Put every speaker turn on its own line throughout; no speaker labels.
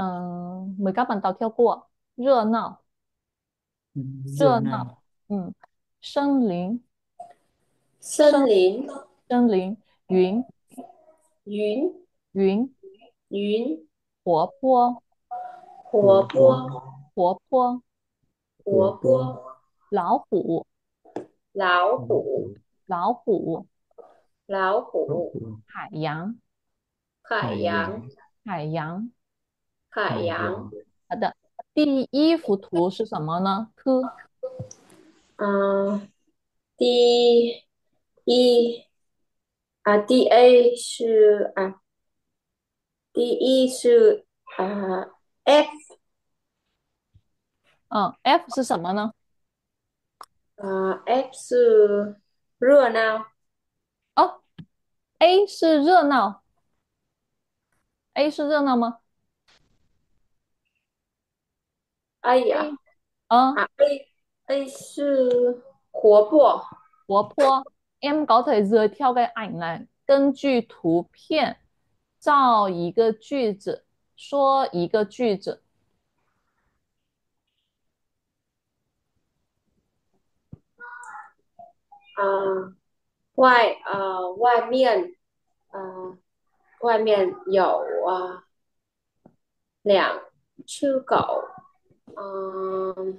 mời các bạn đọc theo của.热闹，
热
热闹，
闹，
森林，森
森林，
森林，云
云
云，
云，
活泼
活泼
活泼，
活泼，
老虎
老虎
老虎，
老虎，
海洋
海洋
海洋。
海洋，
好的，第一幅图是什么呢？Thứ
嗯、第一第 A 是第一是F
F 是什么呢？
F 是热闹，
哦，A 是热闹，A 是热闹吗
哎呀
？A 呃
A 是活泼，
活泼，em có thể dựa theo cái ảnh này, 根据图片造一个句子，说一个句子。
啊、外面呃外面有两只狗，嗯、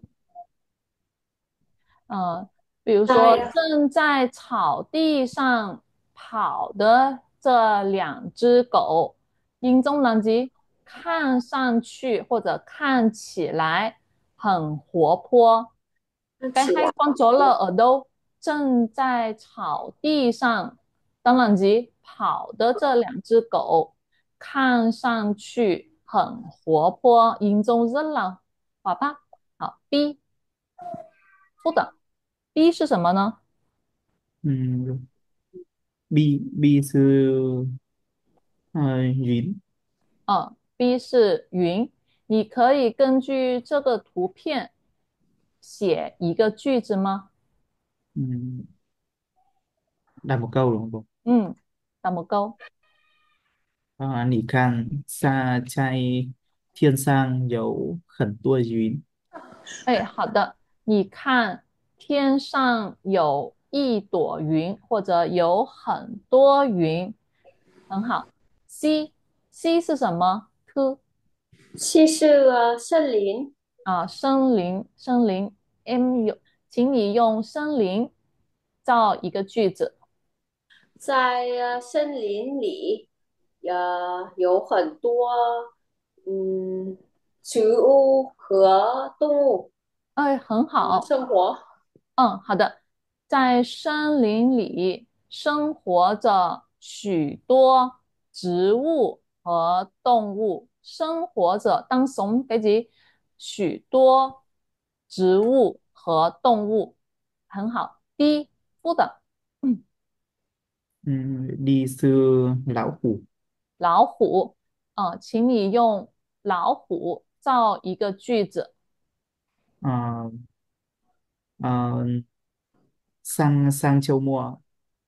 呃，比如说
在
正在草地上跑的这两只狗，英中南极看上去或者看起来很活泼。cái
看起
hai
来
con chó là ở đâu？正在草地上，当然级跑的这两只狗看上去很活泼，营中热闹，好吧？好，B 不的 B 是什么呢？
嗯，B 是云，
B 是云。你可以根据这个图片写一个句子吗？
嗯，là một câu đúng không?
嗯，怎么勾？
你看在天上有很多云，
哎，好的。你看，天上有一朵云，或者有很多云，很好。C 是什么？T
七是森林，
森林，森林。M 有，请你用森林造一个句子。
在森林里有很多嗯植物和动物
哎，很好。
生活。
好的，在森林里生活着许多植物和动物，生活着当怂给己许多植物和动物，很好。D 不的，
đi sư lão hủ
老虎，请你用老虎造一个句子。
Ờ, ờ, sang sang châu mùa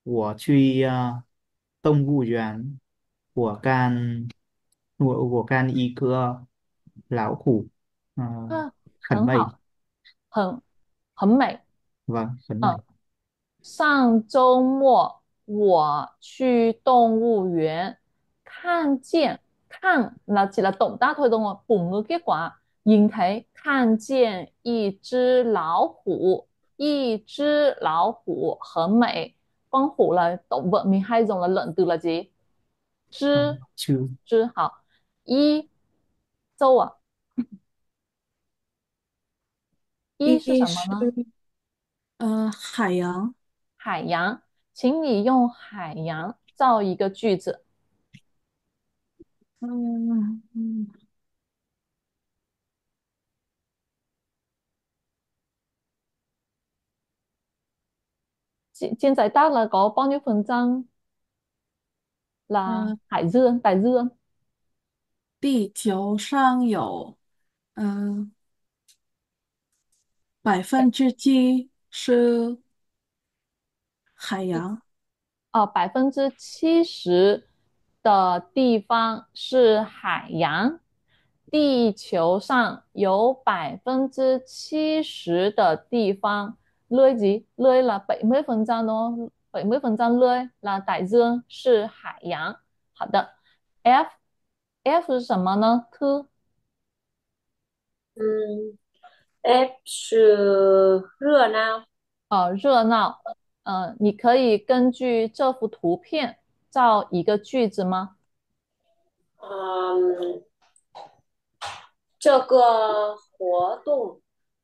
我去动物园，我看一个老虎，很美，
很好，很很美。
vâng, 很美。
嗯。上周末我去动物园，看là chỉ là động tác thôi đúng không? Cùng ngữ kết quả nhìn thấy 看见一只老虎，一只老虎很美。con hổ là động vật mình hay dùng là lợn từ là gì?
Ờ,
只
chưa
只好，一周啊，一是
一
什么呢？
是海洋，
海洋，请你用海洋造一个句子。
嗯
现在大了có bao nhiêu phần trăm là
嗯，
海dương, đại dương?
地球上有嗯7%是海洋，
70%的地方是海洋。 地球上有70%的地方，nơi gì？nơi là 70% đúng không? 70% nơi là đại dương 是海洋。好的，F 是什么呢？thư
嗯，F 是热闹。
热闹。你可以根据这幅图片造一个句子吗？
嗯，这个活动，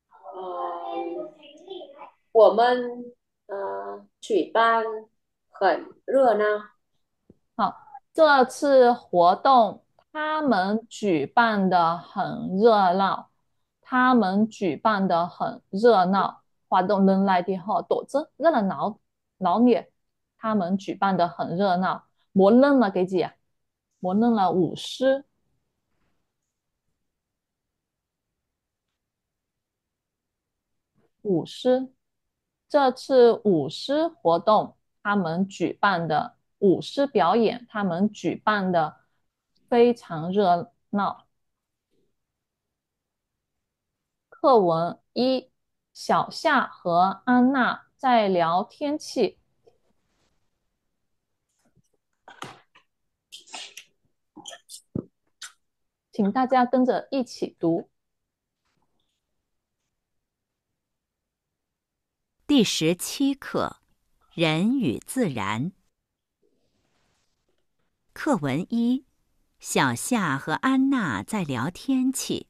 我们举办很热闹。
好，这次活动他们举办的很热闹，他们举办的很热闹。hoạt động lần này thì họ tổ chức rất là náo nhiệt. 他们举办的很热闹。Múa lân là cái gì à? Múa lân là舞狮，舞狮。这次舞狮活动，他们举办的舞狮表演，他们举办的非常热闹。课文一，小夏和安娜在聊天气，请大家跟着一起读。
第17课：人与自然。课文一：小夏和安娜在聊天气。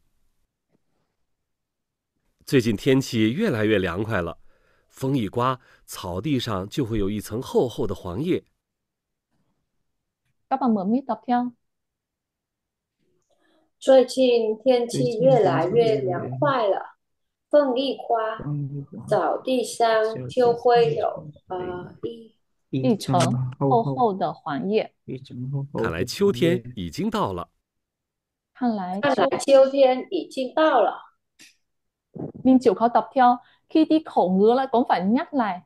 最近天气越来越凉快了，风一刮，草地上就会有一层厚厚的黄叶。
Các bạn mở mic đọc theo。
最近天
最
气越
近天气
来越凉
越来越
快了，风一刮，
风一刮，
草地上
小
就
地上
会有
就会
一
一
层
层厚厚的黄叶。
一层厚厚
看来
的
秋
黄叶。
天已经到了。
看来
看来秋天已经到了。
Mình chịu khó đọc theo. Khi đi khẩu ngứa lại cũng phải nhắc lại.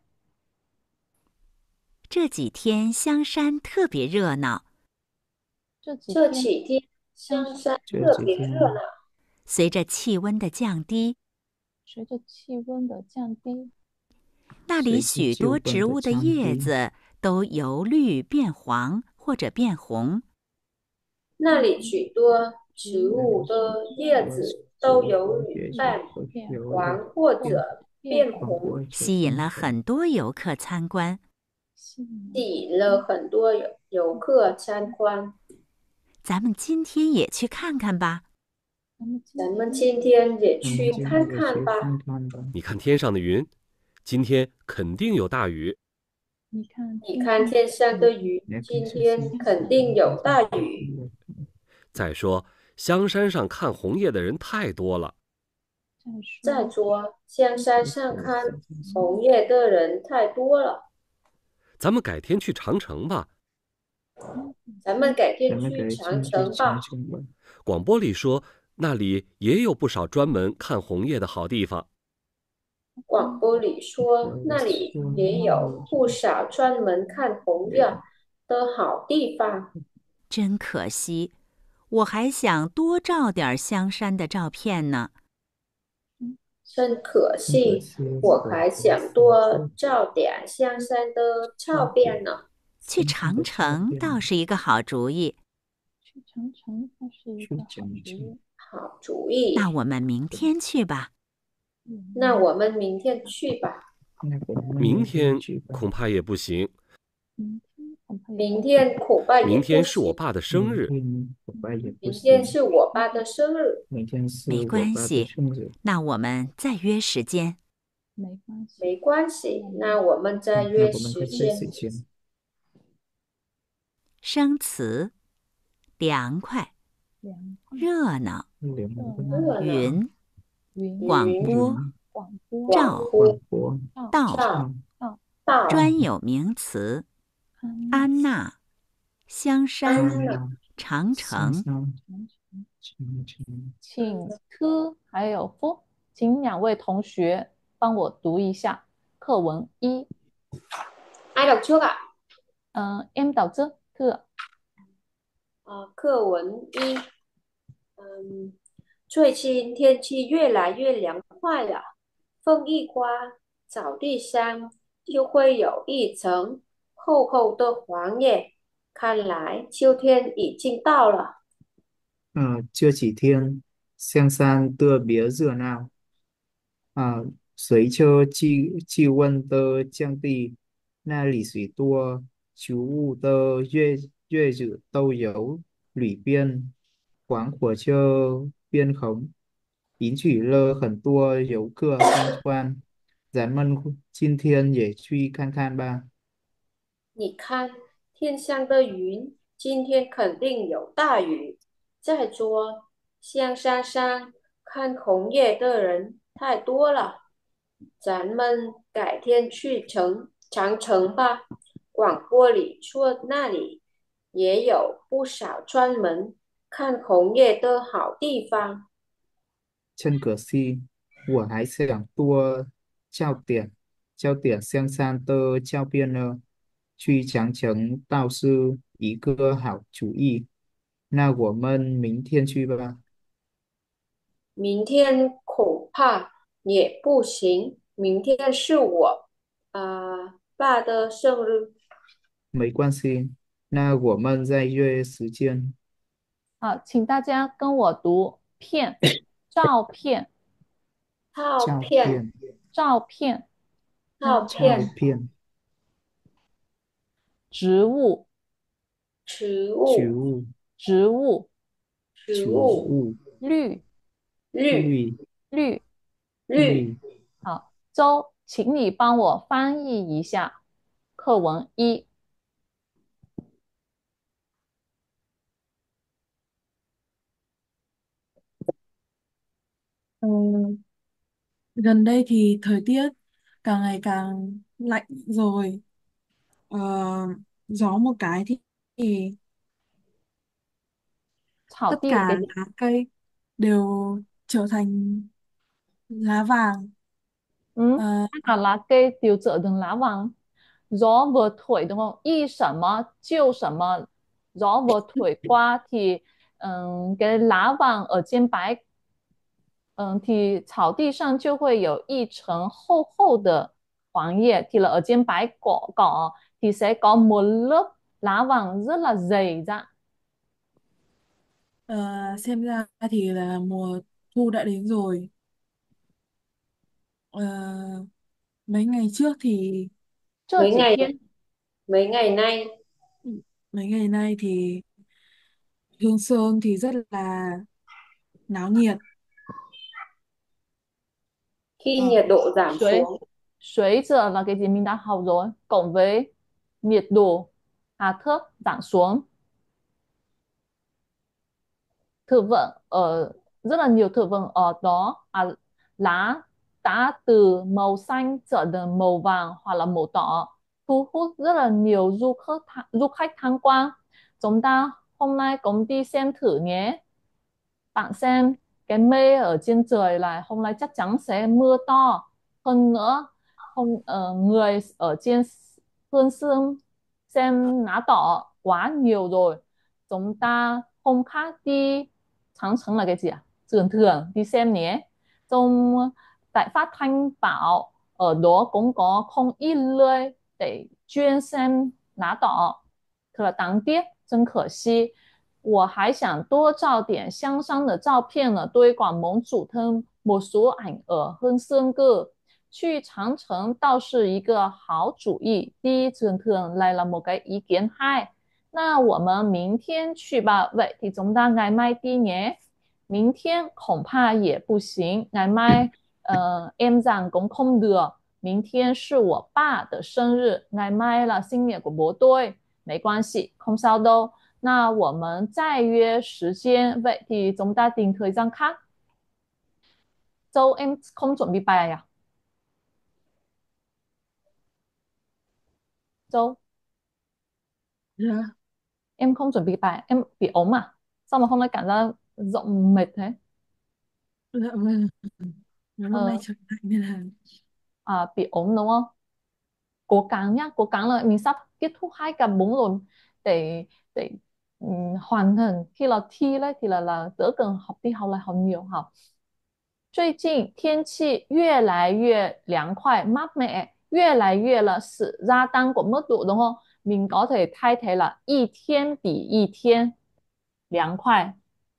这几天香山特别热闹，
这几天香山特别热闹。
随着气温的降低，
随着气温的降低，
那里许多植物的叶子都由绿变黄或者变红。
那里许多植物的叶子都由绿淡黄或者变红，
吸引了很多游客参观。
吸引了很多游客参观。
咱们今天也去看看吧。
咱们今天也去看看吧。
你看天上的云，今天肯定有大雨。
你看天上的云，今天肯定有大雨。
再说，香山上看红叶的人太多了。
再说，香山上看红叶的人太多了。
咱们改天去长城吧。
咱们改天去长城吧。
广播里说，那里也有不少专门看红叶的好地方。
广播里说，那里也有不少专门看红叶的好地方。
真可惜，我还想多照点香山的照片呢。
真可惜，我还想多照点香山的照片呢。
去长城倒是一个好主意。
去长城倒是一个好主意。
好主意。
那我们明天去吧。
那我们明天去吧。
明天恐怕也不行。
明天恐怕也不行。
明天是我爸的生日。
明天是我爸的生日。
没关系，那我们再约时间。
没关系，那我们再约时间。
生词：凉快、热闹、云、广播、照、道。专有名词：安娜、香山、长城。
请thư还有夫，请两位同学帮我读一下课文一。
Ai đọc trước ạ?
Em đọc trước. Thư ạ.
课文一。 嗯，最近天气越来越凉快了，风一刮，草地上就会有一层厚厚的黄叶，看来秋天已经到了。
这几天香山特别热闹啊，随着气温的降低，那里许多植物的叶子都由绿变黄或者变红，引起了很多游客参观。咱们今天也去看看吧。
你看，天上的云，今天肯定有大雨。再说，象山上看红叶的人太多了，咱们改天去长城吧。广播里说那里也有不少专门看红叶的好地方。
真可惜，我还想多照点香山的照片呢。去长城倒是一个好主意。那我们明天去吧。
明天恐怕也不行，明天是我爸的生日。
没关系，那我们再约时间。
好，请大家跟我读片，照片，
照片，
照片，
照片，
照
照片，
片，
植物，
植物，
植物，
植物，
植
植物，
物，
绿，
绿，
绿，
绿。
绿，
绿。
好，周，请你帮我翻译一下课文一。
Ờ, gần đây thì thời tiết càng ngày càng lạnh rồi. Ờ, gió một cái thì
草
tất
地的
cả
给
lá cây đều trở thành lá vàng.
嗯，
Ờ,
把lá cây đều trở thành lá vàng. Gió vừa thổi đúng không? Y 什么就什么. Gió vừa thổi qua thì cái lá vàng ở trên bãi thì 草地上就会有一层厚厚的黄叶thì là ở trên bãi cỏ thì sẽ có một lớp lá vàng rất là dày ra.
xem ra thì là mùa thu đã đến rồi. Ờ, mấy ngày trước thì
这
mấy
几
ngày
天
mấy ngày nay
mấy ngày nay thì Hương Sơn thì rất là náo nhiệt.
khi
Ờ,
nhiệt độ giảm
随
xuống,
随着là cái gì mình đã học rồi cộng với nhiệt độ hạ thấp giảm xuống thực vật ở rất là nhiều thực vật ở đó lá đã từ màu xanh trở thành màu vàng hoặc là màu đỏ thu hút rất là nhiều du khách tham quan. Chúng ta hôm nay cũng đi xem thử nhé. Bạn xem cái mây ở trên trời là hôm nay chắc chắn sẽ mưa to hơn nữa. Người ở trên Hương Sơn xem lá đỏ quá nhiều rồi. Chúng ta hôm khác đi Tráng城là cái gì à? Trường thường đi xem nhé. Trong tại Phát Thanh bảo ở đó cũng có không ít người để chuyên xem lá đỏ. Thật là đáng tiếc, 真可惜。我还想多照点香山的照片呢，推广盟主的một số ảnh ở Hương Sơn cơ. 去长城倒是一个好主意，第一thường thường lại là một cái ý kiến hay. 那我们明天去吧。Vậy thì chúng ta ngày mai đi nhé. 明天恐怕也不行，ngày mai em rằng cũng không được. 明天是我爸的生日，ngày mai là sinh nhật của bố tôi. 没关系，không sao đâu. 那我们再约时间，vậy thì chúng ta tìm thời gian khác. Châu em không chuẩn bị bài à? Châu
dạ,
em không chuẩn bị bài, em bị ốm à? Sao mà hôm nay cảm giác giọng mệt thế?
dạ vâng. Mấy hôm nay
Ờ,
trời lạnh nên là
bị ốm đúng không? Cố gắng nhá, cố gắng là mình sắp kết thúc hai cả bốn rồi. Để 换成去了 T 嘞，去了德更好地好来好nhiều哈。最近天气越来越凉快，mát mẻ，越来越了sự gia tăng của mức độ đúng không? Mình có thể thay thế là 一天比一天凉快。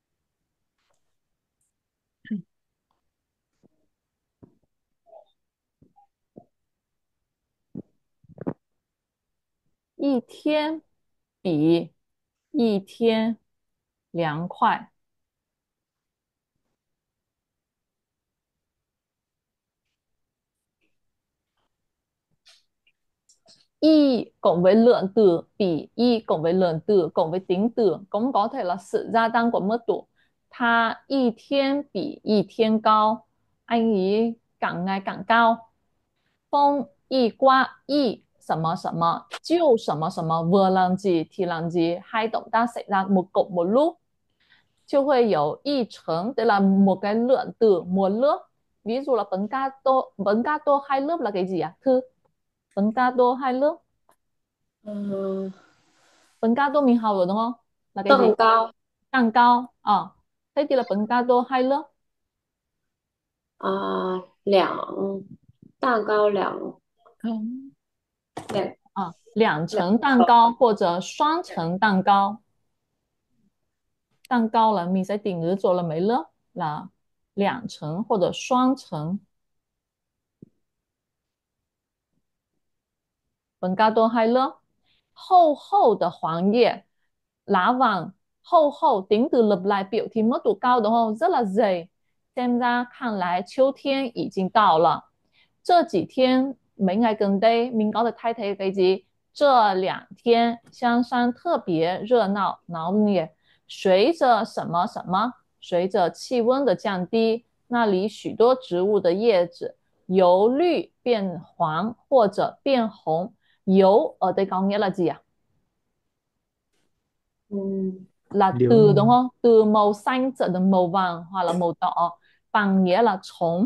一天比一天凉快。y cộng với lượng từ, bị y cộng với lượng từ, cộng với tính từ cũng có thể là sự gia tăng của mức độ. 他一天比一天高, anh ấy càng ngày càng cao. 风一刮一什么什么就什么什么 vừa làm gì thì làm gì, hai động tác xảy ra một cộng một lúc, 就会有一层, tức là một cái lượng từ một lớp. Ví dụ là bánh gato hai lớp là cái gì ạ? Thư, bánh gato hai lớp.
Ờ,
Bánh gato mình học rồi đúng không? Là cái gì?
Tầng cao.
蛋糕. Thế thì là bánh gato hai lớp.
两蛋糕
Không.
两
两
两
层蛋糕或者双层蛋糕. 蛋糕 là mình sẽ tìm ngữ rồi là mấy lớp, là 两层或者双层. Bánh gato hai lớp. 厚厚的黄叶, lá vàng, 厚厚 tính từ lặp lại biểu thị mức độ cao đúng không? Rất là dày. Xem ra 看来秋天已经到了. 这几天 mấy ngày gần đây mình có thể thay thế cái gì? 这两天香山特别热闹闹热，随着什么什么，随着气温的降低，那里许多植物的叶子由绿变黄或者变红。由 ở đây có nghĩa là gì ạ? Là
Nếu
từ đúng không? Từ màu xanh trở thành màu vàng hoặc là màu đỏ, bằng nghĩa là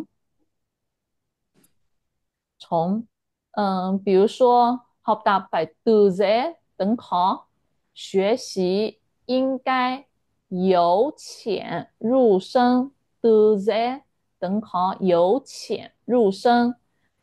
从. 比如说 học tập phải từ dễ đến khó, 学习应该由浅入深, từ dễ đến khó, 由浅入深.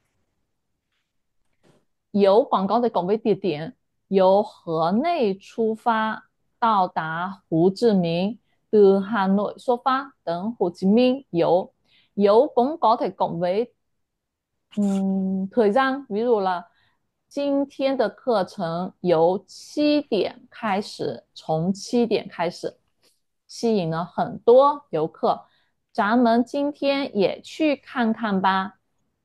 由广告的广为地点，由河内出发到达胡志明, từ Hà Nội xuất phát đến Hồ Chí Minh.由cũng có thể cộng với thời gian, ví dụ là 今天的课程由7点开始，从7点开始，吸引了很多游客。咱们今天也去看看吧。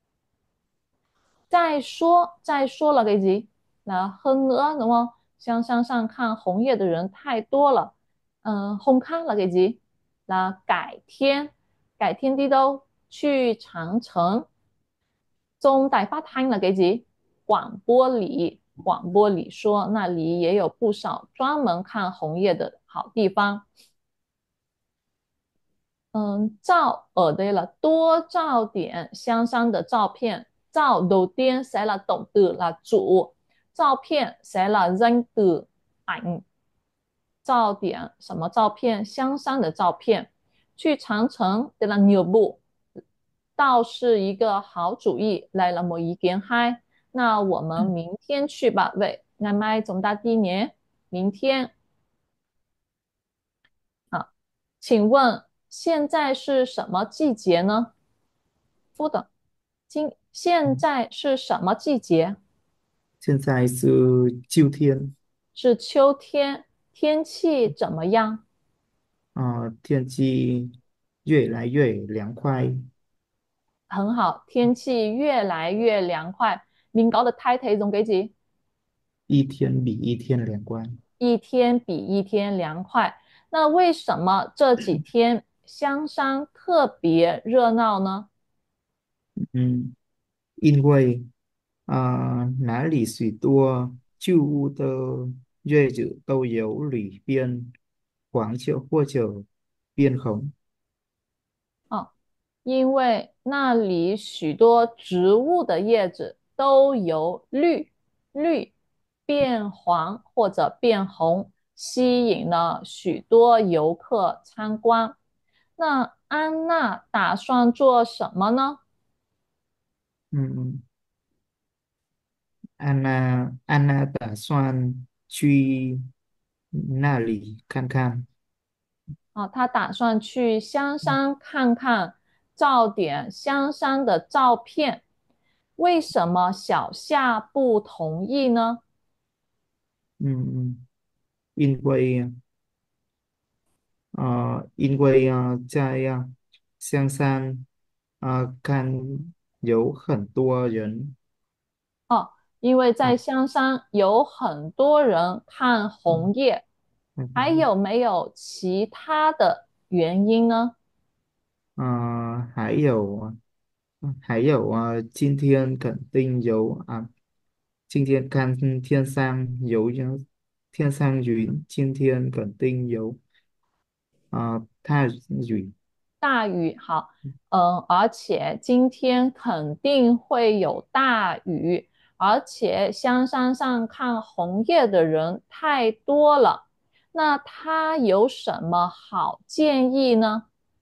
再说了cái gì? Là hơn nữa đúng không? 香山上看红叶的人太多了. Hôm khác là cái gì? Là 改天. 改天đi đâu? 去长城. Trong đài phát thanh là cái gì? 广播里. 广播里说那里也有不少专门看红叶的好地方。照 ở đây là 多照点香山的照片.照đầu tiên sẽ là động từ là chủ, 照片 sẽ là danh từ ảnh. 照点什么照片？香山的照片。去长城 tức là nhiều步. 倒是一个好主意, lại là một ý kiến hay. 那我们明天去吧. Vậy ngày mai chúng ta đi nhé. 明天. 请问现在是什么季节呢？不等，现在是什么季节？
现在是秋天，
是秋天，天气怎么样？
天气越来越凉快，
很好，天气越来越凉快。Mình có được thay thế dùng cái gì?
一天比一天凉快。
一天比一天凉快。那为什么这几天香山特别热闹呢？
嗯，因为哪里许多旧物的叶子都由绿变黄色或者变红。
因为那里许多植物的叶子都由绿变黄或者变红， 吸引了许多游客参观。那安娜打算做什么呢？
嗯安娜打算去那里看看。
她打算去香山看看，照点香山的照片。为什么小夏不同意呢？
嗯，因为在香山看有很多人。
因为在
啊
香山有很多人看红叶，还
嗯
有没有其他的原因呢？
还有今天肯定今天看天上云，今天肯定有大雨。
大雨，好，而且今天肯定会有大雨，而且香山上看红叶的人太多了。那他有什么好建议呢？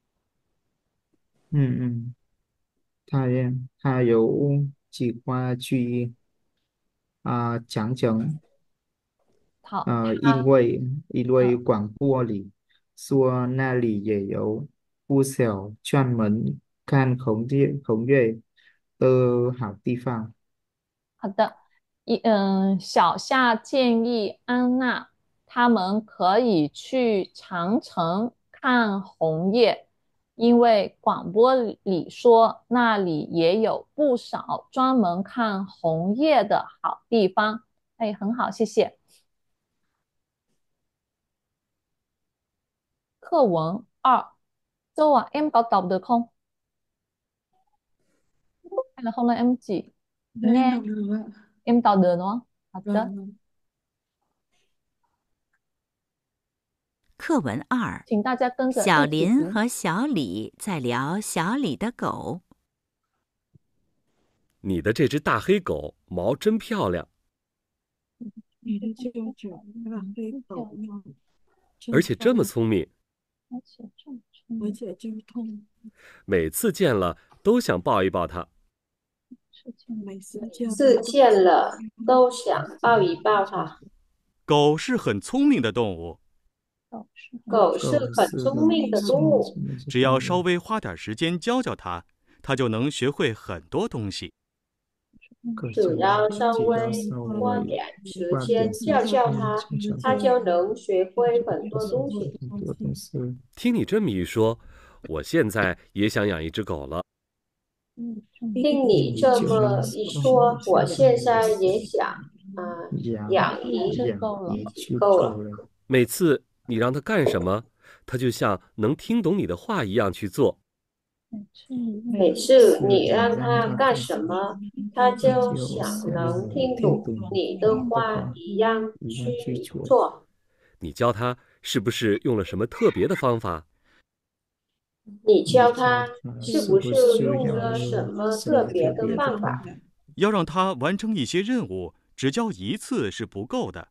嗯嗯，他有计划去讲讲。
好，
因为广播里说那里也有不少专门看红叶的好地方。
好的，小夏建议安娜他们可以去长城看红叶，因为广播里说那里也有不少专门看红叶的好地方。哎，很好，谢谢。课文2, Châu à, em có đọc được không? Hay là hôm nay em chỉ
Dạ em
nghe,
đọc được ạ.
em đọc được đúng không? 好的，
Vâng, vâng.
课文2，
请大家跟着
小
一起读。
林和小李在聊小李的狗。
你的这只大黑狗毛真漂亮，
Thì nó chưa trở là cái cậu nhỏ
而且这么聪明，
而且这么聪
với
明，
trẻ chưa thông
每次见了都想抱一抱它。
事情
每次见
次见了都想抱一抱它。
狗是很聪明的动物，
都是
狗是很聪明的动物，
只要稍微花点时间教教它，它就能学会很多东西。
只要稍微花点时间教教它，它就能学会很多东西。
很多东西。
听你这么一说，我现在也想养一只狗了。
听你这么一说，我现在也想养一
只够了。
只
够了。
了。
每次你让它干什么，它就像能听懂你的话一样去做。
每次你让它干什么，它就想能听懂你的话一样去做。
你教它是不是用了什么特别的方法？
你教它是不是用了什么特别的方法？
要让它完成一些任务，只教一次是不够的。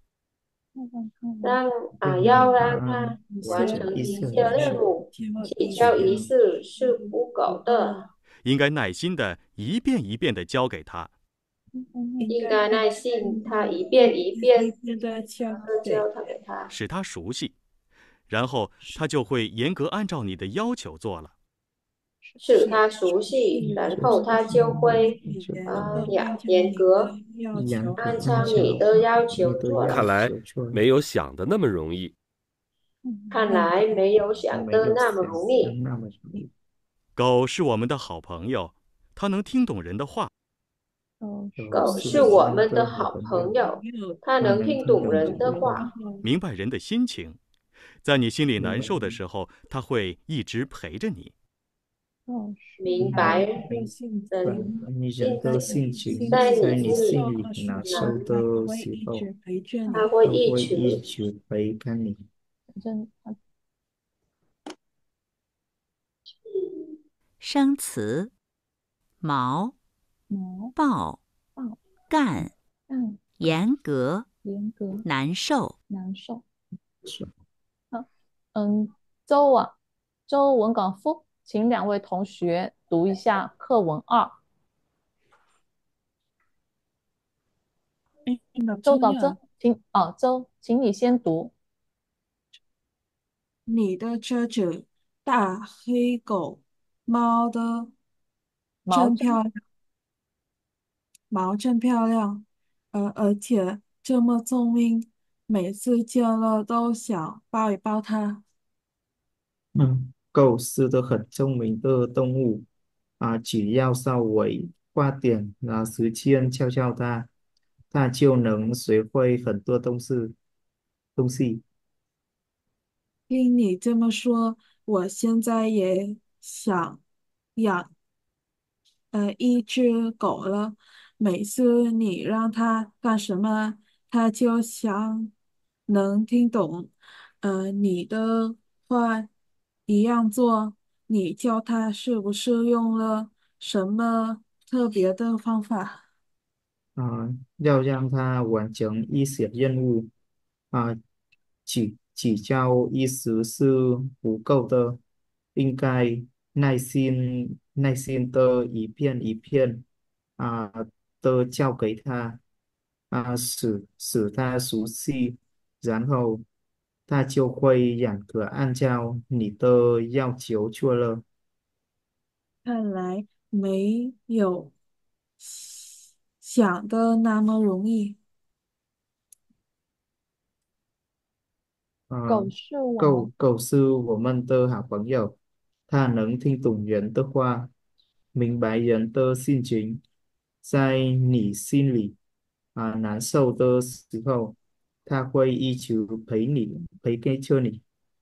要让它完成一些任务，只教一次是不够的。
应该耐心的一遍一遍的教给它。
应该耐心，它一遍一遍
的教
它给它，
使它熟悉，然后它就会严格按照你的要求做了。
使它熟悉，然后它就会严格按照你的要求做了。
看来没有想的那么容易。
看来没有想的那么容易。
狗是我们的好朋友，它能听懂人的话。
狗是我们的好朋友，它能听懂人的话，
明白人的心情。在你心里难受的时候，它会一直陪着你。
明白人
的心情，
在
在你
你心
心
里
里难受的时候，
它会一
一
直
直陪伴你。
生词：毛、抱、干、严格、难受。
是
好，周啊，周文港夫，请两位同学读一下课文2。
Em đọc
周
chưa
导
nhỉ?
周，周，请你先读。
你的车子大黑狗，猫的
毛真
真漂亮，毛真漂亮，而且这么聪明，每次见了都想抱一抱它。
狗是个很聪明的动物只要稍微花点时间教教它，它就能学会很多东西。
听你这么说，我现在也想养一只狗了。每次你让它干什么，它就想能听懂你的话一样做。你教它是不是用了什么特别的方法？
要让它完成一些任务啊，只教一时是不够的，应该耐心的一片一片啊的教给他使他熟悉，然后他就会养个按照你的要求做了。
看来没有想的那么容易。
啊，
狗是我们
狗是我们的好朋友，它能听懂人的话，明白人的心情，在你心里难受的时候，它会一直陪着你。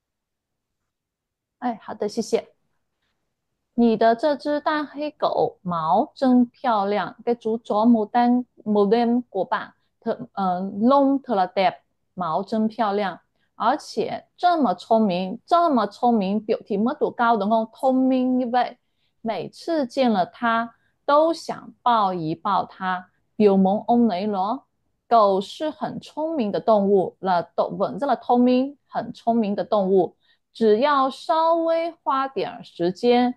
哎，好的，谢谢。你的这只大黑狗毛真漂亮，cái chú chó màu đen của bạn lông thật là đẹp，毛真漂亮，而且这么聪明，这么聪明，表题mức độ cao đúng không？thông minh như vậy，每次见了它都想抱一抱它，biểu mong ôm lấy nó。狗是很聪明的动物了，动物rất là thông minh，很聪明的动物，只要稍微花点时间。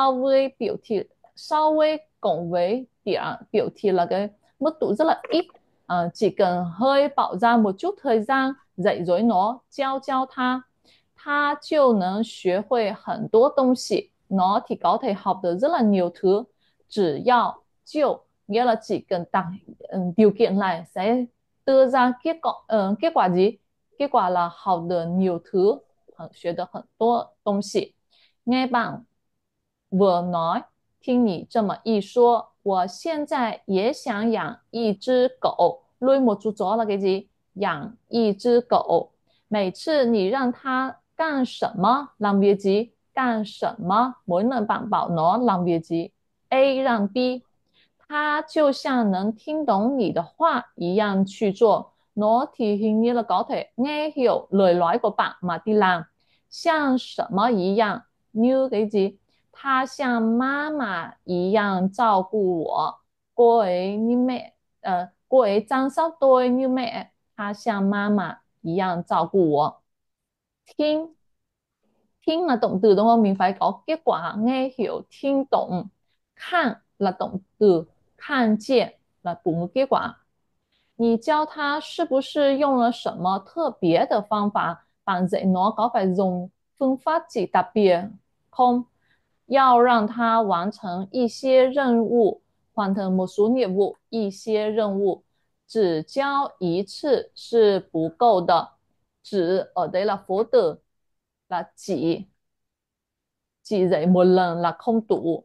稍微拱为点表thị là cái mức độ rất là ít chỉ cần hơi bỏ ra một chút thời gian dạy dỗ nó教它它就能学会很多东西nó thì có thể học được rất là nhiều thứ chỉ 要就 nghĩa là chỉ cần đặt điều kiện này sẽ đưa ra kết quả gì kết quả là học được nhiều thứ 学得很多东西 nghe bạn vừa nói，听你这么一说，我现在也想养一只狗。nuôi một chú chó là cái gì？养一只狗。每次你让它干什么？làm việc gì？干什么？mỗi lần bạn bảo nó làm việc gì？A 让 B，它就像能听懂你的话一样去做。Nó thì hình như là có thể nghe hiểu lời nói của bạn mà đi làm。像什么一样？như cái gì？他像妈妈一样照顾我。cô ấy như mẹ cô ấy chăm sóc tôi như mẹ， 她像妈妈一样照顾我。听听là động từ đúng không? Mình phải có kết quả nghe hiểu, 听懂。看 là động từ, 看见 là cùng kết quả。你教他是不是用了什么特别的方法？bạn dạy nó có phải dùng phương pháp gì đặc biệt không？要让他完成一些任务，完成một số nhiệm vụ，一些任务，只教一次是不够的。只ở đây là phố từ là chỉ dạy một lần là không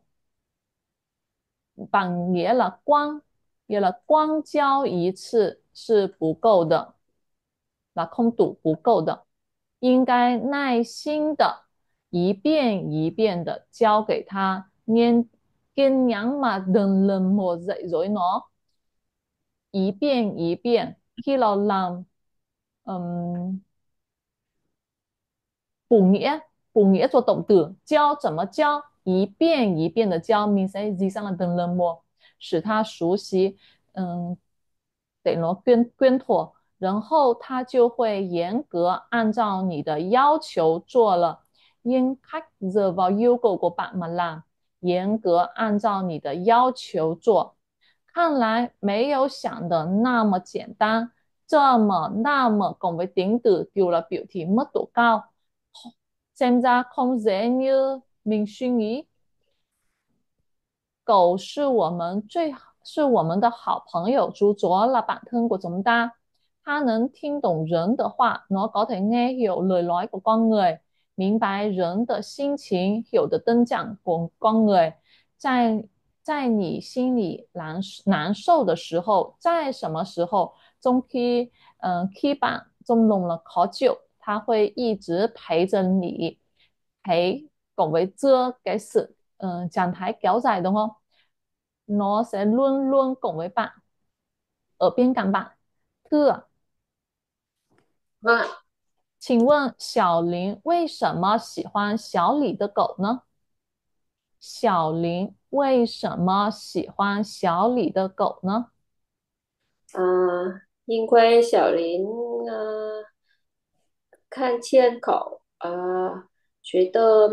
đủ。bằng nghĩa là quang，nghĩa là 光教一次是不够的，là không đủ 不够的，应该耐心的一遍一遍的教给他，kiên kiên nhẫn mà từng lần một dạy dỗ nó，一遍一遍，khi nào làm bổ nghĩa bổ nghĩa cho động từ 教怎么教，一遍一遍的教，mình sẽ ghi sang là từng lần một，使他熟悉，để nó quen thuộc， 然后他就会严格按照你的要求做了。nghiêm khắc dựa vào yêu cầu của bạn mà làm，严格按照你的要求做。看来没有想的那么简单，这么那么cộng với tính từ đều là biểu thị mức độ cao. Xem ra không dễ như mình suy nghĩ. 狗是我们的好朋友，chú chó là bạn thân của chúng ta. 它能听懂人的话，nó có thể nghe hiểu lời nói của con người，明白人的心情，hiểu được tâm trạng của con người。在你心里难受的时候，在什么时候，trong khi bạn trong lòng là khó chịu，它会一直陪着你，陪cộng với chưa cái sự trạng thái kéo dài đúng không? Nó sẽ luôn luôn cùng với bạn, ở bên cạnh bạn. Thưa,
vâng ạ.
请问小林为什么喜欢小李的狗呢？小林为什么喜欢小李的狗呢？
因为小林看见狗觉得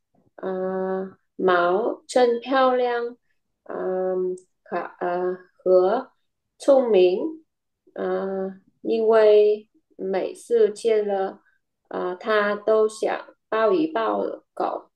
毛真漂亮，和聪明，因为每次见了他都想抱一抱狗。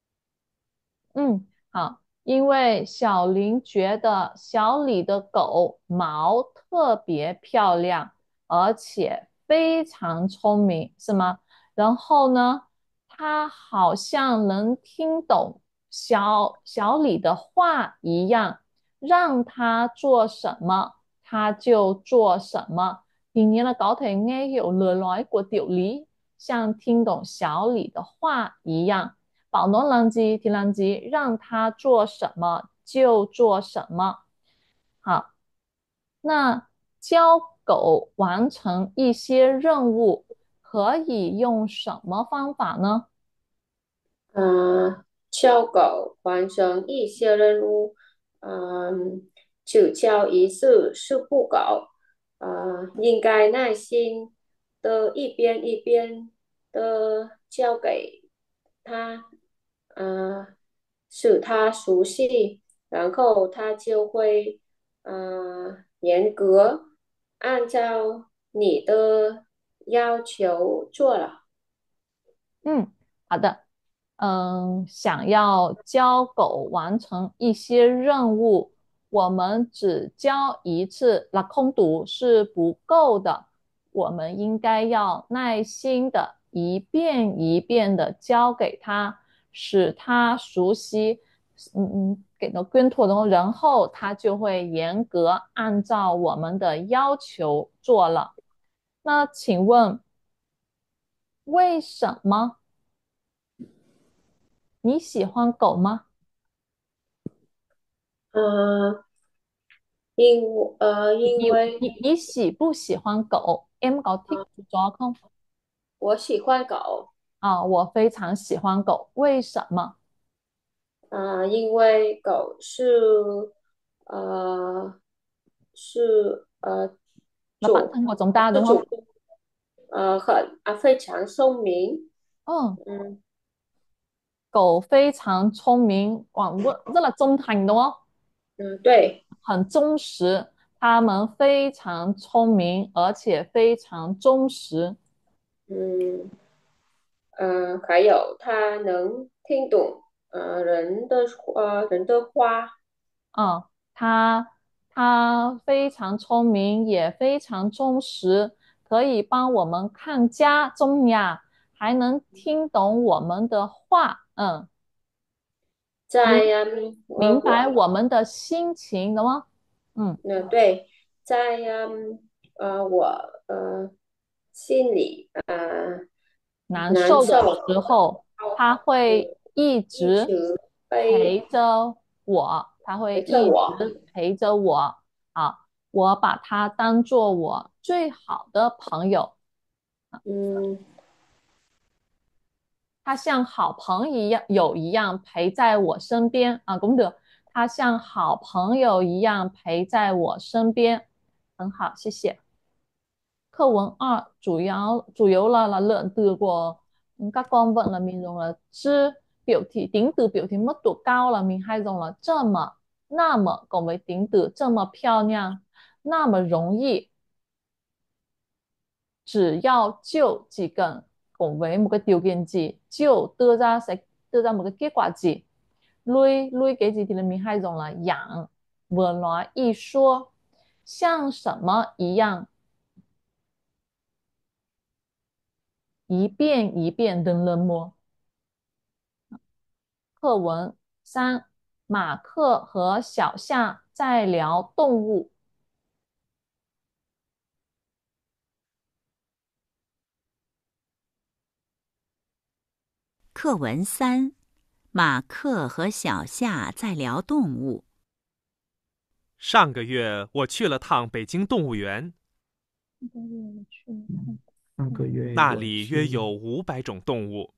好，因为小林觉得小李的狗毛特别漂亮，而且非常聪明，是吗？然后呢，他好像能听懂小李的话一样，让他做什么他就做什么。Thì nghĩa là có thể nghe hiểu lời nói của Tiểu Lý，像听懂小李的话一样。保诺浪机提浪机，让他做什么就做什么。好，那教狗完成一些任务可以用什么方法呢？
教狗完成一些任务，只教一次是不够，应该耐心的一遍一遍的教给他，使他熟悉，然后他就会严格按照你的要求做了。
好的。想要教狗完成一些任务，我们只教一次，那空读是不够的。我们应该要耐心的一遍一遍的教给他，使他熟悉，给到跟妥的，然后他就会严格按照我们的要求做了。那请问，为什么你喜欢狗吗？
嗯、因因为
你喜不喜欢狗？Em có thích chó không？
我喜欢狗，
我非常喜欢狗，为什么？
因为狗呃是
Là bạn thân của chúng ta đúng không？
主非常聪明，
嗯，
嗯
狗非常聪明，rất là trung thành đúng không？
对，
很忠实，它们非常聪明，而且非常忠实。
嗯还有它能听懂人的话，
嗯，它非常聪明，也非常忠实，可以帮我们看家中呀，还能听懂我们的话。
在
明白我们的心情的吗？
对，在我心里
难
难受，
受的时候，他会一直
一直
陪
被
着我，他会
陪着
一
我，
直陪着我。好，我把他当做我最好的朋友。
嗯。
他像好朋友一样陪在我身边啊，cũng được。他像好朋友一样陪在我身边，很好，谢谢。 课文二主yếu là lượng từ của các con vận là mình dùng là chứ biểu thị tính từ biểu thị mức độ cao là mình hay dùng là 这么那么 cộng với tính từ 这么漂亮那么容易只要就chỉ cần cùng với một cái điều kiện gì就sẽ đưa ra một cái kết quả gì lui cái gì thì là mình hay dùng là 养 vừa nói 一说像什么一样一遍一遍的冷漠。课文三，马克和小夏在聊动物。
课文三，马克和小夏在聊动物。
上个月我去了趟北京动物园，
上个月
那里约有500种动物。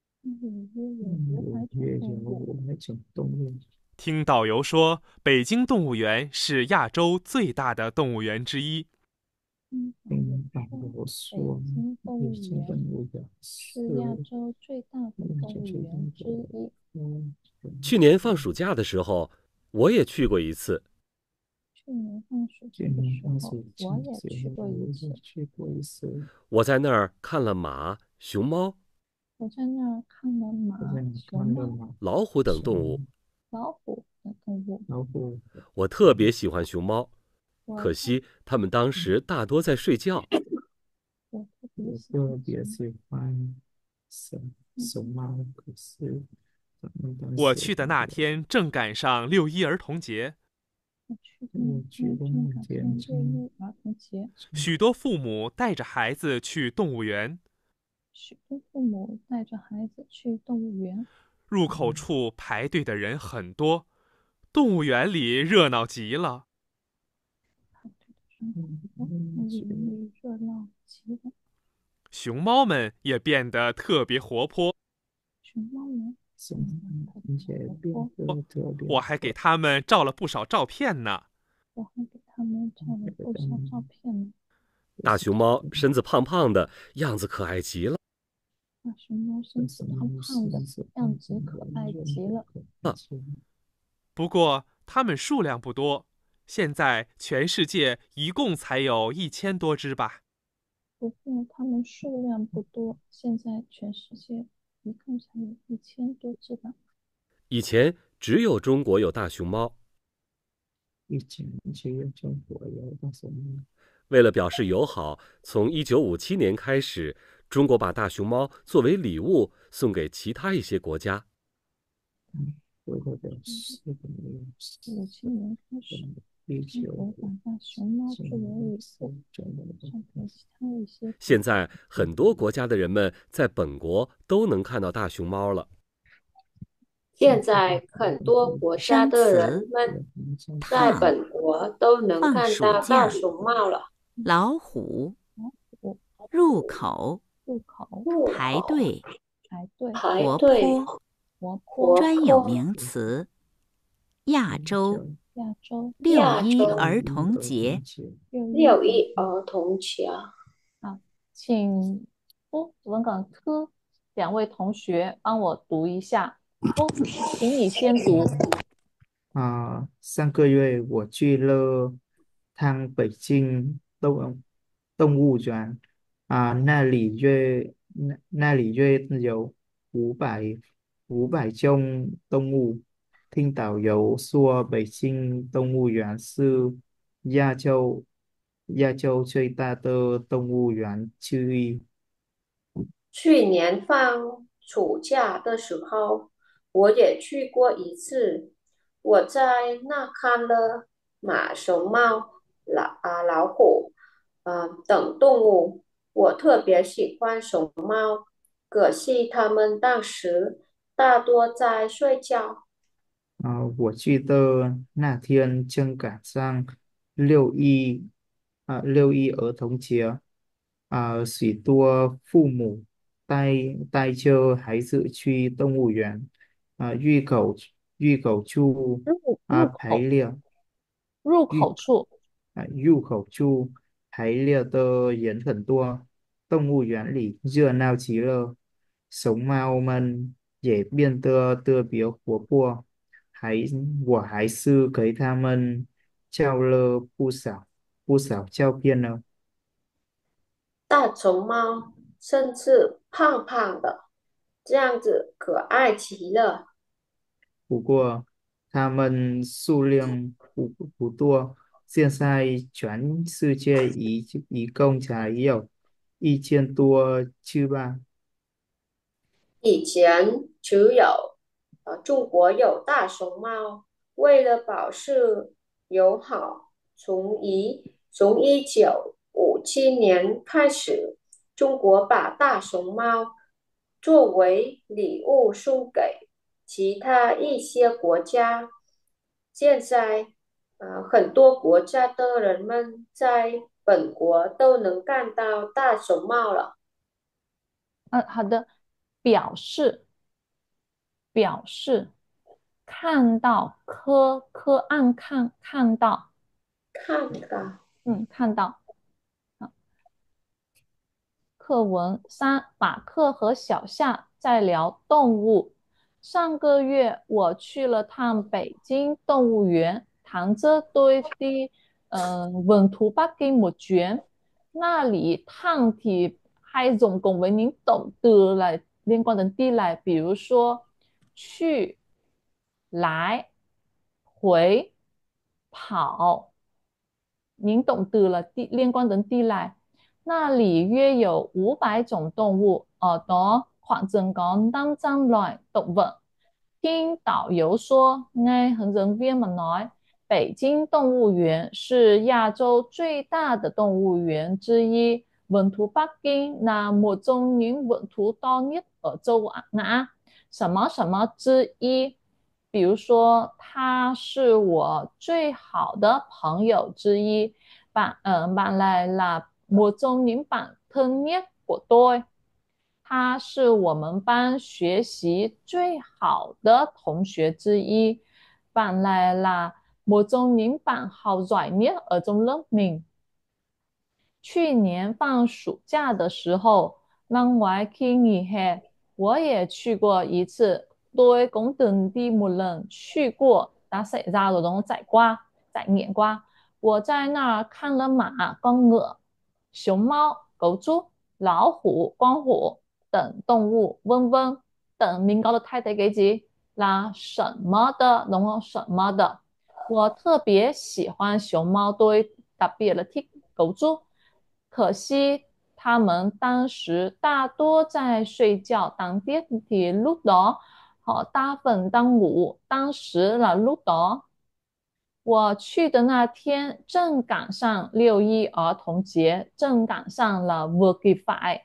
约有500种动物。
听导游说，北京动物园是亚洲最大的动物园之一。
听导游说，北京动物园
是亚洲最大的动物园之一。
去年放暑假的时候，我也去过一次。
去年放暑假的时候，我也去过一次。
我在那儿看了马、熊猫。
我在那儿看了马、熊猫、
老虎等动物。
老虎。
我特别喜欢熊猫，可惜它们当时大多在睡觉。
我特别喜欢熊猫，可是
我去的那天正赶上6·1儿童节。许多父母带着孩子去动物园。入口处排队的人很多，动物园里热闹极了。熊猫们也变得特别活泼。我还给他们照了不少照片呢。
大熊猫身子胖胖的，样子可爱极了。
大熊猫身子胖胖的，样子可爱极了。
不过它们数量不多，现在全世界一共才有1000多只吧。
不过它们数量不多，现在全世界一共才有1000多只吧。
以前只有中国有大熊猫。
以前只有中国有大熊猫。
为了表示友好，从1957年开始，中国把大熊猫作为礼物送给其他一些国家。
为了表示
57年开始，中国把大熊猫作为礼物送给其他一些。
现在很多国家的人们在本国都能看到大熊猫了。
现在很多国家的人们在本国都能看到大熊猫了。
老虎，入口，排队，活泼，专有名词，亚洲，6·1儿童节
，6·1儿童节。
好，请文岗科2位同学帮我读一下。请你先读。
上个月我去了趟北京动物园，那里约有500种动物。听导游说，北京动物园是亚洲最大的动物园之一。
去年放暑假的时候，我也去过一次。我在那看了马、熊猫、老虎，等动物。我特别喜欢熊猫，可惜它们当时大多在睡觉。
我记得那天正赶上6·1儿童节，许多父母带着孩子去动物园，入口处排排列的人很多，动物园里热闹极了，熊猫们也变得特别活泼，还我还是给它们照了不少照片呢。
大熊猫甚至胖胖的，这样子可爱极了。
不过它们数量不多，现在全世界一共才有1000多只吧。
以前只有中国有大熊猫，为了保持友好，从1957年开始，中国把大熊猫作为礼物送给其他一些国家。现在，很多国家的人们在本国都能看到大熊猫了。
好的，表示表示看到看到，
看到。
看到。课文3，马克和小夏在聊动物。上个月我去了趟北京动物园，谈着对的，文图北京một chuyến，那里探题还总共为您懂得来连贯的地来，比如说去、来、回、跑，您懂得了连贯的地来。那里约有500种动物，đó khoảng chừng có 500 loài động vật.听导游说，nghe hướng dẫn viên mà nói，北京动物园是亚洲最大的动物园之一。Vườn thú Bắc Kinh là một trong những vườn thú to nhất ở châu Á，什么什么之一。比如说，他是我最好的朋友之一。bạn này là một trong những bạn thân nhất của tôi。他是我们班学习最好的同学之一。bạn này là một trong những bạn học giỏi nhất ở trong lớp mình。去年放暑假的时候，năm ngoái khi nghỉ hè，我也去过一次。Tôi cũng từng đi một lần，去过đã xảy ra rồi đúng không？trải nghiệm qua。我在那儿看了马、con ngựa、熊猫、狗猪、老虎、光虎等动物，问问等明高的太太给几啦什么的，然后什么的。我特别喜欢熊猫，tôi đặc biệt là thích gấu trúc。可惜它们当时大多在睡觉，当天thì lúc đó họ đa phần đang ngủ，当时là lúc đó。我去的那天正赶上6·1儿童节，正赶上了 vừa kịp phải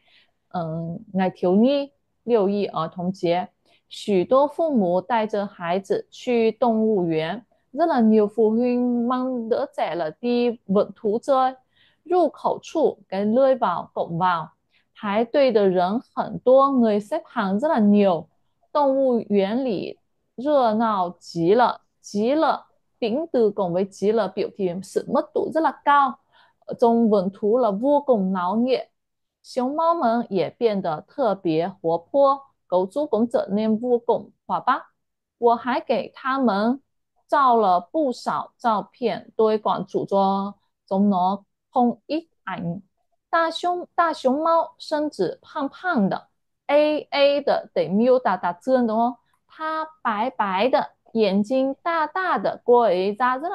ngày thiếu nhi 6·1儿童节，许多父母带着孩子去动物园，rất là nhiều phụ huynh mang đỡ trẻ là đi vườn thú chơi。入口处cái lưới vào cổng vào，排队的人很多，người xếp hàng rất là nhiều。动物园里热闹极了，极了。tính từ cộng với trí là biểu thị sự mất tụ rất là cao. Trong vườn thú là vô cùng náo nhiệt. 熊猫们也变得特别活泼，狗猪cũng trở nên vô cùng hoạt bát。我还给它们照了不少照片，tôi còn chụp cho chúng nó không ít ảnh。大熊猫身子胖胖的，AA 的得miêu tả特征的哦，它白白的，眼睛大大的，cô ấy da rất là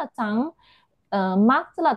trắng，mắt rất là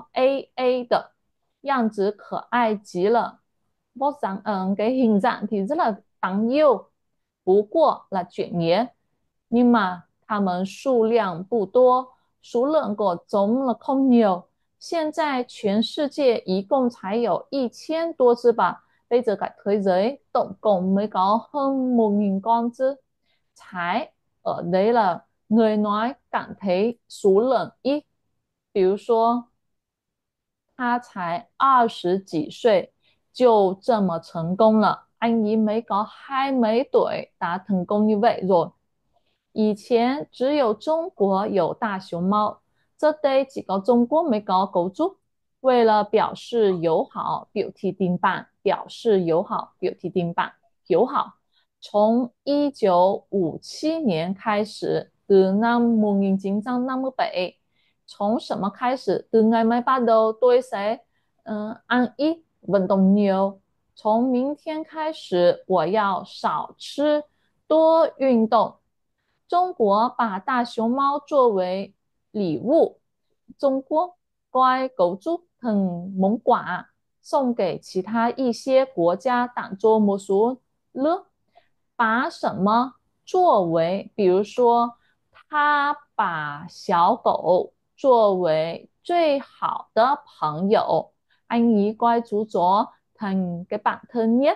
to，AA 的样子可爱极了。Vóc dáng cái hình dạng thì rất là đáng yêu，不过là chuyện nhé，nhưng mà 它们数量不多，数lượng của chúng là không nhiều。现在全世界一共才有1000多只吧，bây giờ cả thế giới tổng cộng mới có hơn 1000 con chứ。才ở đấy là người nói cảm thấy số lượng ít，比如说他才20几岁就这么成功了，anh ấy mới có 20 tuổi đã thành công như vậy rồi。以前只有中国有大熊猫，trước đây chỉ có Trung Quốc mới có gấu trúc。 为了表示友好，表提丁办，表示友好，表提丁办，友好。从1957年开始，từ năm 1957，从什么开始？từ ngày mai bắt đầu tôi sẽ ăn ít vận động nhiều。从明天开始，我要少吃，多运动。中国把大熊猫作为礼物，中国乖狗猪等萌寡送给其他一些国家当做魔术了。把什么作为，比如说，他把小狗作为最好的朋友，anh ấy coi chú chó thành cái bạn thân nhất。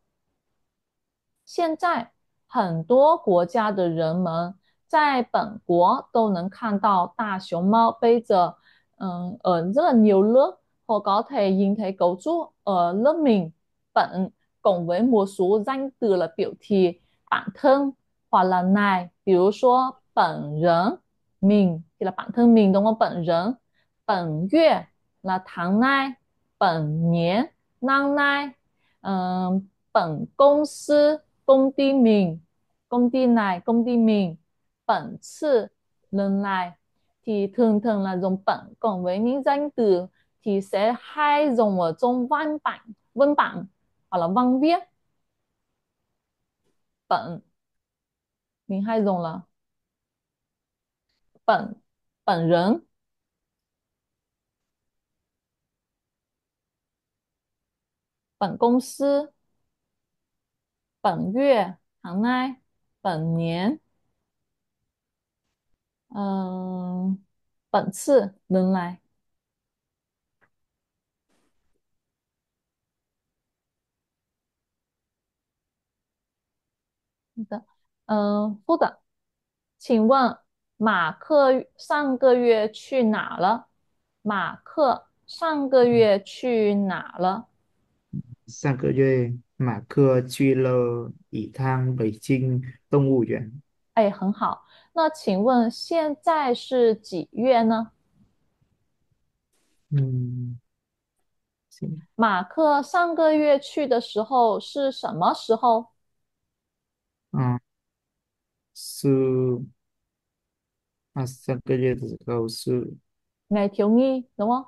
现在很多国家的人们在本国都能看到大熊猫背着rất là nhiều lớp. Họ có thể nhìn thấy cấu trúc ở lớp mình bận cộng với một số danh từ là biểu thị bản thân hoặc là này, 比如说本人 mình thì là bản thân mình đúng không? 本人 本月 là tháng nay, 本年 năm nay, 本公司công ty mình, công ty này, công ty mình, 本次 lần này thì thường thường là dùng bẩn, còn với những danh từ thì sẽ hay dùng ở trong văn bản hoặc là văn viết. Bẩn mình hay dùng là bẩn, bẩn人, bẩn công ty, 本月 tháng nay, 本年本次 lần này. 好的，副的，请问马克上个月去哪了？马克上个月去哪了？
上个月马克去了一趟北京动物园。
哎，很好。那请问现在是几月呢？
嗯，行
马克上个月去的时候是什么时候？
啊，是上个月的时候是
ngày thiếu nhi đúng không？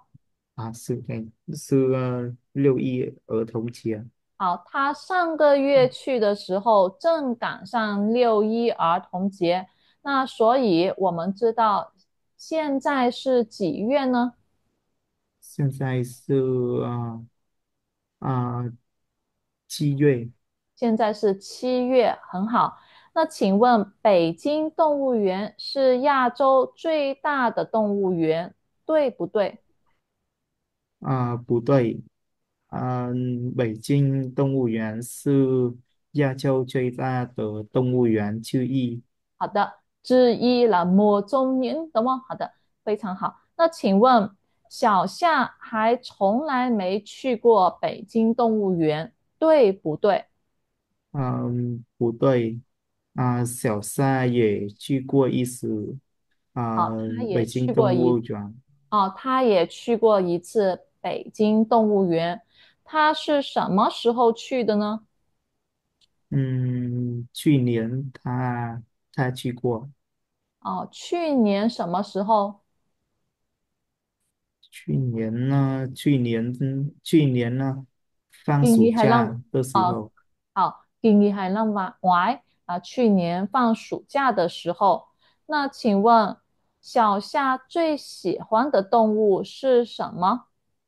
6一儿童节。
好，他上个月去的时候正赶上6一儿童节，那所以我们知道现在是几月呢？
现在是啊啊7月。
现在是7月，很好。那请问北京动物园是亚洲最大的动物园，对不对？
不对。北京动物园是亚洲最大的动物园之一。
好的，之一了，某中年，懂吗？好的，非常好。那请问小夏还从来没去过北京动物园，对不对？
不对。小沙也去过一次啊、
哦，他也
北京动
去过
物园。
他也去过一次北京动物园。他是什么时候去的呢？
去年他去过。
哦，去年什么时候？
去年呢，放
kỳ
暑
nghỉ hè năm
假的时
呃，
候。
好，kỳ nghỉ hè năm ngoái 去年放暑假的时候。那请问小夏最喜欢的动物是什么？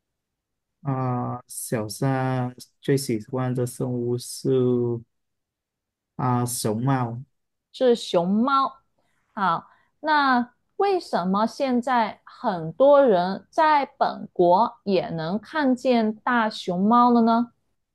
小沙最喜欢的生物是熊猫。
是熊猫。好，那为什么现在很多人在本国也能看见大熊猫了呢？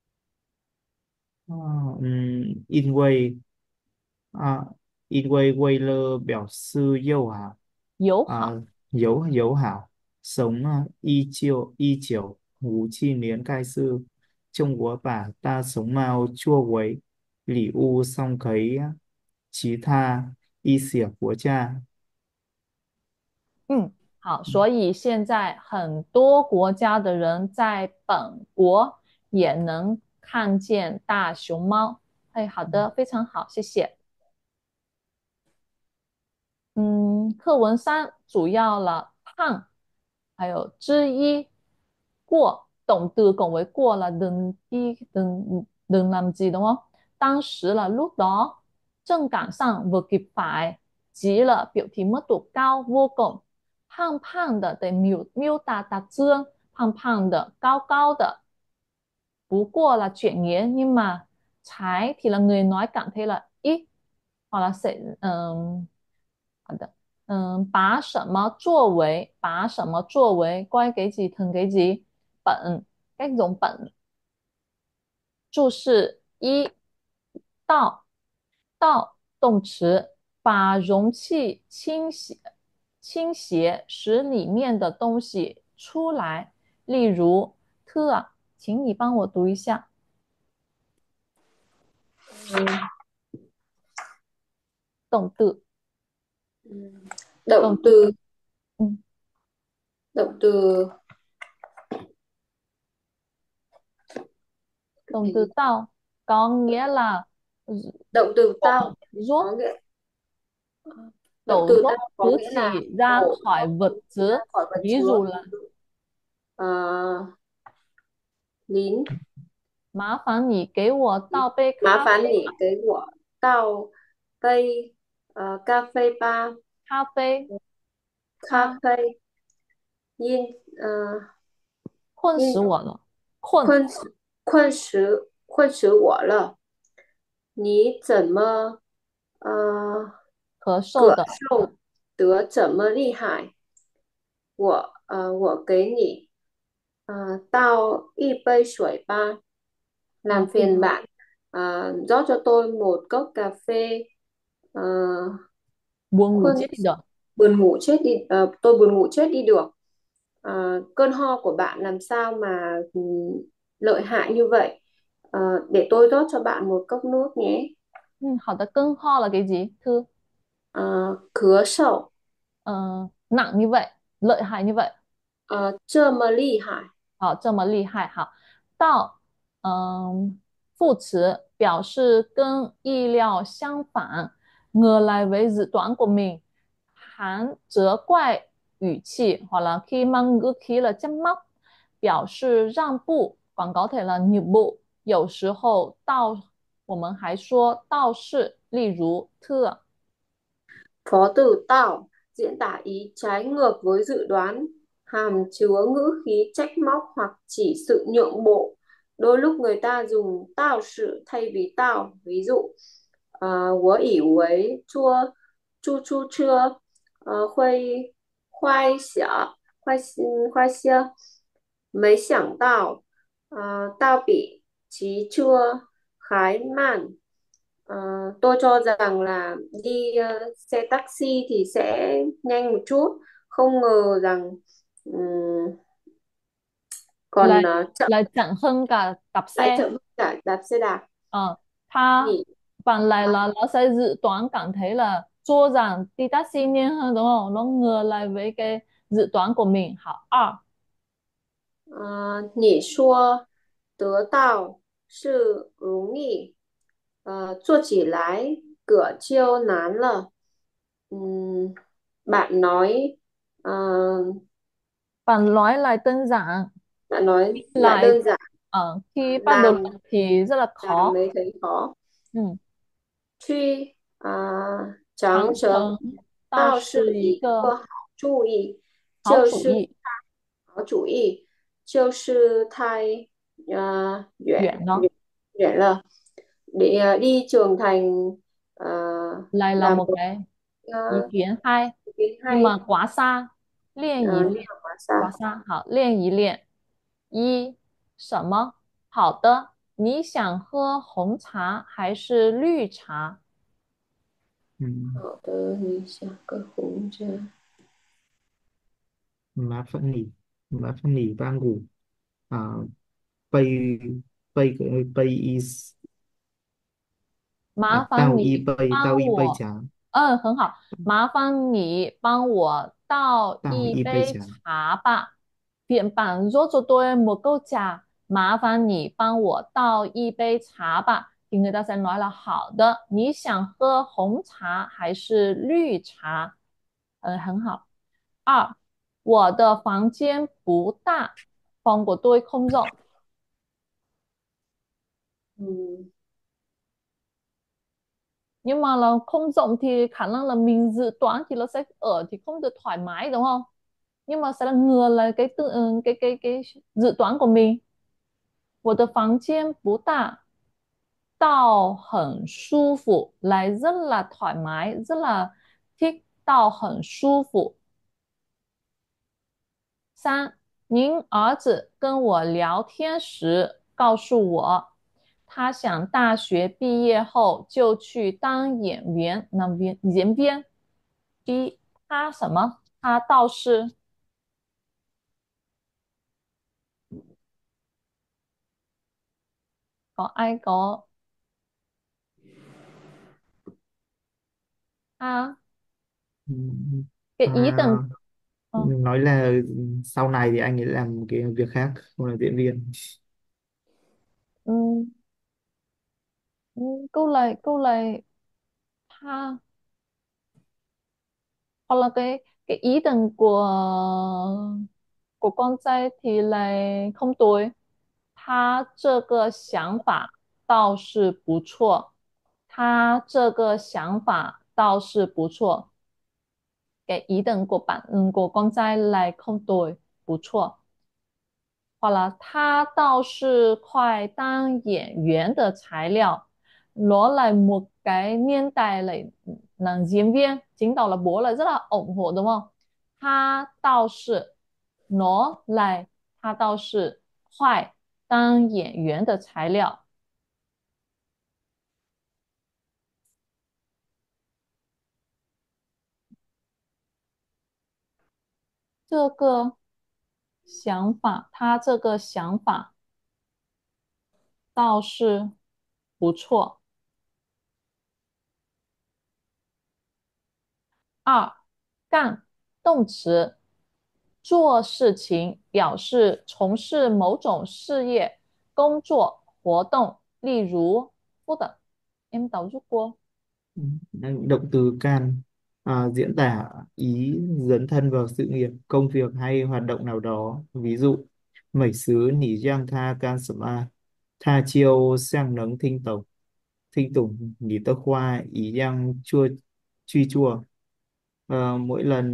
因为啊，因为为了表示啊
友好。
友好，1957年开始，中国把大熊猫作为礼物送给其他一些国家。
嗯， 好，所以现在很多国家的人在本国也能看见大熊猫。哎，好的，非常好，谢谢。课文3主要了胖，还有之一过，động từ cộng với 过 là đừng đi đừng đừng làm gì đúng không? 当时了 lúc đó, 正赶上 vừa kịp phải, 急了 biểu thị mức độ cao vô cùng, 胖胖的 để miêu tả đặc trưng, 胖胖的 cao cao的, 不过 là chuyển nghĩa nhưng mà trái thì là người nói cảm thấy là ít hoặc là sẽ 好的把什么作为把什么作为乖给几疼给几本 cách dùng 本注释一倒动词把容器倾斜使里面的东西出来例如特请你帮我读一下动từ
động từ
ừ.
động từ
động từ tao có nghĩa là
động từ tao
rút
có nghĩa động
đổ
từ
dốt
tao có
thứ
nghĩa là
gì ra
đổ
khỏi vật chứa
ra khỏi vật
ví dụ
chứa.
là
Lín
麻烦你给我倒杯
麻
咖
烦
啡
你给我倒杯咖啡吧
咖啡
咖啡因
困
因
死我了困
困死我了，你怎么咳
咳嗽的
嗽得这么厉害？我给你倒一杯水吧，làm phiền bạn rót cho tôi một cốc cà phê. Ờ,
buồn ngủ
khuôn
chết đi được
buồn ngủ chết đi tôi buồn ngủ chết đi được. Cơn ho của bạn làm sao mà lợi hại như vậy. Để tôi rót cho bạn một cốc nước nhé.
好的根号了给几 thư
Khứa sầu
nặng như vậy lợi hại như vậy
这么厉害
好这么厉害好到副词表示跟意料相反 ngờ lại với dự đoán của mình含责怪语气 hoặc là khi mang ngữ khí là trách móc 表示让步 còn có thể là nhượng bộ 有时候倒我们还说倒是例如特
phó từ tao diễn tả ý trái ngược với dự đoán, hàm chứa ngữ khí trách móc hoặc chỉ sự nhượng bộ. Đôi lúc người ta dùng tao sự thay vì tao. Ví dụ, 我以为做猪猪车会坏些，没想到倒比骑车还慢. Tôi cho rằng là đi xe taxi thì sẽ nhanh một chút, không ngờ rằng còn
lại
chậm
lại chậm hơn cả đạp
lại
xe
chậm hơn cả đạp xe đạp.
他
Nhỉ?
bạn lại là nó sẽ dự đoán cảm thấy là cho rằng đi taxi nhanh hơn đúng không? Nó ngược lại với cái dự đoán của mình. Hảo, à,
你说得到是容易，做起来可就难了. Bạn nói
bạn nói lại đơn giản,
bạn nói lại
lại
đơn giản,
khi bắt đầu
làm
thì rất là
làm
khó.
mới thấy khó.
嗯，
去长
长
城
城倒
倒是
是一个
一个好主意，
好
就是
主意，
好主意，就是太
远了，
远了。Để đi trưởng thành
lại là
là
một
một
cái ý
uh,
kiến hay,
kiến
nhưng mà
hay.
quá xa. 练一
Nhưng
练，
mà quá xa.
quá xa，好，练一练。一，什么？好的，你想喝红茶还是绿茶？
好的，你想个红茶。
má phân nỉ má phân nỉ ba ngủ à, pay pay pay is
麻烦
tao y
你
pay tao
帮
y pay
我，
chả
很好，麻烦你帮我倒
倒
一
一杯
杯
茶。
茶吧。便版 rốt cho tôi một cốc trà. Má phán nỉ帮我倒一杯茶吧. Thì người ta sẽ nói là 好的，你想喝红茶还是绿茶？很好。二，我的房间不大，phòng của tôi không rộng.
Ừ.
Nhưng mà là không rộng thì khả năng là mình dự toán thì nó sẽ ở thì không được thoải mái đúng không? Nhưng mà sẽ là ngừa là cái dự toán của mình. 我的房间不大，到很舒服，来 rất là thoải mái, rất là thích, 到很舒服。三，您儿子跟我聊天时告诉我，他想大学毕业后就去当演员。那演员，B 他什么？他倒是có ai có
Ừ,
cái ý tưởng
à,
ờ,
nói là sau này thì anh ấy làm cái việc khác, không là diễn viên.
ừm, câu này ha, hoặc là cái ý tưởng của con trai thì lại không tồi. 他这个想法倒是不错，他这个想法倒是不错。cái ý tưởng của của con trai lại không tồi, 不错。好了，他倒是快当演员的材料。Nó là một cái niên tài lại là diễn viên, chứng tỏ là bố là rất là ủng hộ đúng không? 他倒是 nó lại 他倒是快当演员的材料。这个想法，他这个想法倒是不错。二，干动词，做事情表示从事某种事业、工作、活动，例如不的，em đọc giúp cô.
Ừ, động từ can diễn tả ý dấn thân vào sự nghiệp, công việc hay hoạt động nào đó. Ví dụ, mẩy xứ nỉ giang tha can sma tha chiêu sang nấng thinh tùng nỉ tơ khoa ý giang chua truy chua. Mỗi lần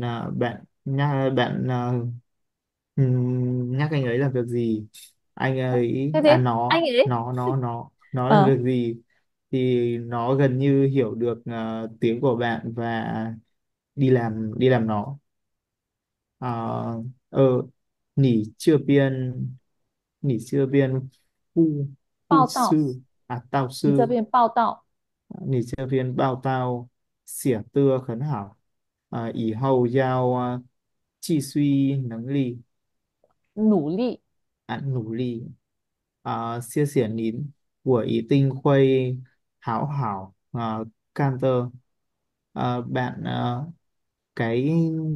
bạn nhắc anh ấy làm việc gì, anh ấy
Cái gì? Anh ấy?
nó làm
Ờ,
việc gì thì nó gần như hiểu được tiếng của bạn và đi làm nó. uh, ờ nỉ chưa biên nỉ chưa biên phu phu
报道，
sư tao
你这
sư
边报道，
nỉ chưa biên bao tao xỉa tưa khấn hảo ỷ hầu giao chi suy nắng ly
努力，
努力谢谢您，我一定会好好干的。Bạn cái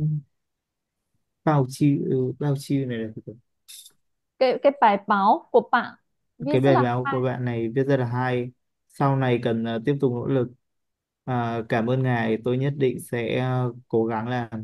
bao chi này là gì?
cái bài báo của bạn viết
Cái
rất
bài
là
báo của
hay.
bạn này viết rất là hay, sau này cần tiếp tục nỗ lực. Cảm ơn ngài, tôi nhất định sẽ cố gắng làm.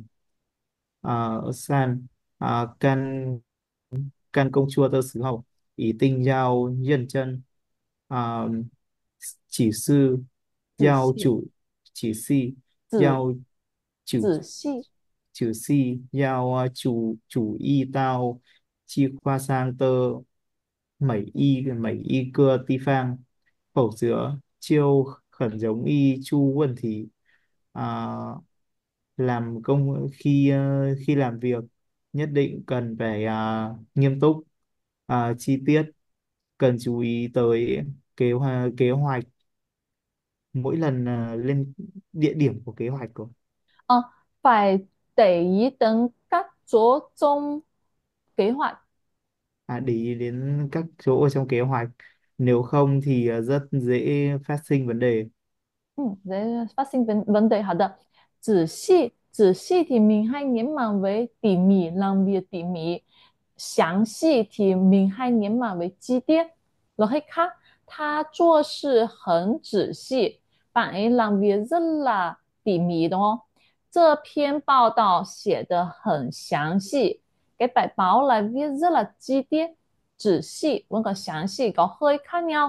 San can can công chua tơ xứ hậu ý tinh giao nhân chân. Ờ, chỉ sư
仔
giao
细，
chủ chỉ si
仔
giao chủ
仔细，
chữ si giao chủ y tao chi khoa sang tơ mẩy y cưa ti phang khẩu sữa chiêu khẩn giống y chu quân thì à, làm công khi làm việc nhất định cần phải nghiêm túc, chi tiết, cần chú ý tới kế hoạch mỗi lần lên địa điểm của kế hoạch của.
phải để ý đến các chỗ trong kế hoạch.
Để ý đến các chỗ ở trong kế hoạch, nếu không thì rất dễ phát sinh vấn đề.
Dễ phát sinh vấn đề. 好的，仔细仔细thì mình hay nhấn mạnh với tỉ mỉ, làm việc tỉ mỉ.详细thì mình hay nhấn mạnh với chi tiết. Nói cách khác,他做事很仔细，bạn ấy làm việc rất là tỉ mỉ đúng không? 这篇报道写得很详细. Cái bài báo là viết rất là chi tiết, 仔细 với cả 详细 có hơi khác nhau.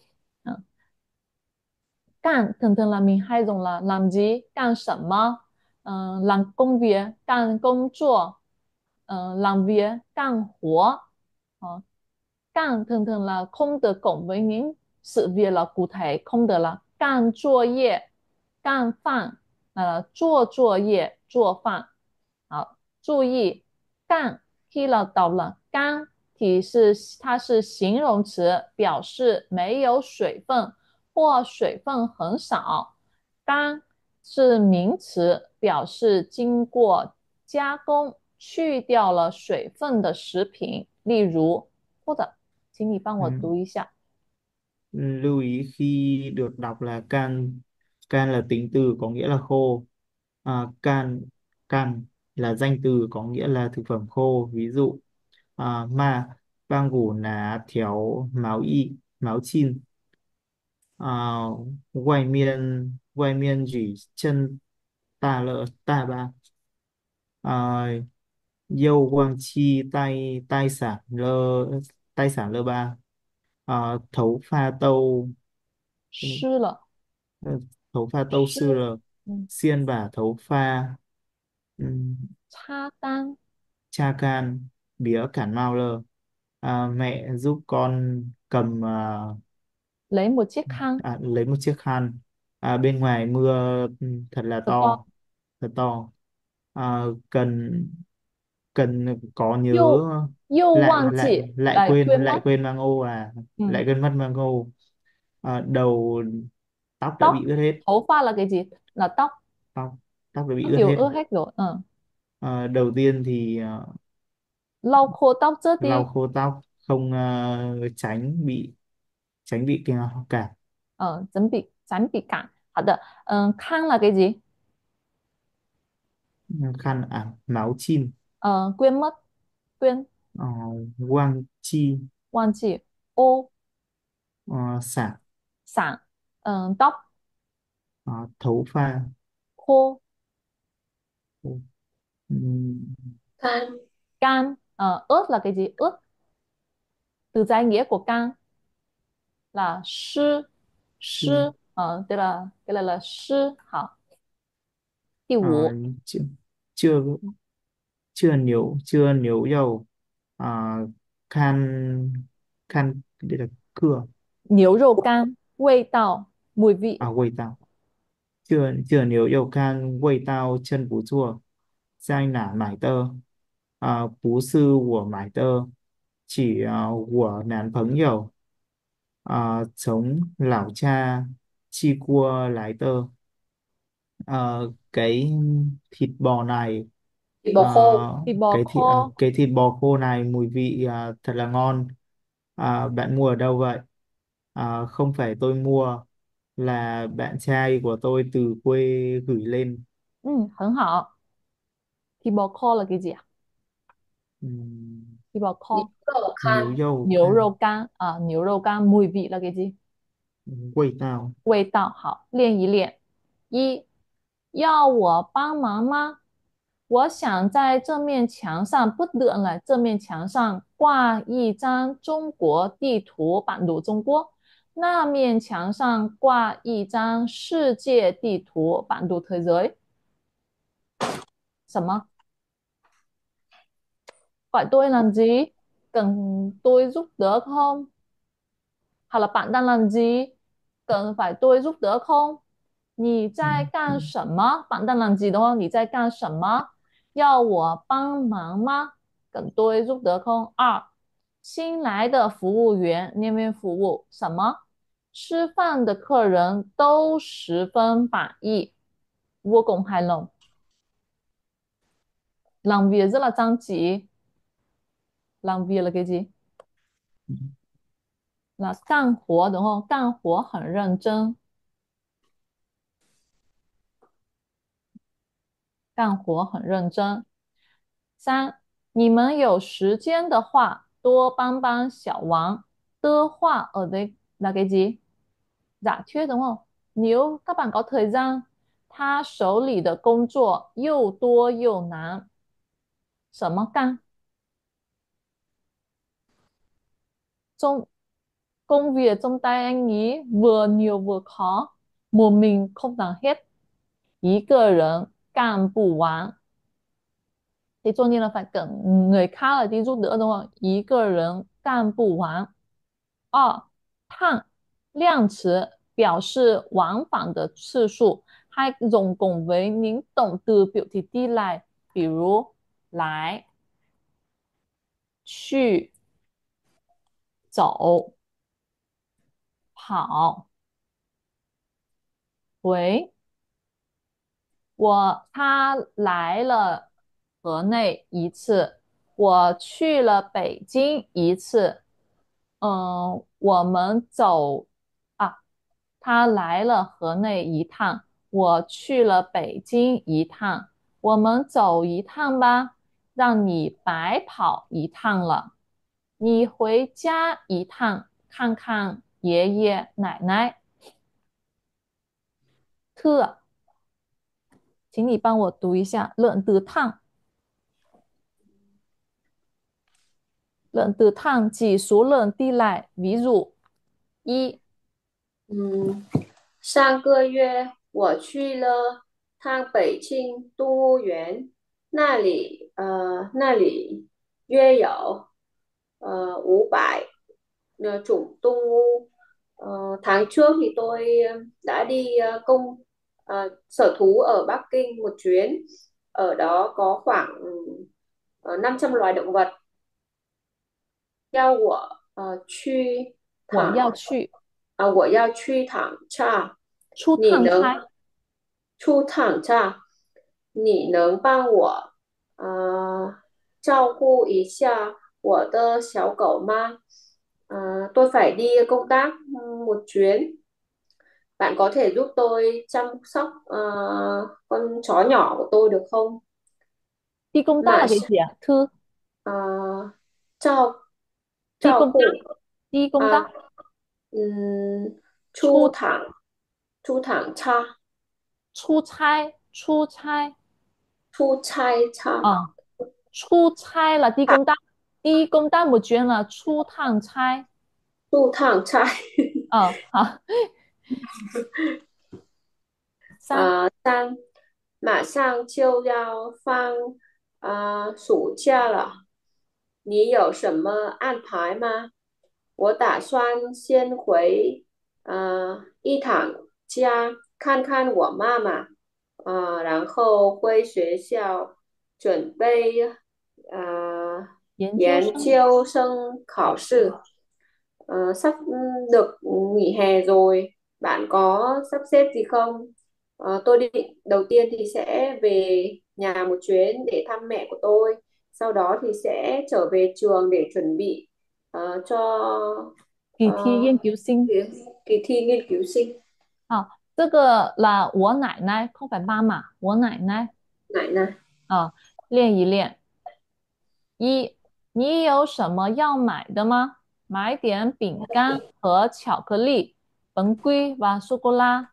Can thường thường là mình hay dùng là làm gì, can 什么, làm công việc, can 工作, làm việc, can 活. Can thường thường là không được cộng với những sự việc là cụ thể, không được là can 作业, can 饭,做作业, 做饭. 好，注意干 khi là đọc là can thì 它是形容词，表示没有水分或水分很少。干是名词，表示经过加工去掉了水分的食品，例如或者，请你帮我
Ừ.
读一下。
Lưu ý khi được đọc là can là tính từ có nghĩa là khô. Can là danh từ có nghĩa là thực phẩm khô. Ví dụ mà bang gủ ná théo máu chin. À, quay miên chỉ chân ta lợ ta ba. À, dâu quang chi tai sản lơ ba. Thấu pha tâu.
湿了，
Ừ, thấu pha tâu
湿，
sư là
嗯，
xiên bả thấu pha. Ừm,
擦干，
cha can bía cản mau lơ. Mẹ giúp con cầm
lấy một chiếc khăn
lấy một chiếc khăn. Bên ngoài mưa thật là
thật to.
to, thật to. Cần cần có nhớ
又忘记来
lại
quyên mất.
quên mang ô
Ừ.
lại quên mất mang ô. Đầu tóc đã bị
Tóc,
ướt hết.
头发 là cái gì? Là tóc.
tóc Tóc đã bị
Tóc
ướt
đều
hết.
ướt hết rồi. Ừ.
Đầu tiên thì
Lau khô tóc trước
lau
đi.
khô tóc, không tránh bị cái cảm.
Tránh bị cản. 好的，khăn là cái gì?
Khăn máu chin.
Quên mất. Quên,
Ờ, Quang chi.
忘记. Ô,
Xả.
sảng. Tóc,
Thấu pha.
khô,
Ừm,
Can,
can. Ướt là cái gì? Ướt. Từ danh nghĩa của can là sư.
sư.
Sư. Tức là cái này là sư. 好，第
Ờ,
五
chưa chưa chưa nấu dầu. À, khan khan đây là cưa.
牛肉干，味道 mùi vị.
Quầy tao chưa nấu dầu khan quầy tao chân bú chua. Danh là mải tơ. Bú sư của mải tơ chỉ của nán phấn dầu. Chống lão cha chi cua lái tơ. Cái thịt bò này
thịt bò
ờ,
khô,
Thịt bò khô.
cái thịt bò khô này mùi vị thật là ngon. Bạn mua ở đâu vậy? Không phải tôi mua, là bạn trai của tôi từ quê gửi lên.
很好. Thịt bò kho là cái gì ạ?
Ừm,
Thịt bò
牛
kho.
肉
Nhiều
干，
dâu
牛
can.
肉干.牛肉干 mùi vị là cái gì?
Quầy tao.
味道好，练一练。一，要我帮忙吗？我想在这面墙上，不得了，这面墙上挂一张中国地图，版图中国。那面墙上挂一张世界地图，版图thế giới. 什么？ Gọi tôi làm gì? Cần tôi giúp đỡ không? Hoặc là bạn đang làm gì? Cần phải tôi giúp đỡ không? 你在干什么？bạn đang làm gì đúng không? 你在干什么？要我帮忙吗？cần tôi giúp đỡ không? 二，新来的服务员nhân viên服务什么？吃饭的客人都十分满意，vô cùng hài lòng. Làm việc rất là chăm chỉ. Làm việc là cái gì? Là 干活đúng không? 干活很认真. 干活很认真。三，你们有时间的话，多帮帮小王。的话ở đây là cái gì? Giả thuyết đúng không? Nếu các bạn có thời gian, 他手里的工作又多又难。什么干？Trong công việc trong tay anh ấy vừa nhiều vừa khó, một mình không làm hết. 一个人干不完。thì cho nên là phải cần người khác là đi giúp đỡ đúng không? 一个人干不完。二，趟量词表示往返的次数，它用共为您懂得表题地来，比如来、去、走、跑、回。他来了河内一次，我去了北京一次。我们走啊，他来了河内一趟，我去了北京一趟，我们走一趟吧，让你白跑一趟了。你回家一趟，看看爷爷奶奶。特，请你帮我读一下lợn từ thang。lợn từ thang chỉ số lợn đi lại, ví dụ 一，
上个月我去了趟北京动物园，那里约有500 chủng动物. Tháng trước thì tôi đã đi sở thú ở Bắc Kinh một chuyến. Ở đó có khoảng 500 loài động vật. 要我去
我要去
我要去躺查，
出
你能
趟差。
出躺查，你能帮我照顾一下我的小狗吗? Tôi phải đi công tác một chuyến. Bạn có thể giúp tôi chăm sóc con chó nhỏ của tôi được không?
Đi công tác
Mà
là cái gì ạ? Thư,
照
đi
照
công
顾
tác, đi công tác,
出
出
躺出躺差
出差，出差。
出差差
出差là đi công tác. Đi công tác một chuyến là 出趟差。
出趟差
好。三，
三，马上就要放暑假了，你有什么安排吗？我打算先回一趟家看看我妈妈，然后回学校准备
研究
研
生。
究生考试. Sắp được nghỉ hè rồi, bạn có sắp xếp gì không? Tôi định đầu tiên thì sẽ về nhà một chuyến để thăm mẹ của tôi, sau đó thì sẽ trở về trường để chuẩn bị cho
kỳ thi nghiên cứu sinh.
kỳ thi nghiên cứu sinh.
这个 là 我奶奶 không phải ba mà, 我奶奶。
奶奶，
练一练。一，你有什么要买的吗？买点饼干和巧克力，bánh quy và sô cô la。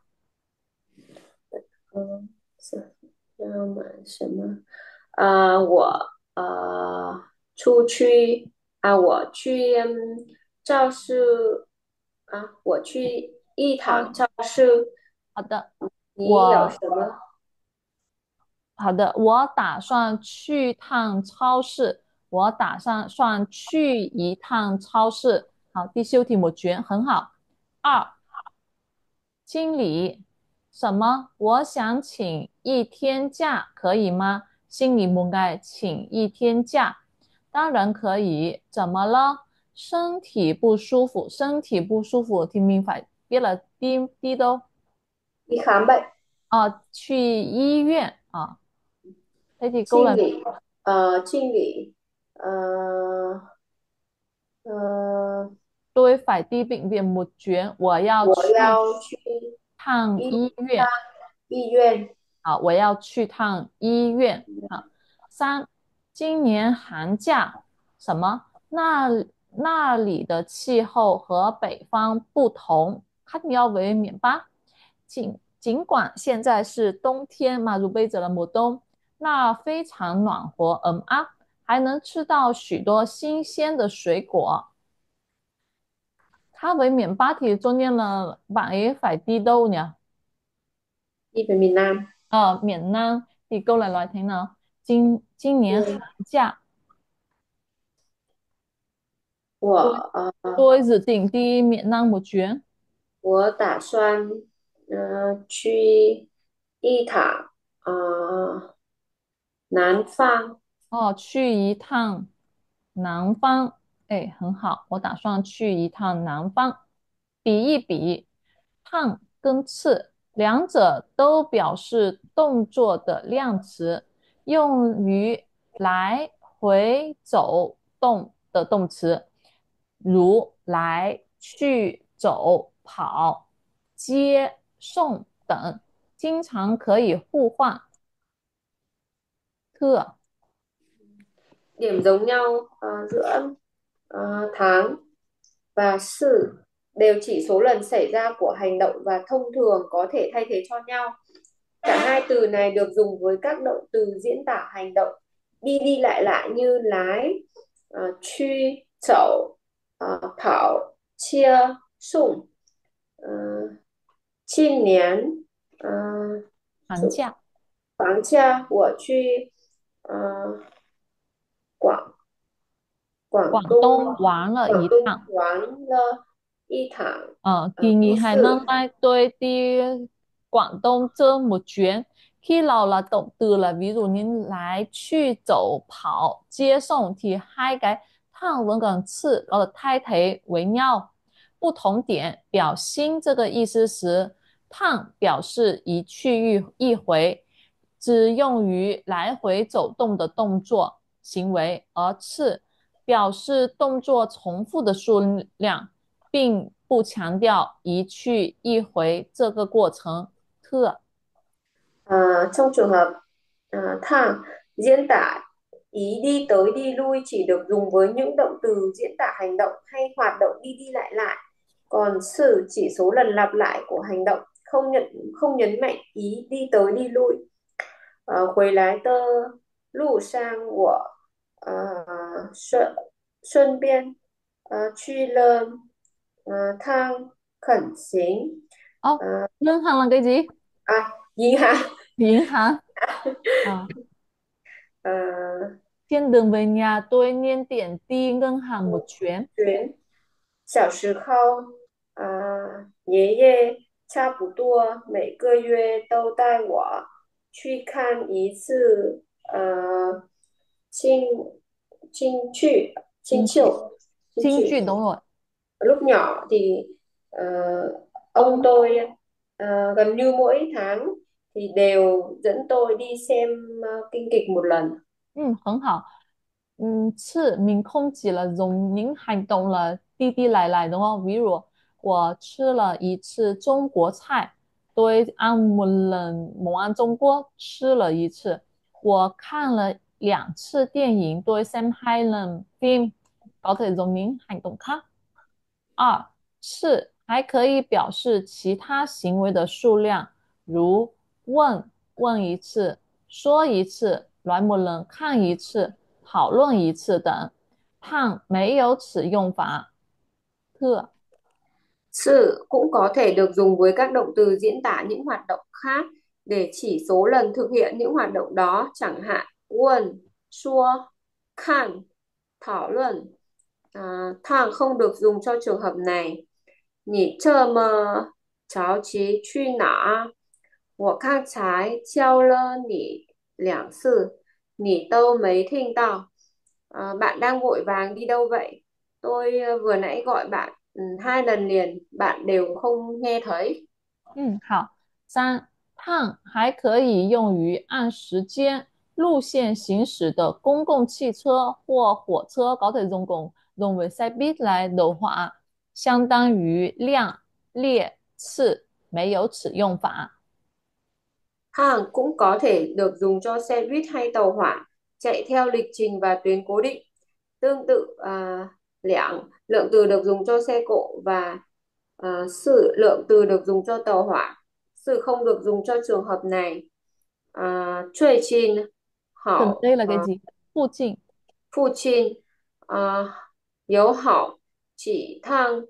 是要买什么？我出去我去教室我去一趟教室。
好的，
你有什么？
好的，我打算去趟超市。我打算去一趟超市。好，第修题我觉很好。二，经理，什么？我想请一天假，可以吗？心里应该请一天假，当然可以。怎么了？身体不舒服，身体不舒服thì mình phải biết là đi đâu?
Đi khám bệnh.
去医院啊。thế thì câu
经
là
理经理呃
tôi phải đi bệnh viện một chuyến, 我要
我
去
要去
趟
一趟
医院。
医院。
好，我要去趟医院。好，三，今年寒假什么？那里的气候和北方不同，堪要为免吧。尽管现在是冬天嘛，如bây giờ là mùa đông，那非常暖和ấm áp，还能吃到许多新鲜的水果。它为免巴thì cho nên là bạn ấy phải đi đâu nhỉ?
Đi về miền Nam.
Miền Nam thì câu lại nói thế nào? 今年寒假
我
tôi dự định đi miền Nam một chuyến.
我打算去一趟南方。
去一趟南方。哎，很好，我打算去一趟南方。比一比，趟跟次两者都表示动作的量词，用于来回走动的动词，如来去走跑接送等，经常可以互换。特
Điểm giống nhau giữa tháng và sự đều chỉ số lần xảy ra của hành động và thông thường có thể thay thế cho nhau. Cả hai từ này được dùng với các động từ diễn tả hành động đi đi lại lại như lái, truy, chậu,跑, chia, sung, 今年
寒假
房假我去广广
广
东
东玩了
广东
一趟。
玩了一趟。
Kỳ nghỉ
不
hè
是
năm nay tôi đi Quảng Đông chơi một chuyến. Khi nào là động từ là ví dụ như lái, 去, 走, 跑, 接送 thì hai cái thang vẫn còn 次 có thể thay thế với nhau. 不同点表新这个意思时，趟表示一去一回，只用于来回走动的动作行为，而次表示动作重复的数量，并不强调一去一回这个过程。特
Trong trường hợp thang diễn tả ý đi tới đi lui chỉ được dùng với những động từ diễn tả hành động hay hoạt động đi đi lại lại. Còn sự chỉ số lần lặp lại của hành động, không nhấn mạnh ý đi tới đi lui. 回来的路上我顺便去了趟恳行
ngân hàng là cái gì?
銀行
銀行.
Ờ,
Trên đường về nhà tôi nhân tiện đi ngân hàng một chuyến.
chuyến 小时候爷爷差不多每个月都带我去看一次京京剧京秀京
Chính
剧
trị đúng rồi.
lúc nhỏ thì ông tôi gần như mỗi tháng thì đều dẫn tôi đi xem kinh kịch một lần.
很好。次mình không chỉ là dùng những hành động là đi đi lại lại đúng không? Ví dụ, 我吃了一次中国菜, tôi ăn một lần món ăn Trung Quốc, 吃了一次。我看了两次电影, tôi xem hai lần phim, có thể dùng những hành động khác. 二次还可以表示其他行为的数量，如问一次、说一次、来một lần看一次、讨论一次等。趟没有此用法。特
Sự cũng có thể được dùng với các động từ diễn tả những hoạt động khác để chỉ số lần thực hiện những hoạt động đó, chẳng hạn won, xua, kan, thảo luận. Thang không được dùng cho trường hợp này. 你这么着急去哪？我刚才叫了你2次，你都没听到。Bạn đang vội vàng đi đâu vậy? Tôi vừa nãy gọi bạn 2 lần liền, bạn đều không nghe thấy.
好。三趟还可以用于按时间、路线行驶的公共汽车或火车có thể dùng với xe buýt 来的话，相当于辆、列、次，没有此用法。
Thang cũng có thể được dùng cho xe buýt hay tàu hỏa chạy theo lịch trình và tuyến cố định. Tương tự, lẻng, lượng từ được dùng cho xe cộ và sự lượng từ được dùng cho tàu hỏa. Sự không được dùng cho trường hợp này. Truy chin,
Gần
hảo,
đây là cái gì? Phụ cận.
phụ chin, à,友好, chỉ thang,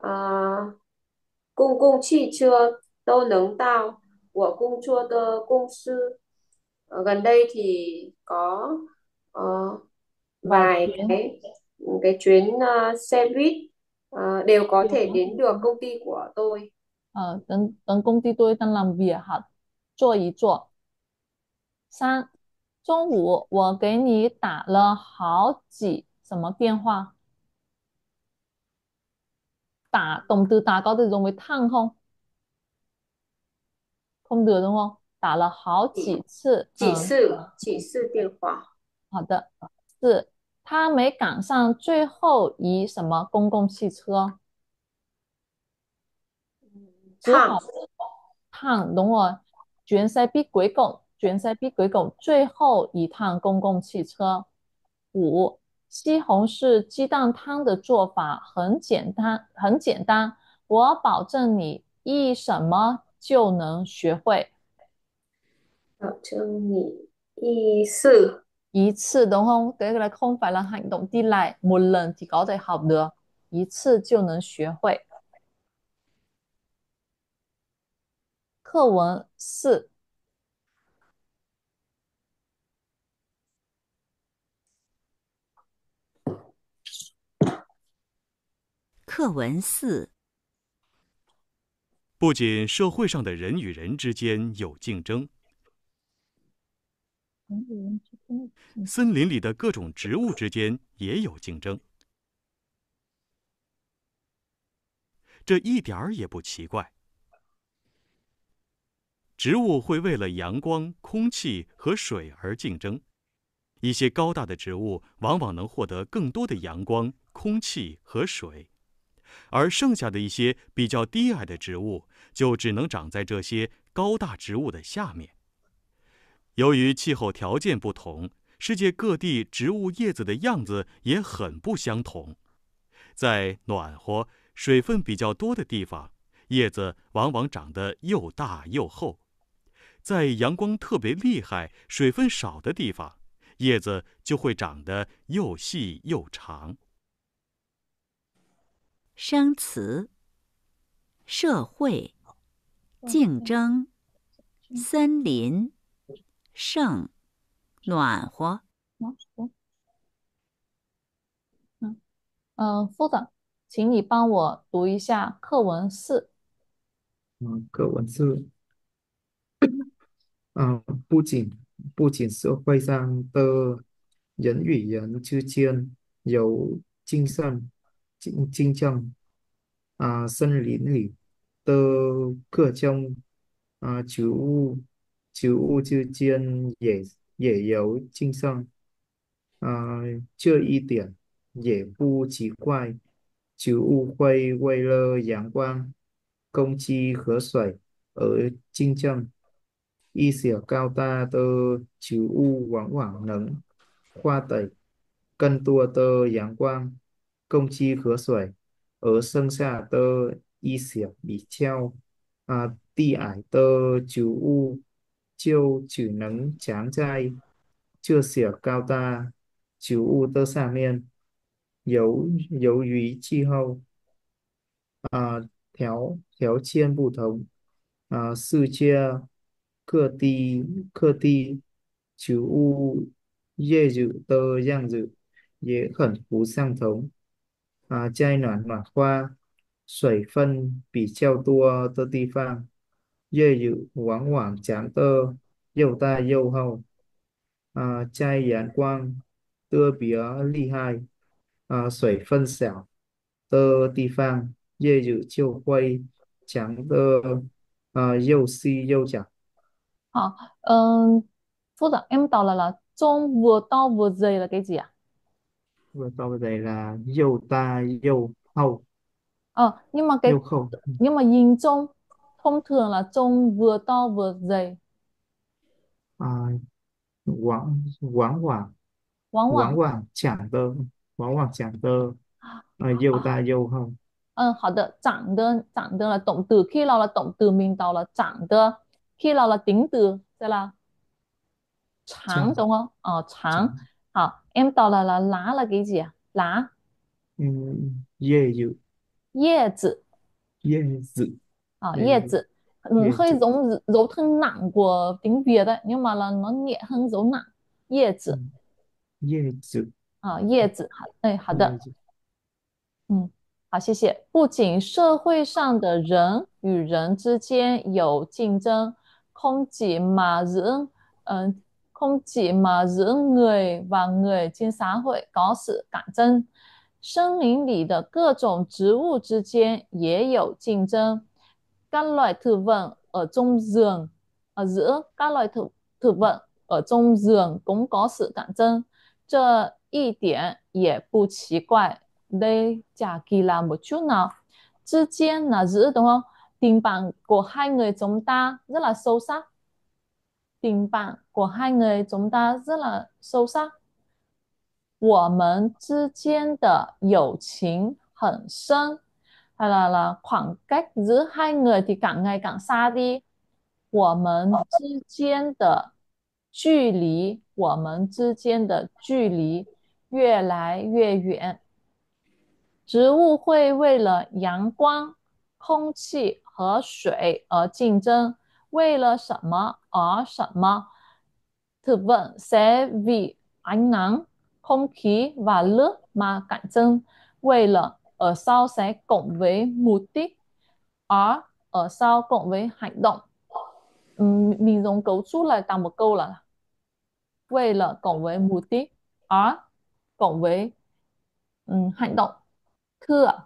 công công汽车 都能到我工作的公司. Gần đây thì có ờ,
Vài
vài
chuyến.
cái chuyến xe buýt đều có thể đến được công ty của tôi.
等工地多一等 làm việc 哈，坐一坐。三，中午我给你打了好几什么电话？打 động từ打 có thể dùng với thăng không? Không được đúng không? 打了好几次。
几次电话。
好的。四，他没赶上最后一什么公共汽车，只好趟，等我转塞逼鬼拱，转塞逼鬼拱最后一趟公共汽车。五，西红柿鸡蛋汤的做法很简单，很简单，我保证你一什么就能学会。
保证你一次
一次đúng không? Cái này không phải là hành động đi lại, một lần thì có thể học được, 一次就能学会。课文四，
课文四，
不仅社会上的人与人之间有竞争，森林里的各种植物之间也有竞争，这一点儿也不奇怪。植物会为了阳光、空气和水而竞争。一些高大的植物往往能获得更多的阳光、空气和水，而剩下的一些比较低矮的植物就只能长在这些高大植物的下面。由于气候条件不同，世界各地植物叶子的样子也很不相同。在暖和、水分比较多的地方，叶子往往长得又大又厚；在阳光特别厉害、水分少的地方，叶子就会长得又细又长。
生词：社会、竞争、森林、盛、暖和。
副长，请你帮我读一下课文四。
课文是不仅社会上的人与人之间有竞争，森林里的各种植物之间也有竞争，这一点也不奇怪。植物会为了阳光、空气和水而竞争。一些高大的植物往往能获得更多的阳光、空气和水，而剩下的一些比较低矮的植物就只能长在这些高大植物的上面。由于气候条件不同，世界各地植物叶子的样子也很不相同。在暖化、水分比较多的地方，叶子往往长得又大又厚。在阳光特别厉害、水分少的地方，叶子就会长得又细又长。
好，副长em đọc là trông vừa to vừa dày là cái gì ạ?
Vừa to đây là又大又厚。
Nhưng mà
又厚。
nhưng mà nhìn trông thông thường là trông vừa to vừa dày.
啊，往
往往。
往往长得往往长得又大又厚。
好的，长的là động từ, khi nào là động từ mình đọc là 长的, khi nào là tính từ sẽ là 长
长
đúng không? Tráng.
长
Em đọc là lá là cái gì à? Lá, 叶子
叶子
叶
叶
子.
叶
Hơi
子
giống dấu thân nặng của tiếng Việt đấy, nhưng mà là nó nhẹ hơn dấu nặng. 叶子
叶子
叶子，好的。
叶子
嗯，好，谢谢。不仅社会上的人与人之间有竞争，không chỉ mà giữa không chỉ mà giữa người và người trên xã hội có sự cạnh tranh，森林里的各种植物之间也有竞争。Các loài thực vật ở trong rừng, ở giữa các loài thực vật ở trong rừng cũng có sự cạnh tranh，这一点也不奇怪。đây chả kỳ lạ một chút nào.之间 là giữa đúng không? Tình bạn của hai người chúng ta rất là sâu sắc. Tình bạn của hai người chúng ta rất là sâu sắc. 我们之间的友情很深. Hay là khoảng cách giữa hai người thì càng ngày càng xa đi. 我们之间的距离，我们之间的距离越来越远。植物会为了阳光、空气和水而竞争，为了什么而什么？Thực vật sẽ vì ánh nắng, không khí và nước mà cạnh tranh. 为了 ở sau sẽ cộng với mục đích, ở sau cộng với hành động. Mình dùng cấu trúc lại tạo một câu là 为了 cộng với mục đích, cộng với hành động. Thưa ạ.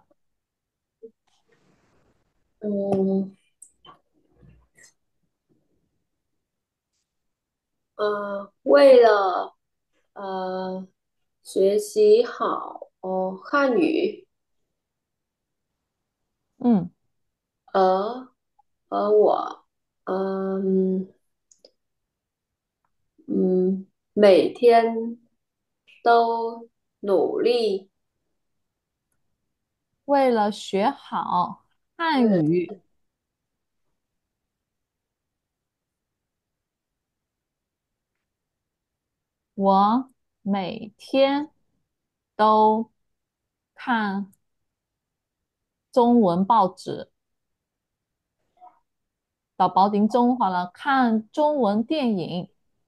Ừm, ờ, 为了学习好汉语，
嗯。
我嗯每天都努力，
为了学好汉
嗯，
语，我每天都看中文报纸，đọc báo tiếng Trung hoặc là 看中文电影，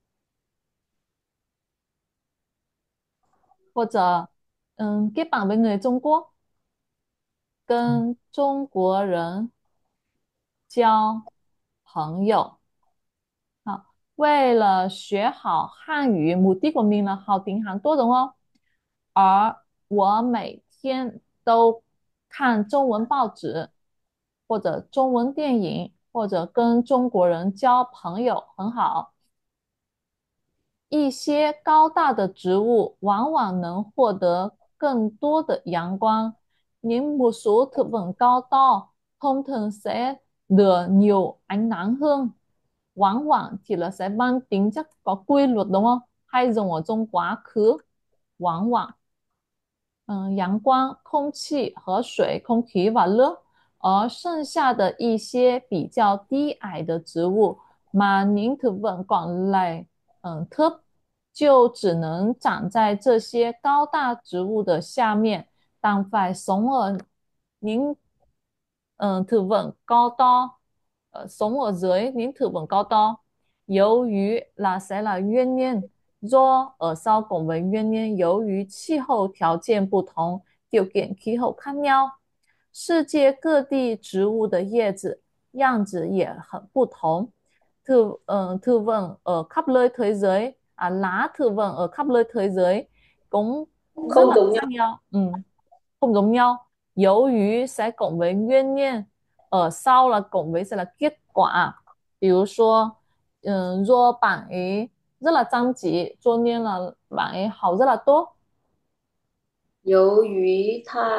或者kết bạn với người Trung Quốc，跟中国人交朋友。好，为了学好汉语，目的của mình là học tiếng Hàn tốt đúng không? 而我每天都看中文报纸，或者中文电影，或者跟中国人交朋友，很好。一些高大的植物往往能获得更多的阳光。Những một số thực vật cao to thông thường sẽ được nhiều ánh nắng hơn.往往 thì là sẽ mang tính chất có quy luật đúng không? Hay dùng ở trong quá khứ. 往往阳光、空气和水、空气瓦勒，而剩下的一些比较低矮的植物，mà những thực vật còn lại thấp 就只能长在这些高大植物的下面，但phải sống ở những thực vật cao to, sống ở dưới những thực vật cao to. 由于 là sẽ là nguyên nhân do ở sau cùng với nguyên nhân 由于气候条件不同，điều kiện khí hậu khác nhau，世界各地植物的叶子样子也很不同。Thực vật ở khắp nơi thế giới, lá thực vật ở khắp nơi thế giới cũng rất
không
là
giống nhau.
khác nhau, không giống nhau. 由于 sẽ cộng với nguyên nhân, ở sau là cộng với sẽ là kết quả. 比如说若 bạn ấy rất là chăm chỉ, cho nên là bạn ấy học rất là tốt.
由于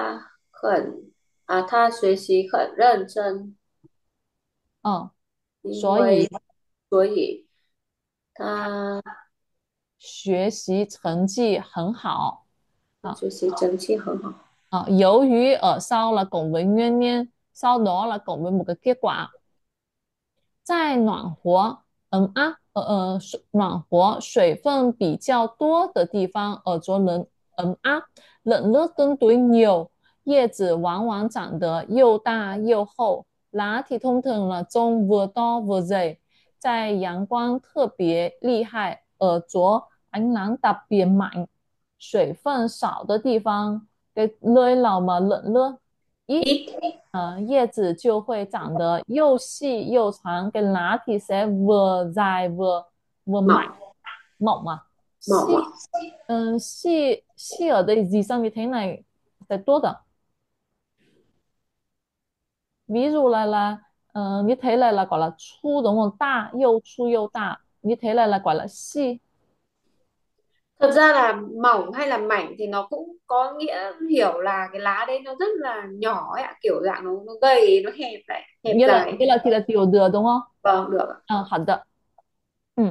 他学习很认真，
嗯，
因为
所以
所以他
学习成绩很好啊
学习成绩很好。
由於收啦共永遠呢收到啦共永嘅結果，在暖和暖和水分比較多的地方做冷熱tương對nhiều，葉子往往長得又大又厚，lá thì thông thường là trông vừa to vừa dày，在陽光特別厲害，耳朵ánh nắng đặc biệt mạnh，水分少的地方cái nơi nào mà冷热ít
Ít.
叶子就会长得又细又长，cái lá thì sẽ vừa dài vừa mảnh
Mỏng.
mỏng
Mỏng
细
ạ.
细ở đây gì sang như thế này sẽ tốt à? Ví dụ như thế này là gọi là粗đúng không? Đa, 又粗又大, như thế này là gọi là 细.
Thật ra là mỏng hay là mảnh thì nó cũng có nghĩa hiểu là cái lá đấy nó rất là nhỏ ấy ạ, kiểu dạng nó gầy, nó hẹp lại, hẹp
Nghĩa là
dài.
nghĩa là thì là tiểu được đúng không?
Vâng, được ạ.
好的. Ừ.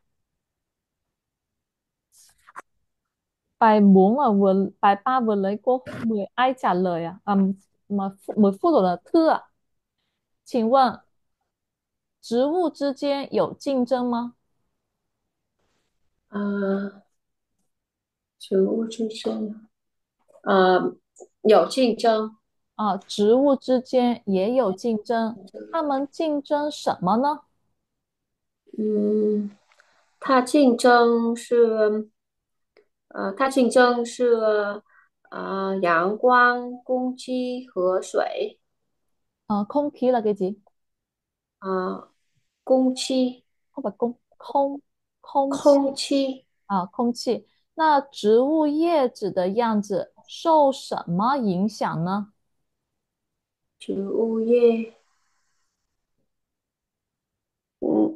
Bài 4 bài 3 vừa lấy cô 10 ai trả lời à? Mà 10 phút rồi là Thư ạ. 请问植物之间有竞争吗？
植物之间有竞争。
植物之间也有竞争，它们竞争什么呢？
嗯，它竞争是阳光、空气和水。
空khí là cái gì?
空气。
không phải空气
空气。
空气。那植物叶子的样子受什么影响呢？
植物叶。Ừ,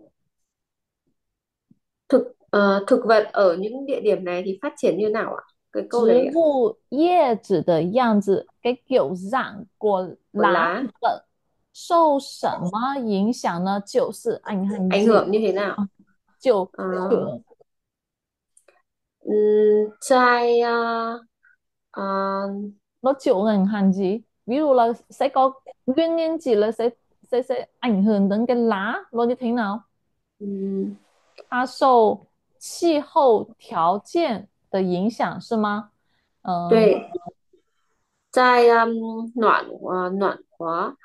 thực vật ở những địa điểm này thì phát triển như nào ạ? Cái câu
植
đấy ạ.
物叶子的样子cái kiểu dạng của
Của
lá
lá
vật受什么影响呢？就是ảnh hưởng
ảnh
gì?
hưởng như thế nào?
就
Ờ,
就
chai
nó chịu ảnh hưởng gì? Ví dụ là sẽ có nguyên nhân gì là sẽ ảnh hưởng đến cái lá nó như thế nào? 它受气候条件的影响是吗？
对，在暖和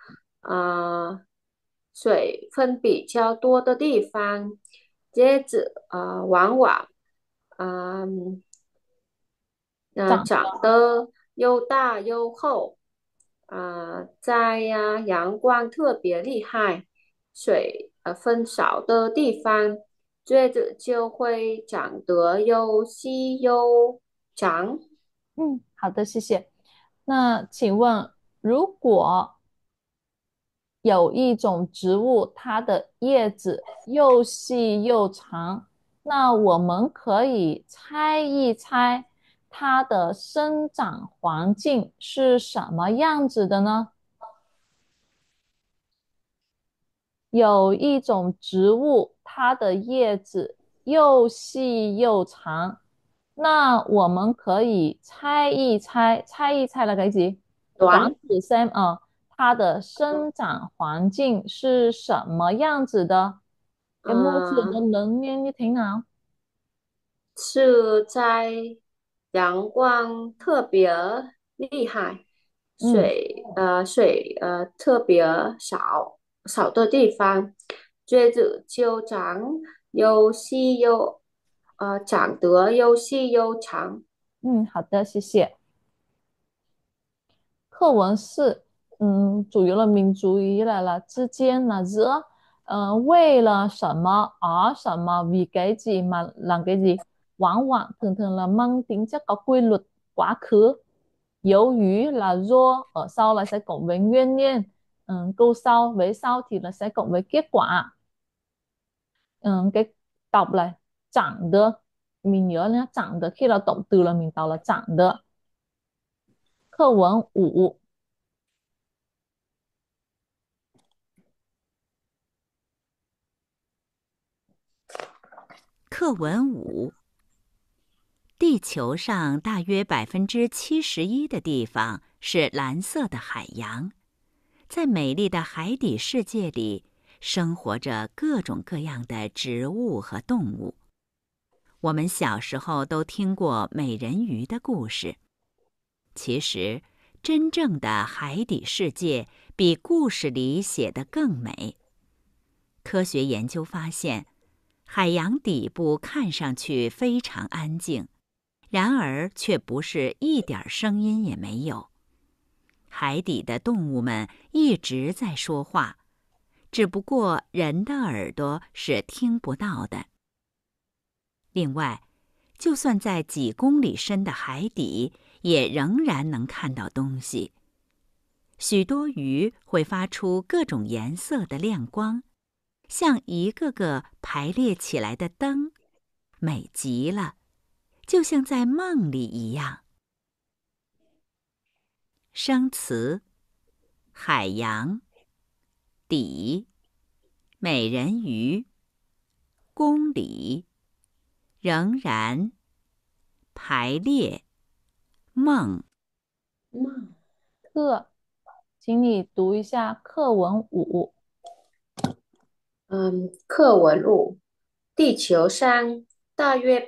水分比较多的地方，叶子往往
长
长得又大又厚。在阳光特别厉害、水分少的地方，叶子就会长得又细又长。
好的，谢谢。那请问，如果有一种植物，它的叶子又细又长，那我们可以猜一猜它的生长环境是什么样子的呢？有一种植物，它的叶子又细又长，那我们可以猜一猜了cái gì？đoán
Đoán.
thử xem它的生长环境是什么样子的？cái môi trường nó
ờ,
lớn lên như thế nào？
是在阳光特别厉害、
嗯
水特别少的地方，叶子就长得又细又长。
好的，谢谢。课文是主yếu là mình chú ý là 之间là giữa为了什么而什么 vì cái gì mà làm cái gì往往thường thường là mang tính chất có quy luật quá khứ由于 là do ở sau là sẽ cộng với nguyên nhân câu sau với sau thì là sẽ cộng với kết quả cái đọc là chẳng được mình nhớ nhé chẳng được khi là động từ là mình đọc là chẳng được课文5
课文5。地球上大约71%的地方是蓝色的海洋，在美丽的海底世界里，生活着各种各样的植物和动物。我们小时候都听过美人鱼的故事。其实，真正的海底世界比故事里写得更美。科学研究发现，海洋底部看上去非常安静，然而却不是一点声音也没有。海底的动物们一直在说话，只不过人的耳朵是听不到的。另外，就算在几公里深的海底，也仍然能看到东西。许多鱼会发出各种颜色的亮光，像一个个排列起来的灯，美极了，就像在梦里一样。生词：海洋、底、美人鱼、公里、仍然、排列、梦。
课，请你读一下课文5。
课文5，地球上大约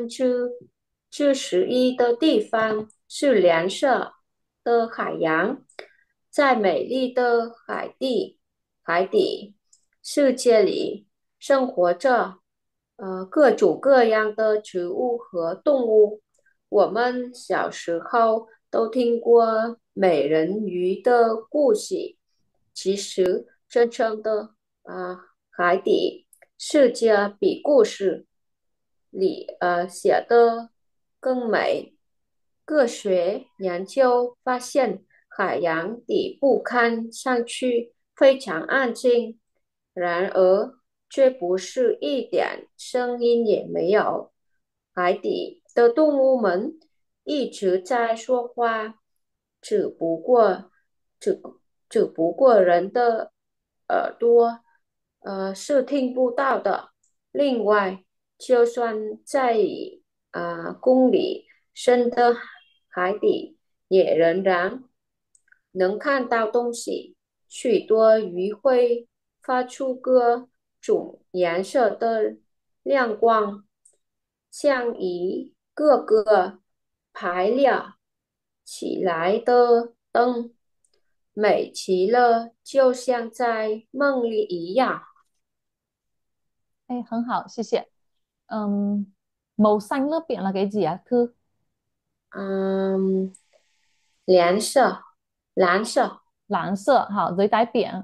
11%的地方是蓝色的海洋，在美丽的海底世界里，生活着各种各样的植物和动物。我们小时候都听过美人鱼的故事，其实真正的海底世界比故事里写的更美。科学研究发现，海洋底部看上去非常安静，然而却不是一点声音也没有。海底的动物们一直在说话，只不过只只不过人的耳朵是听不到的。另外，就算在公里深的海底，也仍然能看到东西。许多鱼会发出各种颜色的亮光，像一个个排列起来的灯，美极了，就像在梦里一样。
哎，很好，谢谢。Màu xanh nước biển là cái gì ạ, Thư?
嗯，蓝色，蓝色，
蓝色，好，dưới đáy biển,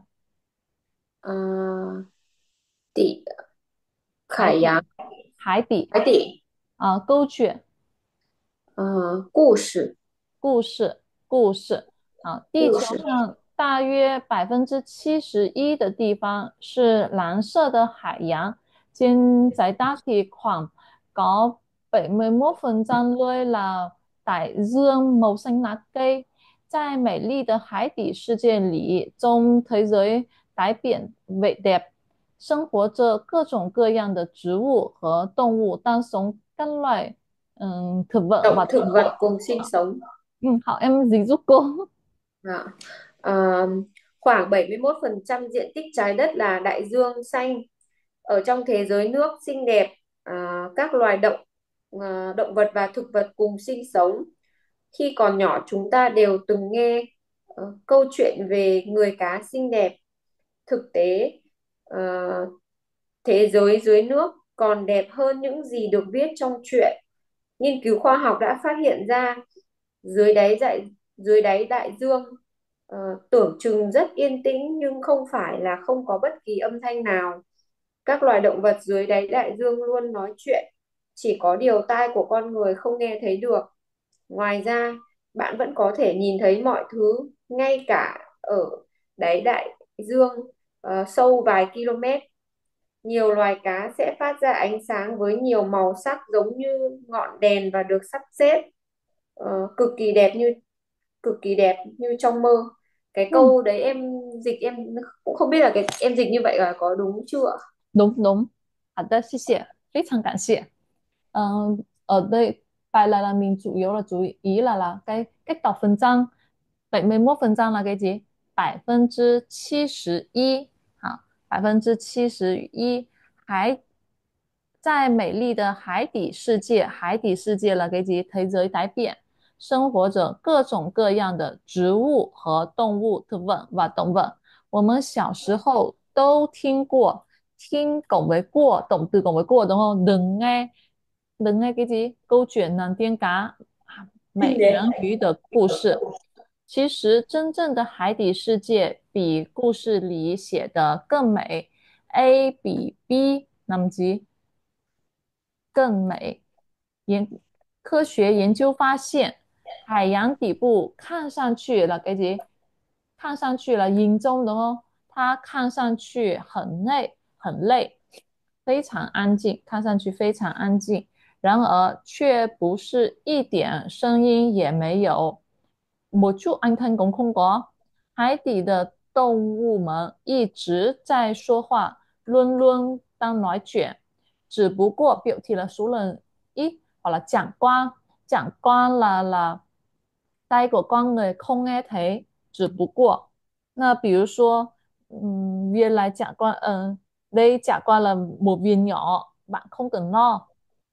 嗯，底，
海底，
海洋，
海底，
海底，
câu chuyện,
故事，
故事，故事。地球
故事，
上大約71%的地方是蓝色的海洋，trên trái đất thì khoảng có 71% nơi là đại dương màu xanh lá cây。在美丽的海底世界里，中thế giới đáy biển vẻ đẹp，生活着各种各样的植物和动物，当sống các loại thực vật và
thực
động vật.
vật cùng sinh sống.
Học em gì giúp cô?
À, à, khoảng 71% diện tích trái đất là đại dương xanh. Ở trong thế giới nước xinh đẹp, các loài động vật và thực vật cùng sinh sống. Khi còn nhỏ chúng ta đều từng nghe câu chuyện về người cá xinh đẹp. Thực tế, thế giới dưới nước còn đẹp hơn những gì được viết trong truyện. Nghiên cứu khoa học đã phát hiện ra dưới dưới đáy đại dương tưởng chừng rất yên tĩnh nhưng không phải là không có bất kỳ âm thanh nào. Các loài động vật dưới đáy đại dương luôn nói chuyện, chỉ có điều tai của con người không nghe thấy được. Ngoài ra, bạn vẫn có thể nhìn thấy mọi thứ, ngay cả ở đáy đại dương sâu vài km. Nhiều loài cá sẽ phát ra ánh sáng với nhiều màu sắc giống như ngọn đèn và được sắp xếp cực kỳ đẹp như trong mơ. Cái câu đấy em cũng không biết là em dịch như vậy là có đúng chưa?
Đúng, đúng. 好的，谢谢。 非常感谢。ở đây bài này là mình chủ yếu là chú ý là cái cách đọc phần trăm. 71% là cái gì? 71%好，71%还在美丽的海底世界，海底世界了，cái gì? Thế giới đáy biển 生活着各种各样的植物和动物thực vật và động vật。我们小时候都听过，听cộng với 过，động từ cộng với 过đúng không? Đừng nghe cái gì? Câu chuyện nàng tiên cá 美人鱼的故事。其实真正的海底世界比故事里写的更美，A 比 B 那么及更美。科学研究发现，海洋底部看上去了，cái gì？看上去了，眼中的哦，它看上去很累，很累，非常安静，看上去非常安静，然而却不是一点声音也没有。một chút âm thanh cũng không có。海底的动物们一直在说话，luôn luôn đang nói chuyện，只不过表thị là số lần ít hoặc là chẳng qua là tay của con người không nghe thấy，只不过。那比如说，原来chẳng qua đây chả qua là một viên nhỏ, bạn không cần lo.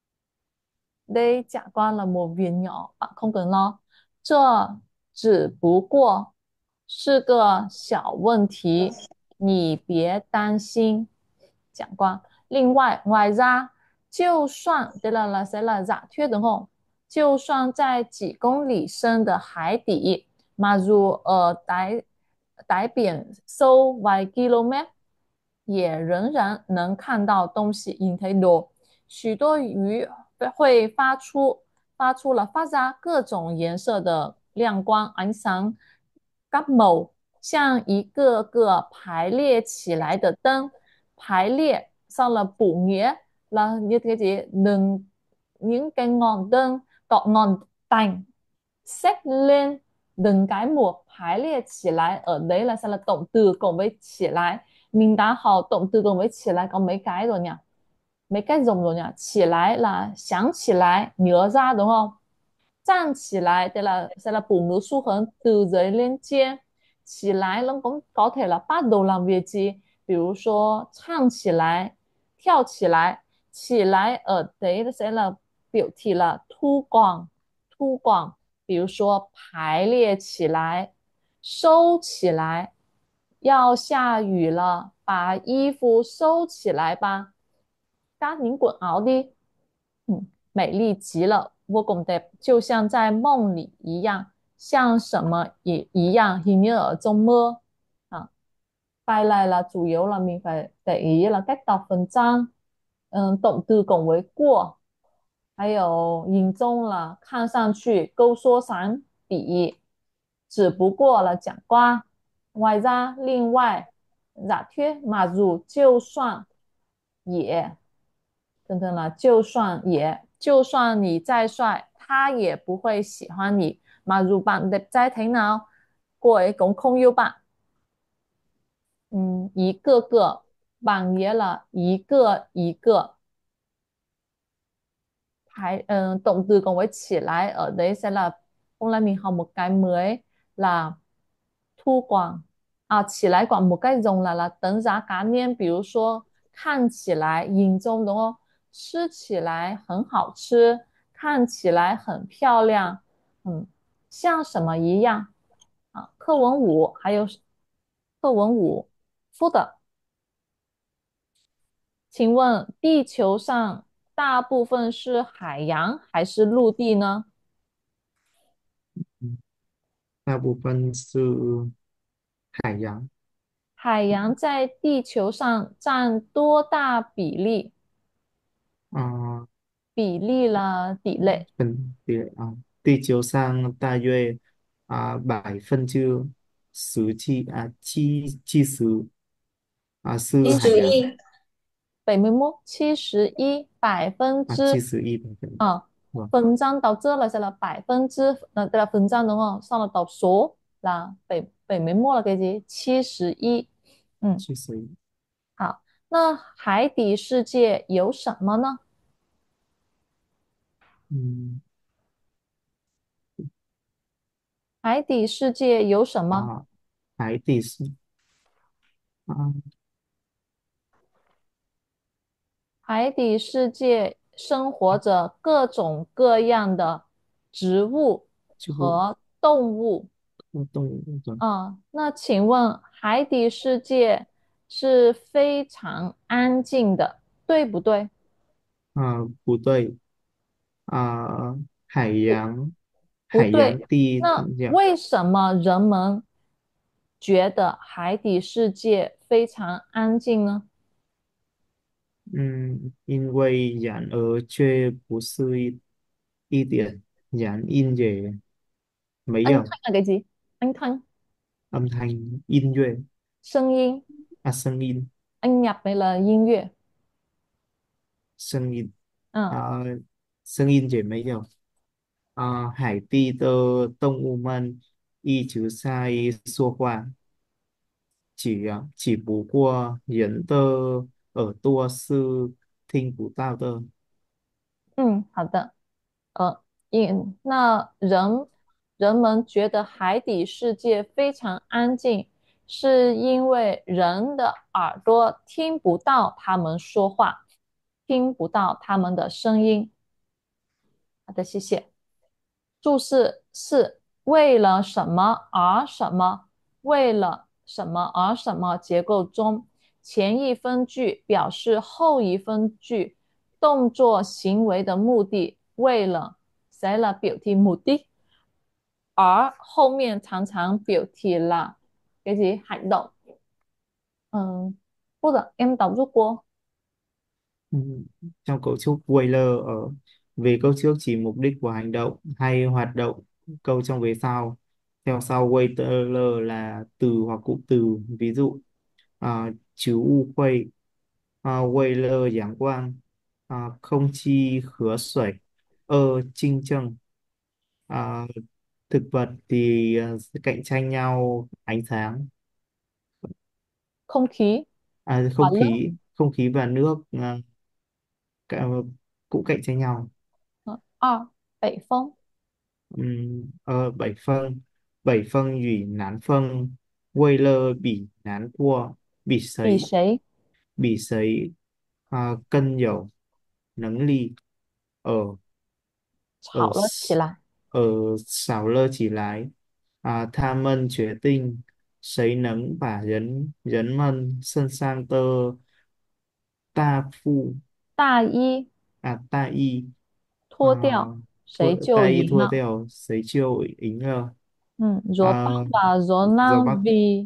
Đây chả qua là một viên nhỏ, bạn không cần lo. 这只不过是个小问题，你别担心。讲qua. 另外, ngoài ra, 就算 đây là sẽ là giả thuyết đúng không? 就算在几公里深的海底，mặc dù ở đáy biển sâu vài km，也仍然能看到东西，nhìn thấy đồ。许多鱼会发ra各种颜色的亮光ánh sáng các màu，像一个个排列起来的灯。排列 sau là phủ nghĩa là như thế gì? Những cái ngọn灯 cọ ngọn đèn xếp lên từng cái một 排列起来 ở đấy là sao là động từ cộng với 起来 mình đã học động từ cộng với 起来 có mấy cái rồi nhỉ, mấy cái dùng rồi nhỉ. 起来 là sáng 起来 nhớ ra đúng không? 站起来 đây là sẽ là phủ ngữ xu hướng từ dưới lên trên. 起来 nó cũng có thể là bắt đầu làm việc gì, 比如说唱起来跳起来。起来 ở đấy sẽ là biểu thị là thu quảng，比如说排列起来，收起来，要下雨了，把衣服收起来吧。赶紧滚熬的，美丽极了，vô cùng đẹp，就像在梦里一样，像什么也一样，hình như ở trong mơ. Bài này là chủ yếu là mình phải để ý là cách đọc phần trăm, động từ cộng với của, 还有影中了，看上去勾缩闪比，只不过了讲qua。ngoài ra 另外 giả thuyết mà dù 就算也等等了，就算也就算你再帅，他也不会喜欢你。mà dù bạn đẹp trai thế nào, cô ấy cũng không yêu bạn. 一个个 bằng nghĩa là 一个一个。động từ cộng với 起来 ở đấy sẽ là hôm nay mình học một cái mới là thu quảng. 起来 quảng một cách dùng là đánh giá cá nhân, 比如说看起来眼中đúng không? 吃起来很好吃，看起来很漂亮，像什么一样。课文5还有课文5 food。请问地球上大部分是海洋还是陆地呢？
大部分是海洋，
海洋在地球上占多大比例？
啊、
比例了，比例。
分别地球上大约70%是海洋
71，
71 71百分
七
之
十一百分
啊，
哇
phần trăm đọc trước là sẽ là 百分之 đây là phần trăm đúng không? Sau là đọc số là 71 là cái gì? 71。
71
好，那海底世界有什么呢？
嗯
海底世界有什么？
啊，海底是啊
海底世界生活着各种各样的植物
就
和动物。
动物
那请问海底世界是非常安静的，对不对？
不对啊，海洋海洋
不对。
地
那
呀，
为什么人们觉得海底世界非常安静呢？
因为然而却不是一点原因也没
Anh
有
Thanh là cái gì? Anh Thanh,
âm thanh音乐
声音。
声音
Anh nhập này là 音乐。
声音
嗯，
啊，声音也没有海地的动物们一直在说话，只不过人的耳朵是听不到的。
好的。那人们觉得海底世界非常安静，是因为人的耳朵听不到他们说话，听不到他们的声音。好的，谢谢。注释是为了什么而什么，为了什么而什么结构中，前一分句表示后一分句动作行为的目的，为了 sẽ là biểu thị mục đích，而后面常常表thị là cái gì hành động. Cô đợi em đọc giúp cô.
Ừ. Trong cấu trúc Wheeler về câu trước chỉ mục đích của hành động hay hoạt động, câu trong vế sau theo sau Wheeler là từ hoặc cụm từ, ví dụ chứ u khuây, Wheeler giảng quang, không chi khứa sủi, chinh châng. À, thực vật thì cạnh tranh nhau ánh sáng,
Không khí và lớp.
không khí và nước cả- cũng cạnh tranh nhau.
Bảy phong.
Bảy phân ủy nán phân quay lơ bỉ nán cua bỉ
Vì
sấy
sấy
bỉ sấy cân dầu nấng ly ở ở
吵了起来。
ở xảo lơ chỉ lái, tha mân决定sấy nấng bả dấn dấn mân sân sang tơ ta phu,
大衣
ta y
脱掉，谁就
ta y
赢
thua
了。
theo sấy chiêu ính lơ.
Rồi Bắc
À,
và rồi
gió
Nam
bắc
vì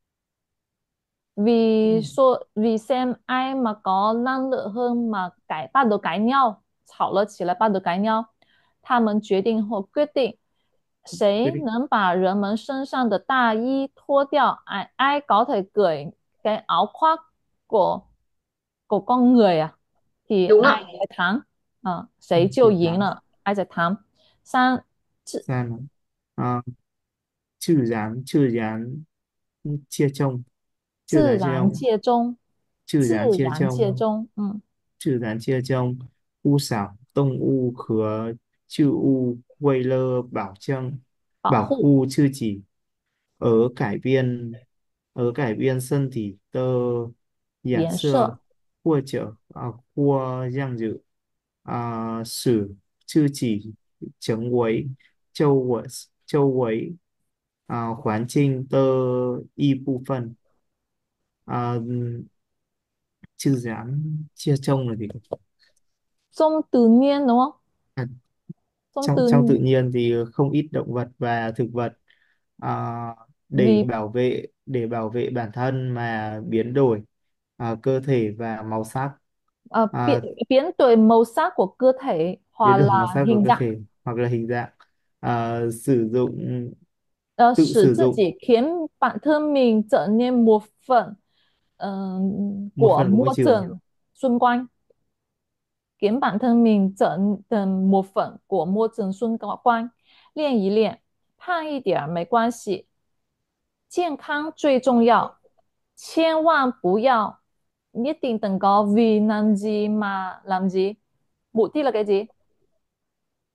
vì số vì xem ai mà có năng lượng hơn mà bắt đầu cãi nhau, 吵了起来，bắt đầu cãi nhau。他们决定后决定，
quyết
谁
định
能把人们身上的大衣脱掉，ai có thể cởi cái áo khoác của con người thì
Đúng
ai
ạ.
sẽ thắng. 谁就
chiến
赢
thắng
了，ai sẽ thắng. 三，自
ra nó à, chữ dán chia trông, chữ
自
dán chia
然
trông
界中，
chữ
自
dán chia
然界
trông
中，
chữ dán chia trông u xảo tông u khứa chữ u quay lơ bảo trâng
保
bảo
护
khu chữ chỉ ở cải biên ở cải biên sân thì tơ giản
颜
xưa
色
cua chở cua giang dự sử chữ chỉ chống quấy châu quấy khoán trinh tơ y bu phân à, chữ dán chia trông là gì?
中 tự nhiên đúng không?
À,
中
trong
tự
trong tự nhiên thì không ít động vật và thực vật à,
vì
để bảo vệ bản thân mà biến đổi cơ thể và màu sắc,
biến,
à,
biến đổi màu sắc của cơ thể hoặc
biến đổi
là
màu sắc của
hình
cơ
dạng.
thể hoặc là hình dạng, sử dụng tự
使
sử
自
dụng
己 khiến bản thân mình trở nên một phần
một
của
phần của môi
môi
trường.
trường xung quanh, khiến bản thân mình trở thành một phần của môi trường xung quanh. 练一练，胖一点儿没关系，健康最重要，千万不要nhất định đừng có vì làm gì mà làm gì. Mục tiêu là cái gì?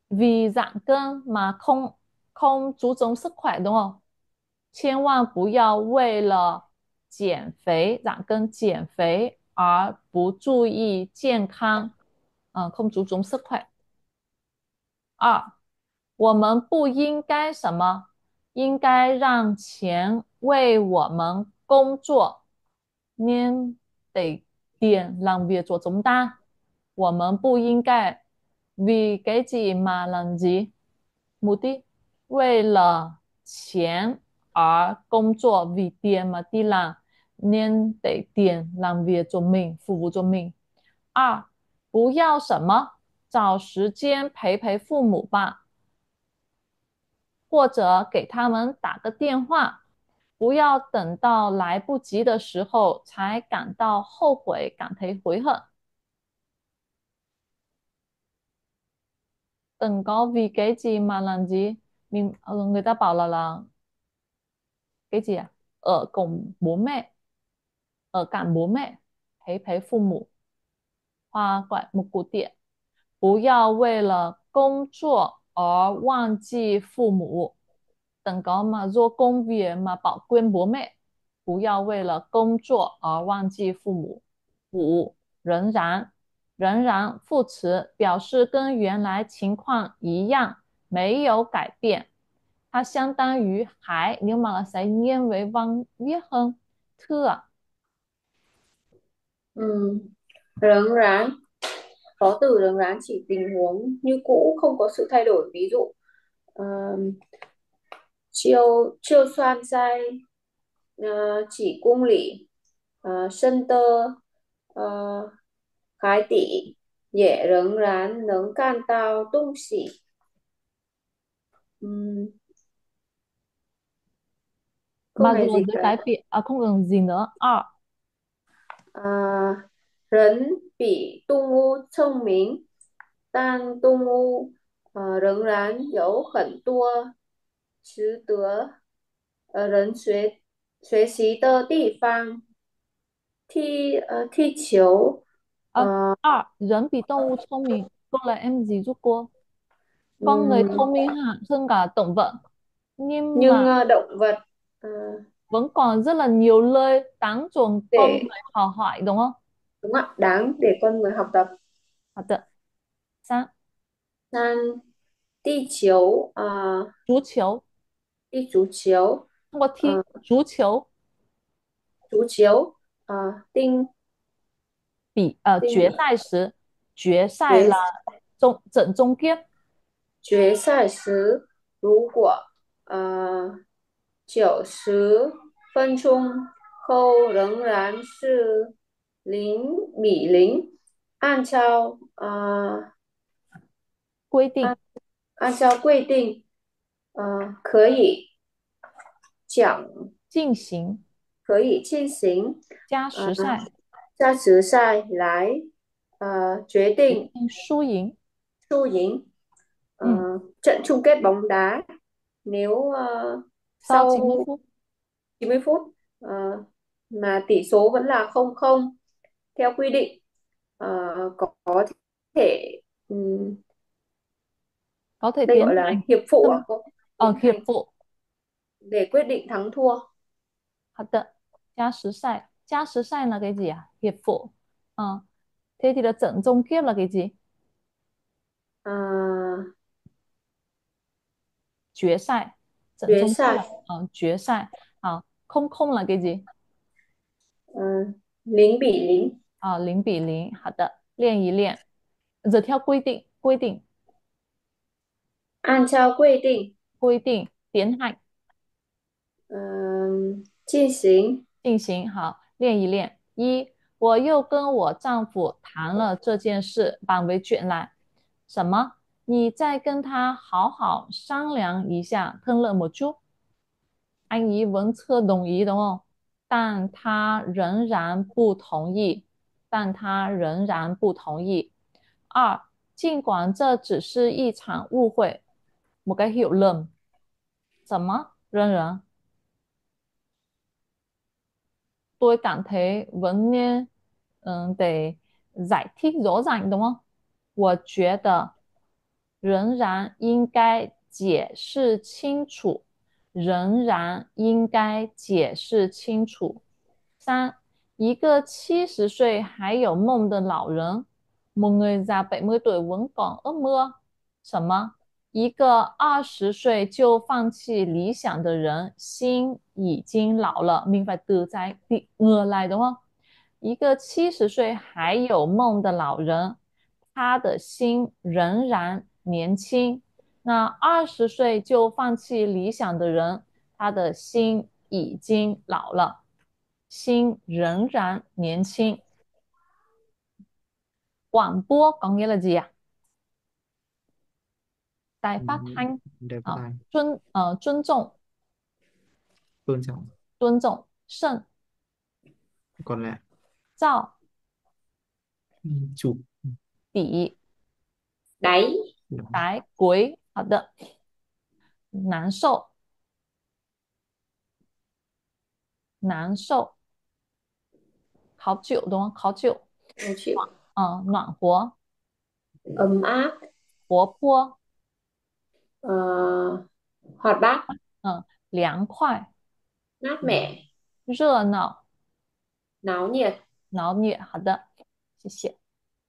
vì giảm cân mà không không注重sức khỏe đúng không? 千万不要为了减肥、长根减肥而不注意健康，không chú trọng sức khỏe。二，我们不应该什么？应该让钱为我们工作，nên để tiền làm việc cho chúng ta。我们不应该 vì cái gì mà làm gì? Mục đích 为了钱而工作，vì tiền mà đi làm nên để tiền làm việc cho mình, phục vụ cho mình。二，不要什么？找时间陪陪父母吧。或者给他们打个电话，不要等到来不及的时候才感到后悔、感thấy hối hận. Đừng có vì cái gì mà làm gì. Người ta bảo là cái gì à? Ở cùng bố mẹ, ở cạnh bố mẹ,陪陪父母，hoặc gọi một cú điện. 不要为了工作而忘记父母。等高嘛，做公务员嘛，保quên bố mẹ，不要为了工作而忘记父母。五，仍然，仍然副词表示跟原来情况一样，没有改变。它相当于还，nếu mà là sẽ nghiêng với văn viết hơn. Thưa,
R仍ráng, có từ r仍ráng chỉ tình huống như cũ, không có sự thay đổi. Ví dụ, chiêu chiêu xoan sai, chỉ cung lỷ, sân tơ, khái tỷ, dễ r仍rán nướng can tao tung xỉ. Câu
mà
này
rồi
gì
với
cả?
cái bị, không cần gì nữa. À,
人比动物聪明，但动物仍然有很多值得人学习的地方。踢球，
二，人比动物聪明。Câu là em gì giúp cô? Con người
ừm,
thông minh hơn cả động vật. Nhưng mà
nhưng động vật ờ,
vẫn còn rất là nhiều nơi đáng dùng con
để
người học hỏi đúng không?
đúng ạ, đáng để con người học tập.
好的。三，
三，地球
足球，
踢足球，
通过踢
呃，
足球
足球定
决
定
赛时，决赛
决
了trận chung kết.
决赛时，如果90分钟后仍然是0-0，按照
规定
按照规定，可以讲
进行
可以进行
加
呃
时赛，
加时赛来决定
决定输赢。
输赢.
嗯，
Trận chung kết bóng đá nếu
sau 90
sau
phút
90 phút mà tỷ số vẫn là 0-0 theo quy định, có thể
có thể
đây
tiến
gọi là
hành
hiệp phụ
sân
có tiến
hiệp
hành
vụ.
để quyết định thắng thua.
好的，加时赛，加时赛là cái gì à? Hiệp phụ. Thế thì là trận chung kết là cái gì?
À,
决赛，trận
决
chung kết
赛
là 决赛。好，không không là cái gì?
0-0.
0-0，好的，练一练。dựa theo quy định, quy định,
An trao quy định,
quy định, tiến hành,
进行
进行。好，练一练。一，我又跟我丈夫谈了这件事，绑为卷来。什么？你再跟他好好商量一下，thương lượng một chút. Anh ấy vẫn chưa đồng ý đúng không? 但他仍然不同意，但他仍然不同意。二，尽管这只是一场误会，một cái hiểu lầm. 什么？仍然 tôi cảm thấy vẫn nên để giải thích rõ ràng đúng không? 我觉得仍然应该解释清楚，仍然应该解释清楚。3. 一个70岁还有梦的老人，một người già 70 tuổi vẫn còn ước mơ什么？一个20岁就放弃理想的人，心已经老了。明白từ trái ngược lại đúng không？一个70岁还有梦的老人，他的心仍然年轻。那20岁就放弃理想的人，他的心已经老了，心仍然年轻。Quảng bố có nghĩa là gì ạ? Đài phát thanh.
Đài phát thanh.
尊重
tôn trọng.
尊重 Sân.
Còn lại.
照
chụp.
比
Đáy.
Đáy cuối. 好的。难受 难受 khó chịu đúng không? khó chịu.
Không chịu.
暖和
Ấm áp.
活泼
Hoạt bát.
凉快
Mát mẻ.
热闹
Náo nhiệt.
挠虐。好的，谢谢。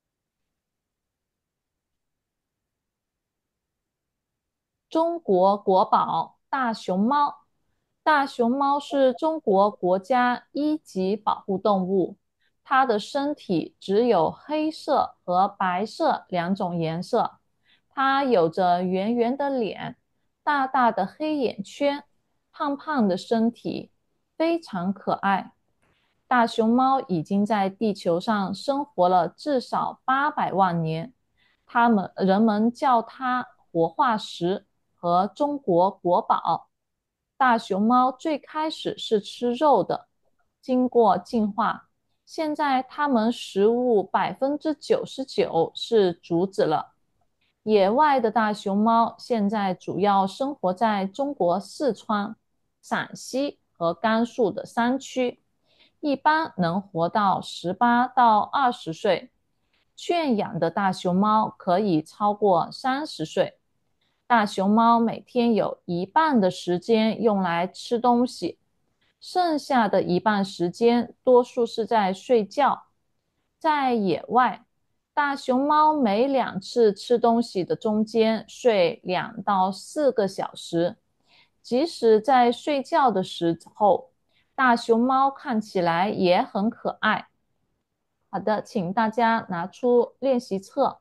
中国国宝大熊猫。大熊猫是中国国家一级保护动物，它的身体只有黑色和白色两种颜色。它有着圆圆的脸，大大的黑眼圈，胖胖的身体，非常可爱。大熊猫已经在地球上生活了至少800万年，人们叫它活化石和中国国宝。大熊猫最开始是吃肉的，经过进化，现在它们食物99%是竹子了。野外的大熊猫现在主要生活在中国四川、陕西和甘肃的山区，一般能活到18到20岁。圈养的大熊猫可以超过30岁。大熊猫每天有一半的时间用来吃东西，剩下的一半时间多数是在睡觉。在野外，大熊猫每2次吃东西的中间睡2到4个小时。即使在睡觉的时候，大熊猫看起来也很可爱。好的，请大家拿出练习册。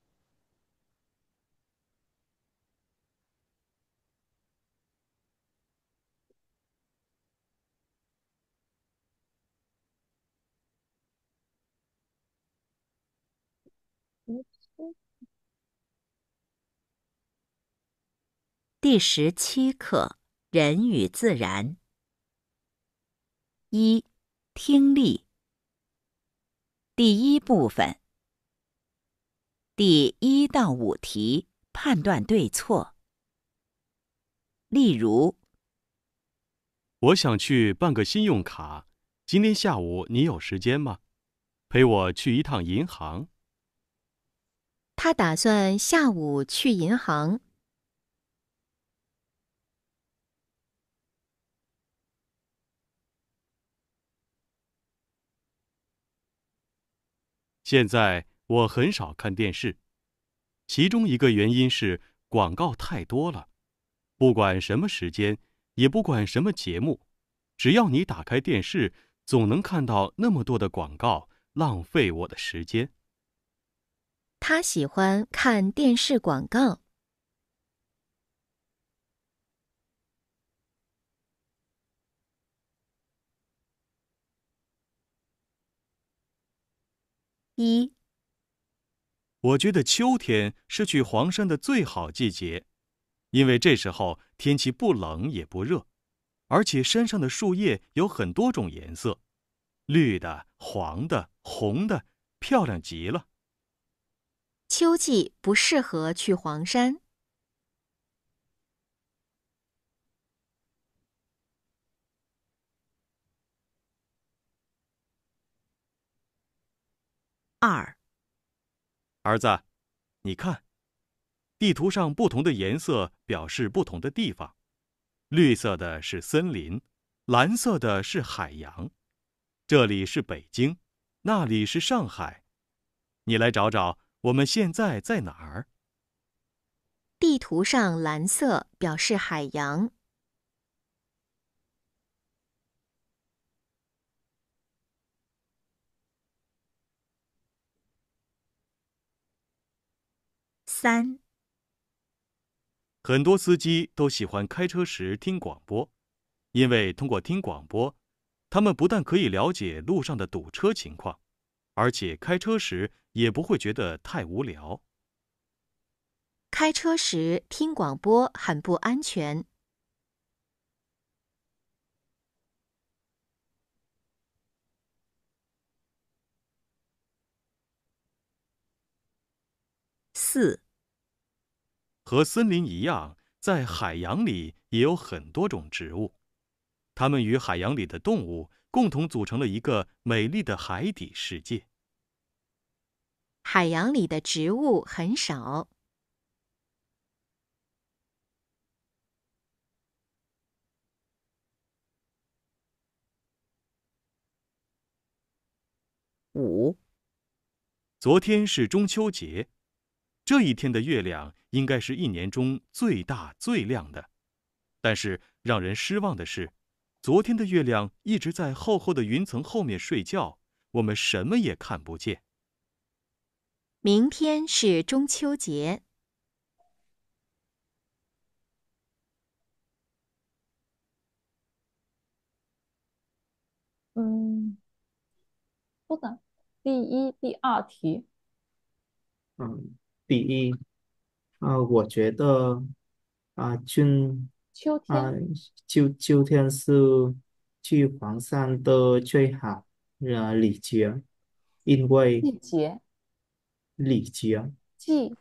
第17课：人与自然。1. 听力。第1部分。第1到5题，判断对错。例如，
我想去办个信用卡，今天下午你有时间吗？陪我去一趟银行。
他打算下午去银行。
现在我很少看电视，其中一个原因是广告太多了。不管什么时间，也不管什么节目，只要你打开电视，总能看到那么多的广告，浪费我的时间。
他喜欢看电视广告。1.
我觉得秋天是去黄山的最好季节，因为这时候天气不冷也不热，而且山上的树叶有很多种颜色，绿的、黄的、红的，漂亮极了。
秋季不适合去黄山。
2.
儿子，你看， 地图上不同的颜色表示不同的地方，绿色的是森林，蓝色的是海洋。这里是北京，那里是上海。你来找找，我们现在在哪儿？
地图上蓝色表示海洋。3，
很多司机都喜欢开车时听广播，因为通过听广播，他们不但可以了解路上的堵车情况，而且开车时也不会觉得太无聊。
开车时听广播很不安全。4，
和森林一样，在海洋里也有很多种植物，它们与海洋里的动物共同组成了一个美丽的海底世界。
海洋里的植物很少。5，
昨天是中秋节，这一天的月亮应该是一年中最大最亮的。但是让人失望的是，昨天的月亮一直在厚厚的云层后面睡觉，我们什么也看不见。
明天是中秋节。
不的，第1、第2题。
第一，我觉得春啊，
秋天
秋天是去黄山的最好礼节，因为
季节
礼节
季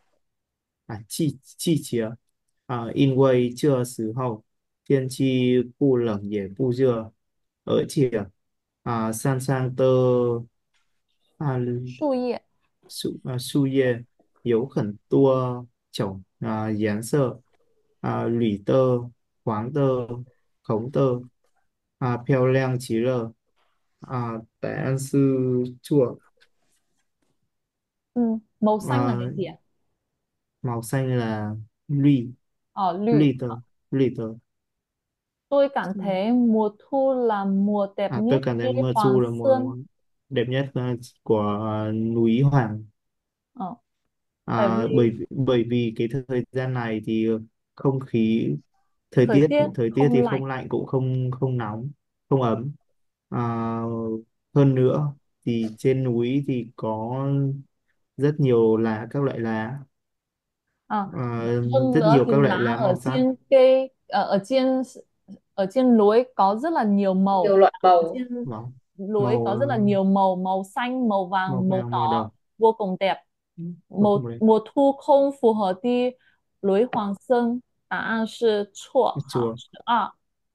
季节因为这时候天气不冷也不热，而且山上的啊
树叶
树叶有很多种颜色绿的、黄的、红的漂亮极了答案是错。
màu xanh là cái gì
à,
ạ?
Màu xanh là绿
Lü.
绿的.
Tôi cảm thấy mùa thu là mùa đẹp
Tôi
nhất
cảm
khi
thấy mùa
Hoàng
thu là
Sơn.
mùa đẹp nhất của núi Hoàng.
Ờ, Tại vì
Bởi vì cái thời gian này thì không khí thời
thời
tiết
tiết
thời tiết
không
thì
lạnh.
không lạnh cũng không không nóng, không ấm. à, Hơn nữa thì trên núi thì có rất nhiều các loại lá,
À,
à,
hơn
rất
nữa
nhiều
thì
các
lá
loại lá
ở
màu sắc.
trên cây ở trên núi có rất là nhiều
Nhiều
màu.
loại
Ở
màu.
trên
Vâng.
núi
Màu
có rất là nhiều màu, màu xanh, màu
màu
vàng, màu
vàng màu
đỏ,
đỏ.
vô cùng đẹp.
Vô
Mùa
cùng đẹp.
mùa thu không phù hợp đi núi Hoàng Sơn. 答案是错，好，
Chùa.
12。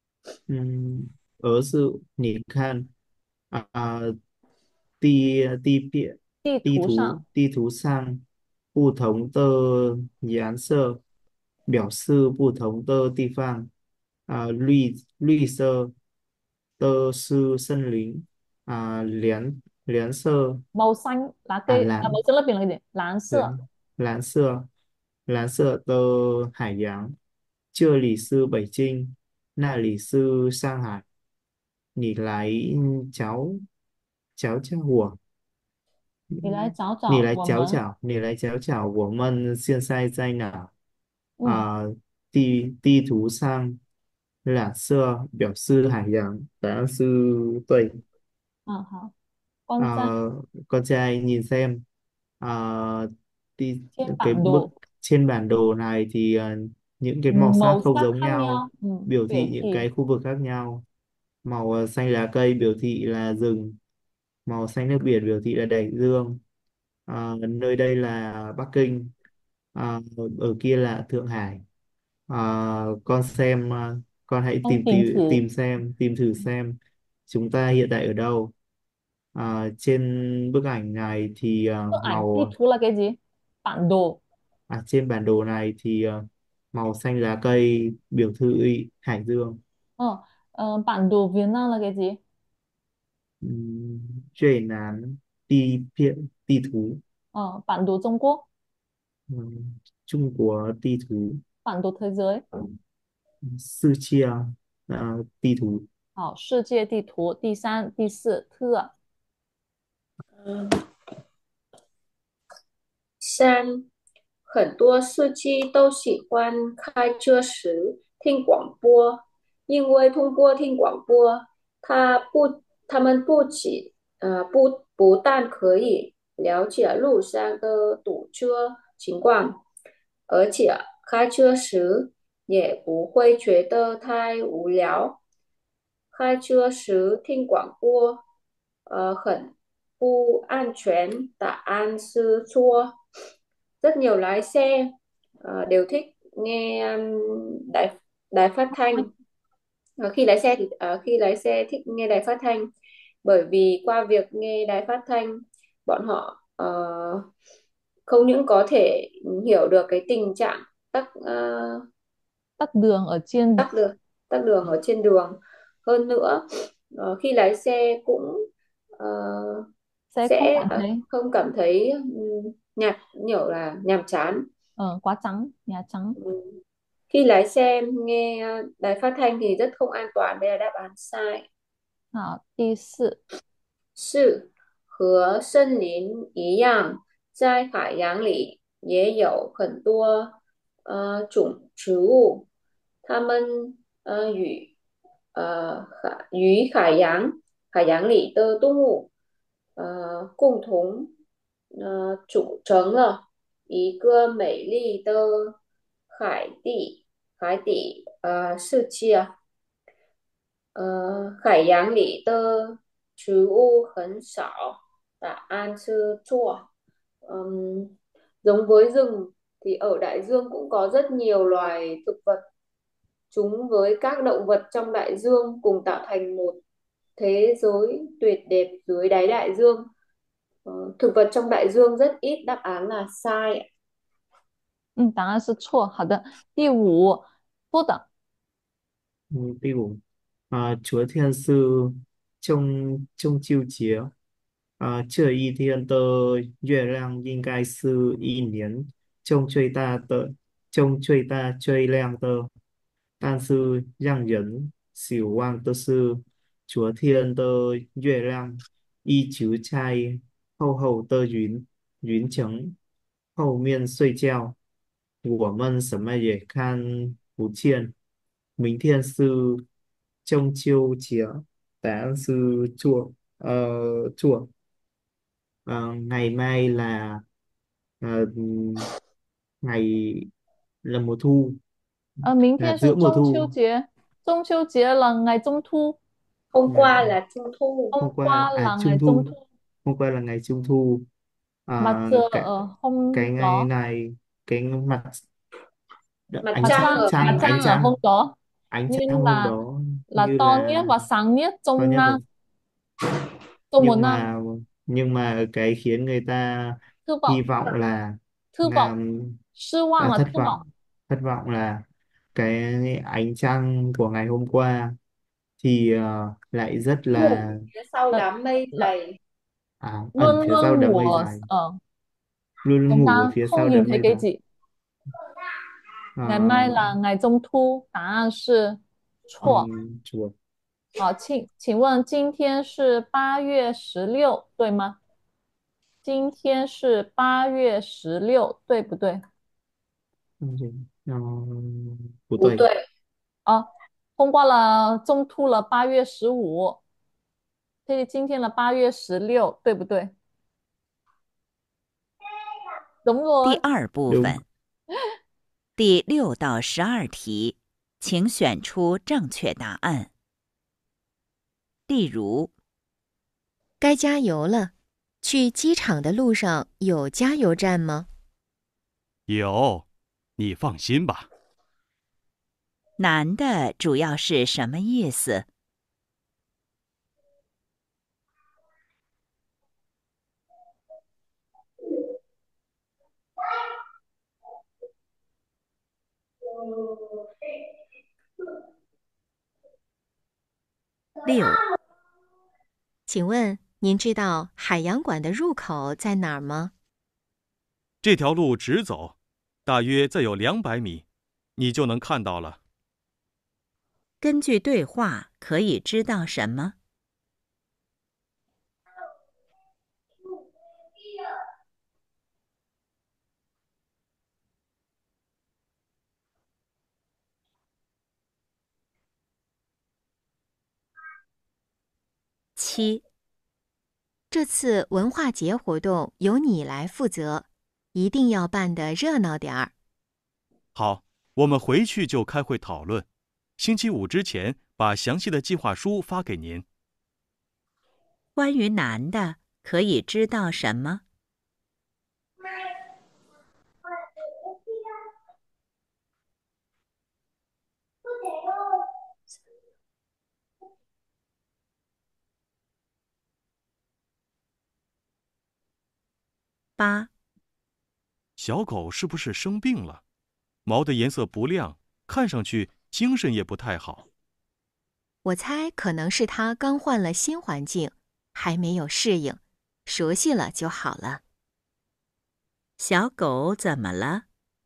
而是你看啊，地地边
地
地
图上
图地图上不同的颜色表示不同的地方绿色的是森林蓝色
màu xanh lá cây
蓝
màu xanh lớp biển là cái gì? Lán sữa.
蓝蓝色蓝色的海洋，这里是北京，那里是上海。你来找找找我，
你来找找
你来
我们。
找找，你来找找，我们现在在哪？
嗯
啊、地图上蓝色表示海洋，答案是对。
hả? Con trai
À, con trai nhìn xem à, đi
trên
cái
bản
bức
đồ
trên bản đồ này thì những cái màu sắc
màu
không
sắc
giống
khác
nhau,
nhau.
biểu thị
Biểu
những
thị
cái khu vực khác nhau. Màu xanh lá cây biểu thị là rừng, màu xanh nước biển biểu thị là đại dương. Nơi đây là Bắc Kinh, ở kia là Thượng Hải. Con xem con hãy
con
tìm
tìm
tìm
thử
tìm tìm thử xem chúng ta hiện tại ở đâu. Trên bức ảnh này thì
bức ảnh.地
màu
图là cái gì? Bản đồ.
trên bản đồ này thì màu xanh lá cây biểu thư hải dương.
Bản đồ Việt Nam là cái gì?
Truyện ngắn ti thú.
Bản đồ Trung Quốc.
Trung Quốc ti thú.
Bản đồ thế giới.
Sư chia ti thú.
好，世界地图第三、第四特。
三，很多司机都喜欢开车时听广播，因为通过听广播，他们不仅不但可以了解路上的堵车情况，而且开车时也不会觉得太无聊。开车时听广播，很不安全。答案是错。Rất nhiều lái xe đều thích nghe đài đài phát thanh. Khi lái xe thích nghe đài phát thanh bởi vì qua việc nghe đài phát thanh bọn họ không những có thể hiểu được cái tình trạng
tắc đường ở trên
tắc đường ở trên đường. Hơn nữa khi lái xe cũng
sẽ không
sẽ
cảm thấy
không cảm thấy nhàm chán.
quá trắng, Nhà Trắng.
Khi lái xe nghe đài phát thanh thì rất không an toàn. Đây là đáp án sai.
好，第四。
是和森林一样，在海洋里也有很多种植物，它们与海洋里的动物共同组成了一个美丽的海底世界。海洋里的植物很少.答案是错. Giống với rừng thì ở đại dương cũng có rất nhiều loài thực vật. Chúng với các động vật trong đại dương cùng tạo thành một thế giới tuyệt đẹp dưới đáy đại dương. Thực vật trong đại dương rất ít. Đáp án là sai.
答案是错。好的，第五，不等。
第五，昨天是中秋节，这一天的月亮应该是一年中最大最亮的，但是让人失望的是，昨天的月亮一直在厚厚的云层后面睡觉，我们什么也看不见。明天是中秋节，答案是做。Ngày mai là ờ, ngày là mùa thu,
明
là
天是
giữa mùa
中秋
thu.
节，中秋节là ngày Trung thu.
Hôm qua
Ngày,
là Trung thu.
Hôm qua là ngày
Trung
Trung
thu.
thu.
Hôm qua là ngày Trung thu.
Mặt trời
Cái
ở hôm
ngày
đó.
này cái
Mặt
ánh
trăng ở
Mặt
trăng
trăng ở hôm đó.
ánh
Nhưng
trăng hôm đó
là
như
to nhất
là
và sáng nhất
to
trong
nhất
năm,
rồi.
trong một
nhưng
năm.
mà nhưng mà cái khiến người ta
Thất
hy
vọng,
vọng là
thất vọng,失望 là
thất
thất vọng.
vọng. Thất vọng là cái ánh trăng của ngày hôm qua thì lại rất
ngủ
là
phía sau
Là,
đám mây
là,
dày.
ẩn
luôn
phía sau
luôn
đám
ngủ
mây dài, luôn luôn
chúng
ngủ ở
ta
phía
không
sau
nhìn
đám
thấy
mây
cái
dài.
gì. Ngày mai
Ờ,
là ngày Trung thu,答案是错。
chuột.
好，请问今天是8月16，对吗？今天是8月16，对不对？
Ờ, Bố
Cú
Tuệ.
tuệ.
Hôm qua là Trung thu là 8月15，thế thì 今天là 8月16，对不对？ Đúng
第
rồi.
二部
Đúng.
分第6到12题，请选出正确答案。例如，
该加油了。去机场的路上有加油站吗？
有，你放心吧。
男的主要是什么意思？ 6、
请问您知道海洋馆的入口在哪儿吗？
这条路直走，大约再有200米，你就能看到了。
根据对话可以知道什么？7、
这次文化节活动由你来负责，一定要办得热闹点儿。
好，我们回去就开会讨论，星期5之前把详细的计划书发给您。
关于男的可以知道什么？8、
小狗是不是生病了？毛的颜色不亮，看上去精神也不太好。
我猜可能是他刚换了新环境，还没有适应，熟悉了就好了。
小狗怎么了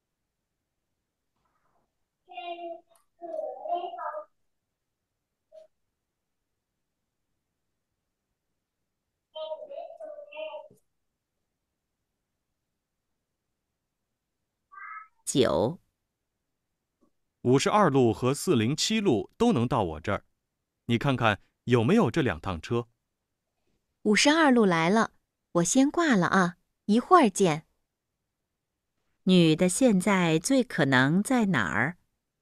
？9、
52路和407路都能到我这儿，你看看有没有这2趟车。
52路来了，我先挂了啊，一会儿见。
女的现在最可能在哪儿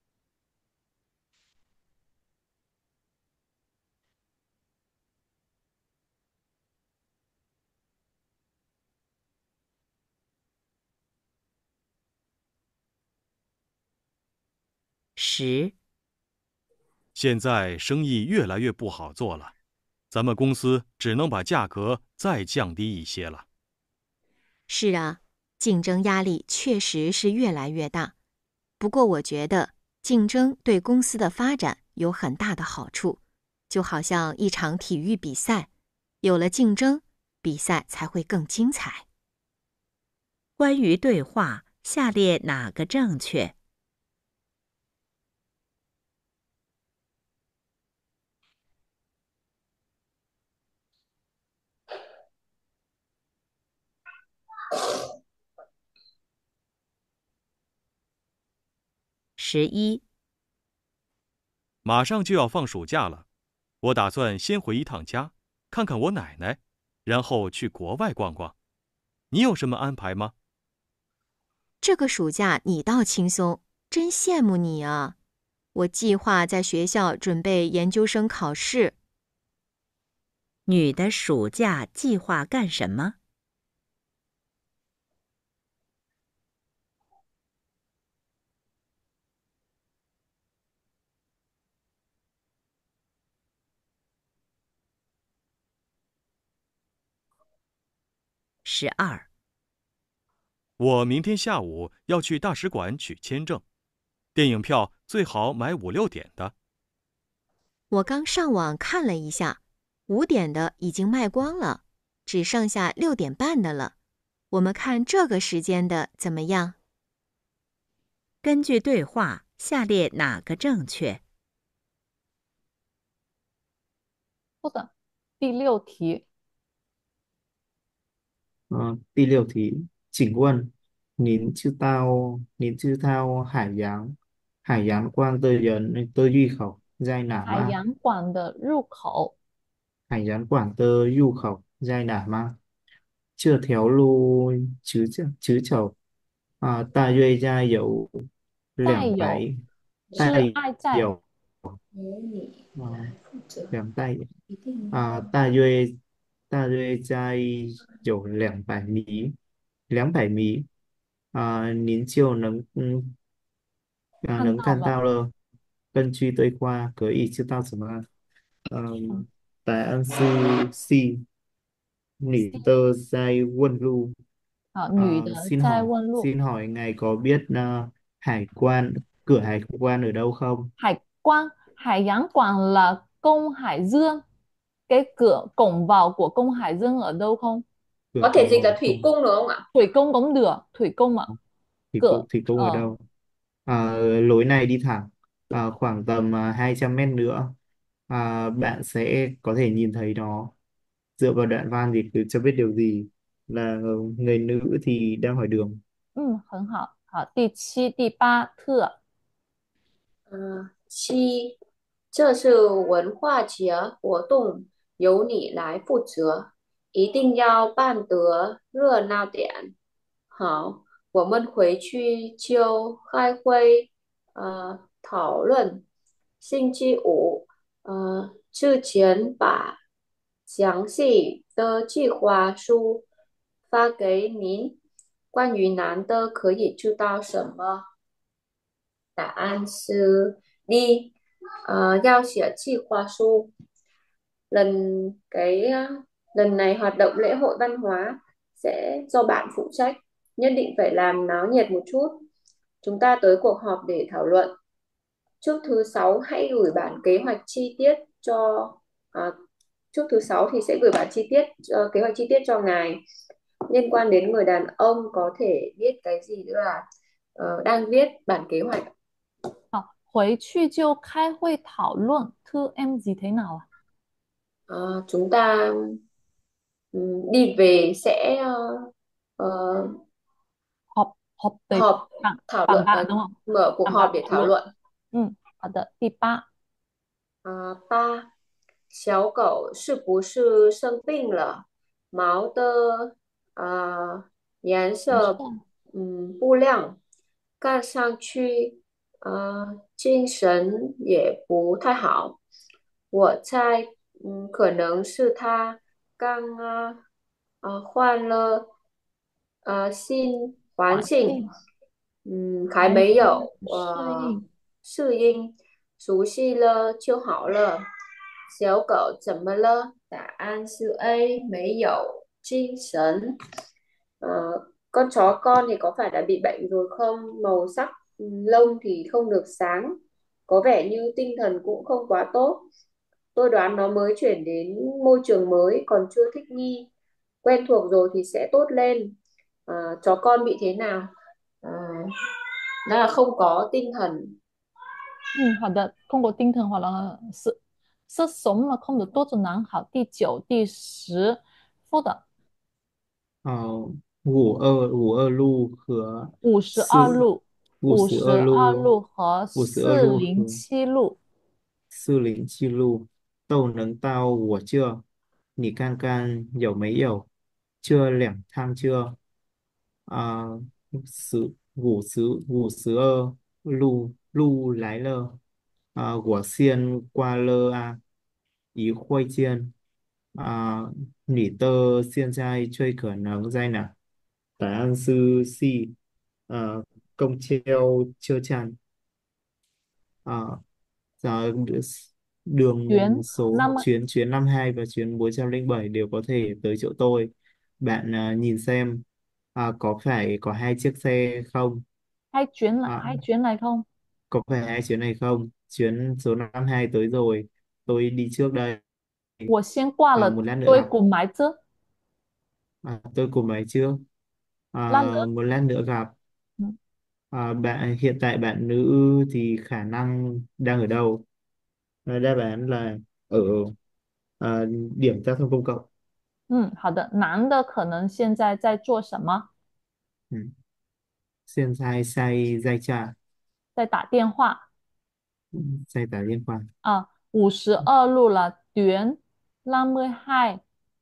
？10、
现在生意越来越不好做了，咱们公司只能把价格再降低一些了。
是啊，竞争压力确实是越来越大。不过我觉得竞争对公司的发展有很大的好处，就好像一场体育比赛，有了竞争，比赛才会更精彩。
关于对话，下列哪个正确？11、
马上就要放暑假了，我打算先回一趟家，看看我奶奶，然后去国外逛逛。你有什么安排吗？
这个暑假你倒轻松，真羡慕你啊！我计划在学校准备研究生考试。
女的暑假计划干什么？12、
我明天下午要去大使馆取签证，电影票最好买5、6点的。
我刚上网看了一下，5点的已经卖光了，只剩下6点半的了。我们看这个时间的怎么样？
根据对话，下列哪个正确？
或者第6题，
第6题，请问您知道海洋馆的入口在哪
海
吗？
洋馆的入口
海洋馆的入口在哪吗？这条路直走大约在有两百，
带有是
带
爱在
有啊200大约在有200米，您就能看
看到了。
到了。根据对话可以知道什么？
嗯
答案是 C，女的在问路。
女的在
Xin hỏi,
问路。
xin hỏi ngài có biết cửa hải quan ở đâu không?
海洋馆了 Công Hải Dương. Cái cửa cổng vào của Công Hải Dương ở đâu không?
Cửa
Có thể
cổng
dịch
vào
là thủy
cung.
cung được không ạ?
Thủy cung cũng được, thủy cung ạ. Cửa.
Thủy cung ở
Ờ.
đâu? Lối này đi thẳng khoảng tầm 200 mét nữa, bạn sẽ có thể nhìn thấy nó. Dựa vào đoạn văn thì cứ cho biết điều gì là người nữ thì đang hỏi đường.
很好。好，第七、第八特。
七，这是文化节活动，由你来负责，一定要办得热闹点。好，我们回去就开会，讨论。星期五，之前把详细的计划书发给您。关于男的可以知道什么？答案是 D，要写计划书. Lần cái lần này hoạt động lễ hội văn hóa sẽ do bạn phụ trách, nhất định phải làm náo nhiệt một chút. Chúng ta tới cuộc họp để thảo luận. Trước thứ sáu hãy gửi bản kế hoạch chi tiết cho trước thứ sáu thì sẽ gửi bản chi tiết kế hoạch chi tiết cho ngài. Liên quan đến người đàn ông có thể viết cái gì nữa là đang viết bản kế hoạch.
好，回去就开会讨论。Thư em gì thế nào ạ?
Chúng ta đi về sẽ
Họp, họp để
họp
bàn,
thảo
bàn
luận,
bạc đúng không?
mở cuộc
Bàn
họp
bạc
để
thảo
thảo
luận.
luận.
好的，第八。
八，小狗是不是生病了？毛的颜色不亮，看上去精神也不太好。我猜可能是它刚换了新环
环
境，
境
还没有
适应。
适应，熟悉了就好了。小狗怎么了？答案是 A，没有精神. Con chó con thì có phải đã bị bệnh rồi không? Màu sắc lông thì không được sáng, có vẻ như tinh thần cũng không quá tốt. Tôi đoán nó mới chuyển đến môi trường mới, còn chưa thích nghi. Quen thuộc rồi thì sẽ tốt lên. Chó con bị thế nào? Nó là không có tinh thần.
好的，通过tinh thần hoặc là sức sống là không được tốt cho nàng. 好，第九、第十phút ạ.
52路和
52路、
52路、
52路和
52路和
407路。
407路都能到我这，你看看有没有？这两趟车啊，52路来了我先挂了一会见你的现在最可能在哪？答案是 C，公交车站啊。đường
Chuyến
số
50.
chuyến 52 và chuyến 407 đều có thể tới chỗ tôi. Bạn nhìn xem có phải có hai chiếc xe không?
Hai chuyến này không?
Có phải hai chuyến này không? Chuyến số 52 tới rồi. Tôi đi trước đây.
我先挂了，
Một lát nữa
tôi
gặp.
cùng máy trước.
Tôi cùng máy trước.
Lát nữa.
Một lát nữa gặp.
Ừ.
Hiện tại bạn nữ thì khả năng đang ở đâu? Đáp án là ở điểm giao thông công cộng.
好的，男的可能现在在做什么？
Ừ. Hiện tại sai giai trà
在打电话。
sai tả liên quan.
52路là tuyến 52,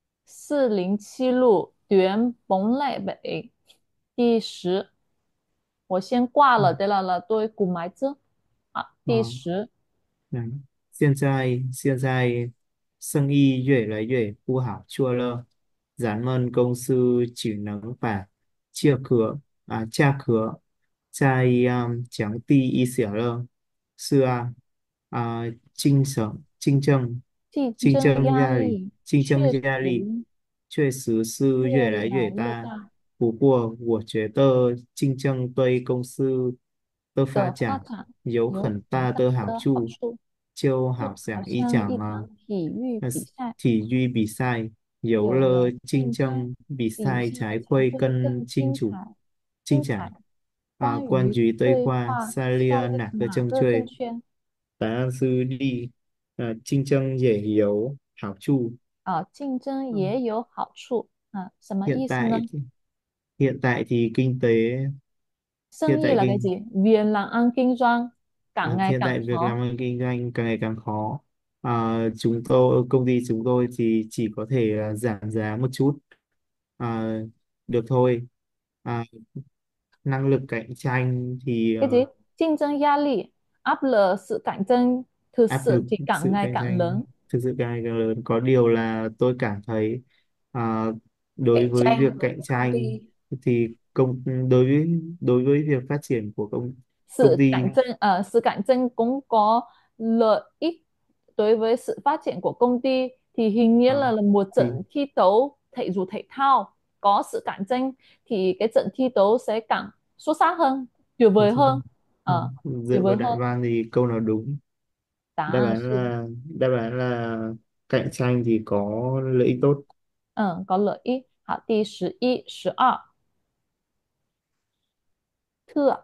407路 tuyến 407. 第10，我先挂了，对了了，tôi cùng máy trước. 第10。
Đấy. Hiện tại生意越来越不好做了，咱们公司只能把价格再降低一些了。是竞争压力，竞争压力确实是越来越大。不过，我觉得竞争对公司的发展有很大的好处。 就
就
好
好
像一
像一
场
场体育比赛，
体育比赛，有
有了
了竞
竞争，
争，比
比赛
赛才
才
会更
会更
清楚、
精彩。
精彩。
关于
关于对
对
话，
话
下
下列
列哪个
哪个正
正确？
确？
答案是 D。竞争也有好处。
竞争
嗯，
也有好处。什么
hiện
意思呢？
tại hiện tại thì kinh tế hiện
Sinh ý
tại
là cái
kinh
gì? Việc làm ăn kinh doanh càng ngày
hiện
càng
tại việc làm
khó.
ăn kinh doanh càng ngày càng khó. Chúng tôi công ty chúng tôi thì chỉ có thể là giảm giá một chút, à, được thôi. à, Năng lực cạnh tranh thì
Cái gì?竞争压力, áp lực sự cạnh tranh thực
áp
sự
lực
thì càng
sự
ngày
cạnh
càng
tranh
lớn.
thực sự càng ngày càng lớn. Có điều là tôi cảm thấy, à, đối
Cạnh
với việc
tranh
cạnh
công
tranh
ty.
thì đối với việc phát triển của công ty.
Sự cạnh tranh cũng có lợi ích đối với sự phát triển của công ty thì hình nghĩa
à,
là một
thì
trận thi đấu thể dục thể thao có sự cạnh tranh thì cái trận thi đấu sẽ càng xuất sắc hơn, tuyệt vời hơn.
ừ,
Ờ, tuyệt
dựa vào
vời
đại
hơn.
văn thì câu nào đúng?
答
đáp
案
án
是
là đáp án là cạnh tranh thì có lợi ích tốt.
có lợi ích. 好，第11、12特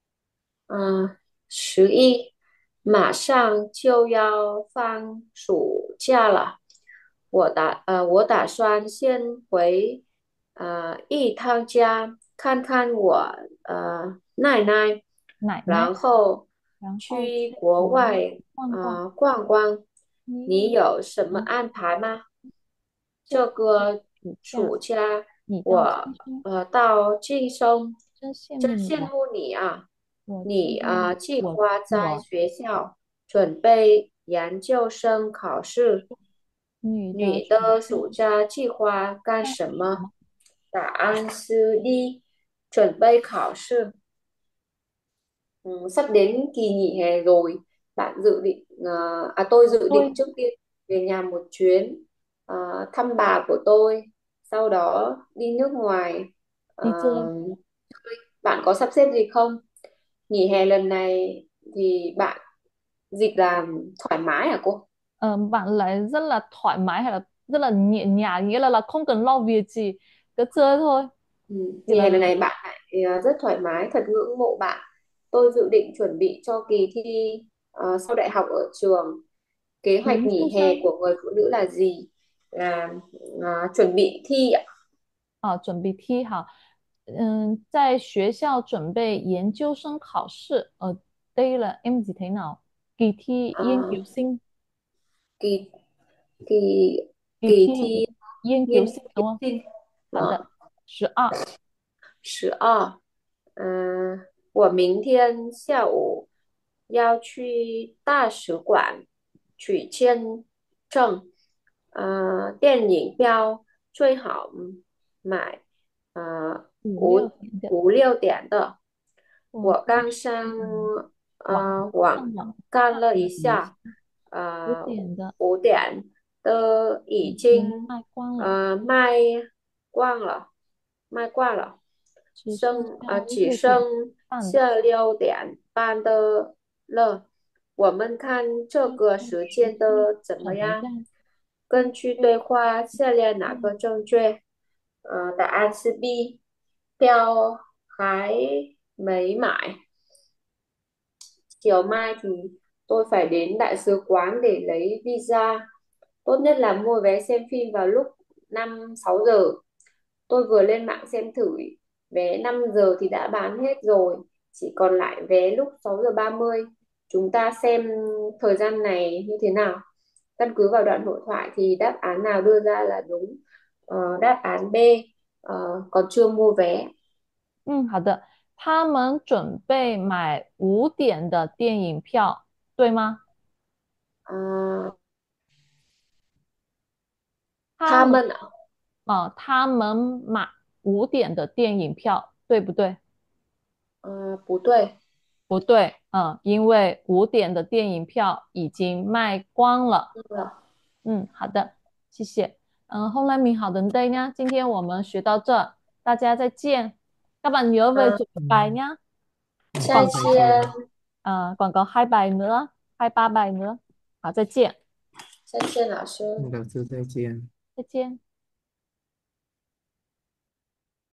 11，马上就要放暑假了，我打算先回一趟家，看看我奶奶，
奶奶，
然后
然后
去
去
国
国外
外
逛逛。
逛逛。你
你
有什么
嗯，
安排吗？
这
这个
暑假
暑假
你到
我
轻松，
到晋升，
真羡
真
慕你啊！
羡慕你啊！
我
你计
我
划在
我
学校准备研究生考试，
女的
你
暑
的暑
假
假计划干
干
什么？
什么？
答案是 D，准备考试。Sắp đến kỳ nghỉ hè rồi, bạn dự định tôi dự định
Tôi
trước tiên về nhà một chuyến, thăm bà của tôi, sau đó đi nước ngoài. Ờ,
đi chơi.
Bạn có sắp xếp gì không? Nghỉ hè lần này thì bạn dịch là thoải mái hả cô?
Bạn lại rất là thoải mái hay là rất là nhẹ nhàng, nghĩa là không cần lo việc gì, cứ chơi thôi.
Ừ.
Thì
Nghỉ
là
hè lần này bạn lại rất thoải mái, thật ngưỡng mộ bạn. Tôi dự định chuẩn bị cho kỳ thi sau đại học ở trường. Kế hoạch
研究
nghỉ hè
生
của người phụ nữ là gì? Là chuẩn bị thi ạ.
准备thi hả? 在学校准备研究生考试. Đây là em gì thế nào? Kỳ thi
Ờ,
nghiên cứu sinh,
kỳ kỳ
kỳ
kỳ
thi
thi
nghiên cứu
nghiên
sinh
cứu
đúng không?
sinh.
好的，12
12，我明天下午要去大使馆取签证，电影票最好买
五六
五
点的，
5、6点的。
我刚
我刚上
网
网
上网
看了
看了
一下，
一下，五
呃，
点的
5点都已
已经
经
卖光了，
卖光了，卖光了，
只剩下
只
六点
剩
半的。
下6点半的了。我们看这个时
时
间
间
的怎么样？
怎么样？
根据对话，下列哪个正确？答案是 B，票还没买。Chiều mai thì tôi phải đến đại sứ quán để lấy visa. Tốt nhất là mua vé xem phim vào lúc 5-6 giờ. Tôi vừa lên mạng xem thử, vé 5 giờ thì đã bán hết rồi, chỉ còn lại vé lúc 6:30. Chúng ta xem thời gian này như thế nào. Căn cứ vào đoạn hội thoại thì đáp án nào đưa ra là đúng? Đáp án B, còn chưa mua vé.
好的。他们准备买5点的电影票，对吗？
Ờ,
他们
他们啊，
他们买5点的电影票，对不对？
不对，
不对，因为5点的电影票已经卖光了。
是的，
好的，谢谢。hôm nay mình học đến đây nhá. 今天我们学到这，大家再见. Các bạn nhớ về
Ờ,
chủ
Ừ.
bài nhá.
trai
Còn
再
có,
chia.
见.
còn có 2 bài nữa, 2 3 bài nữa. 好，再见，
再见，老师。
老师再见。
再见。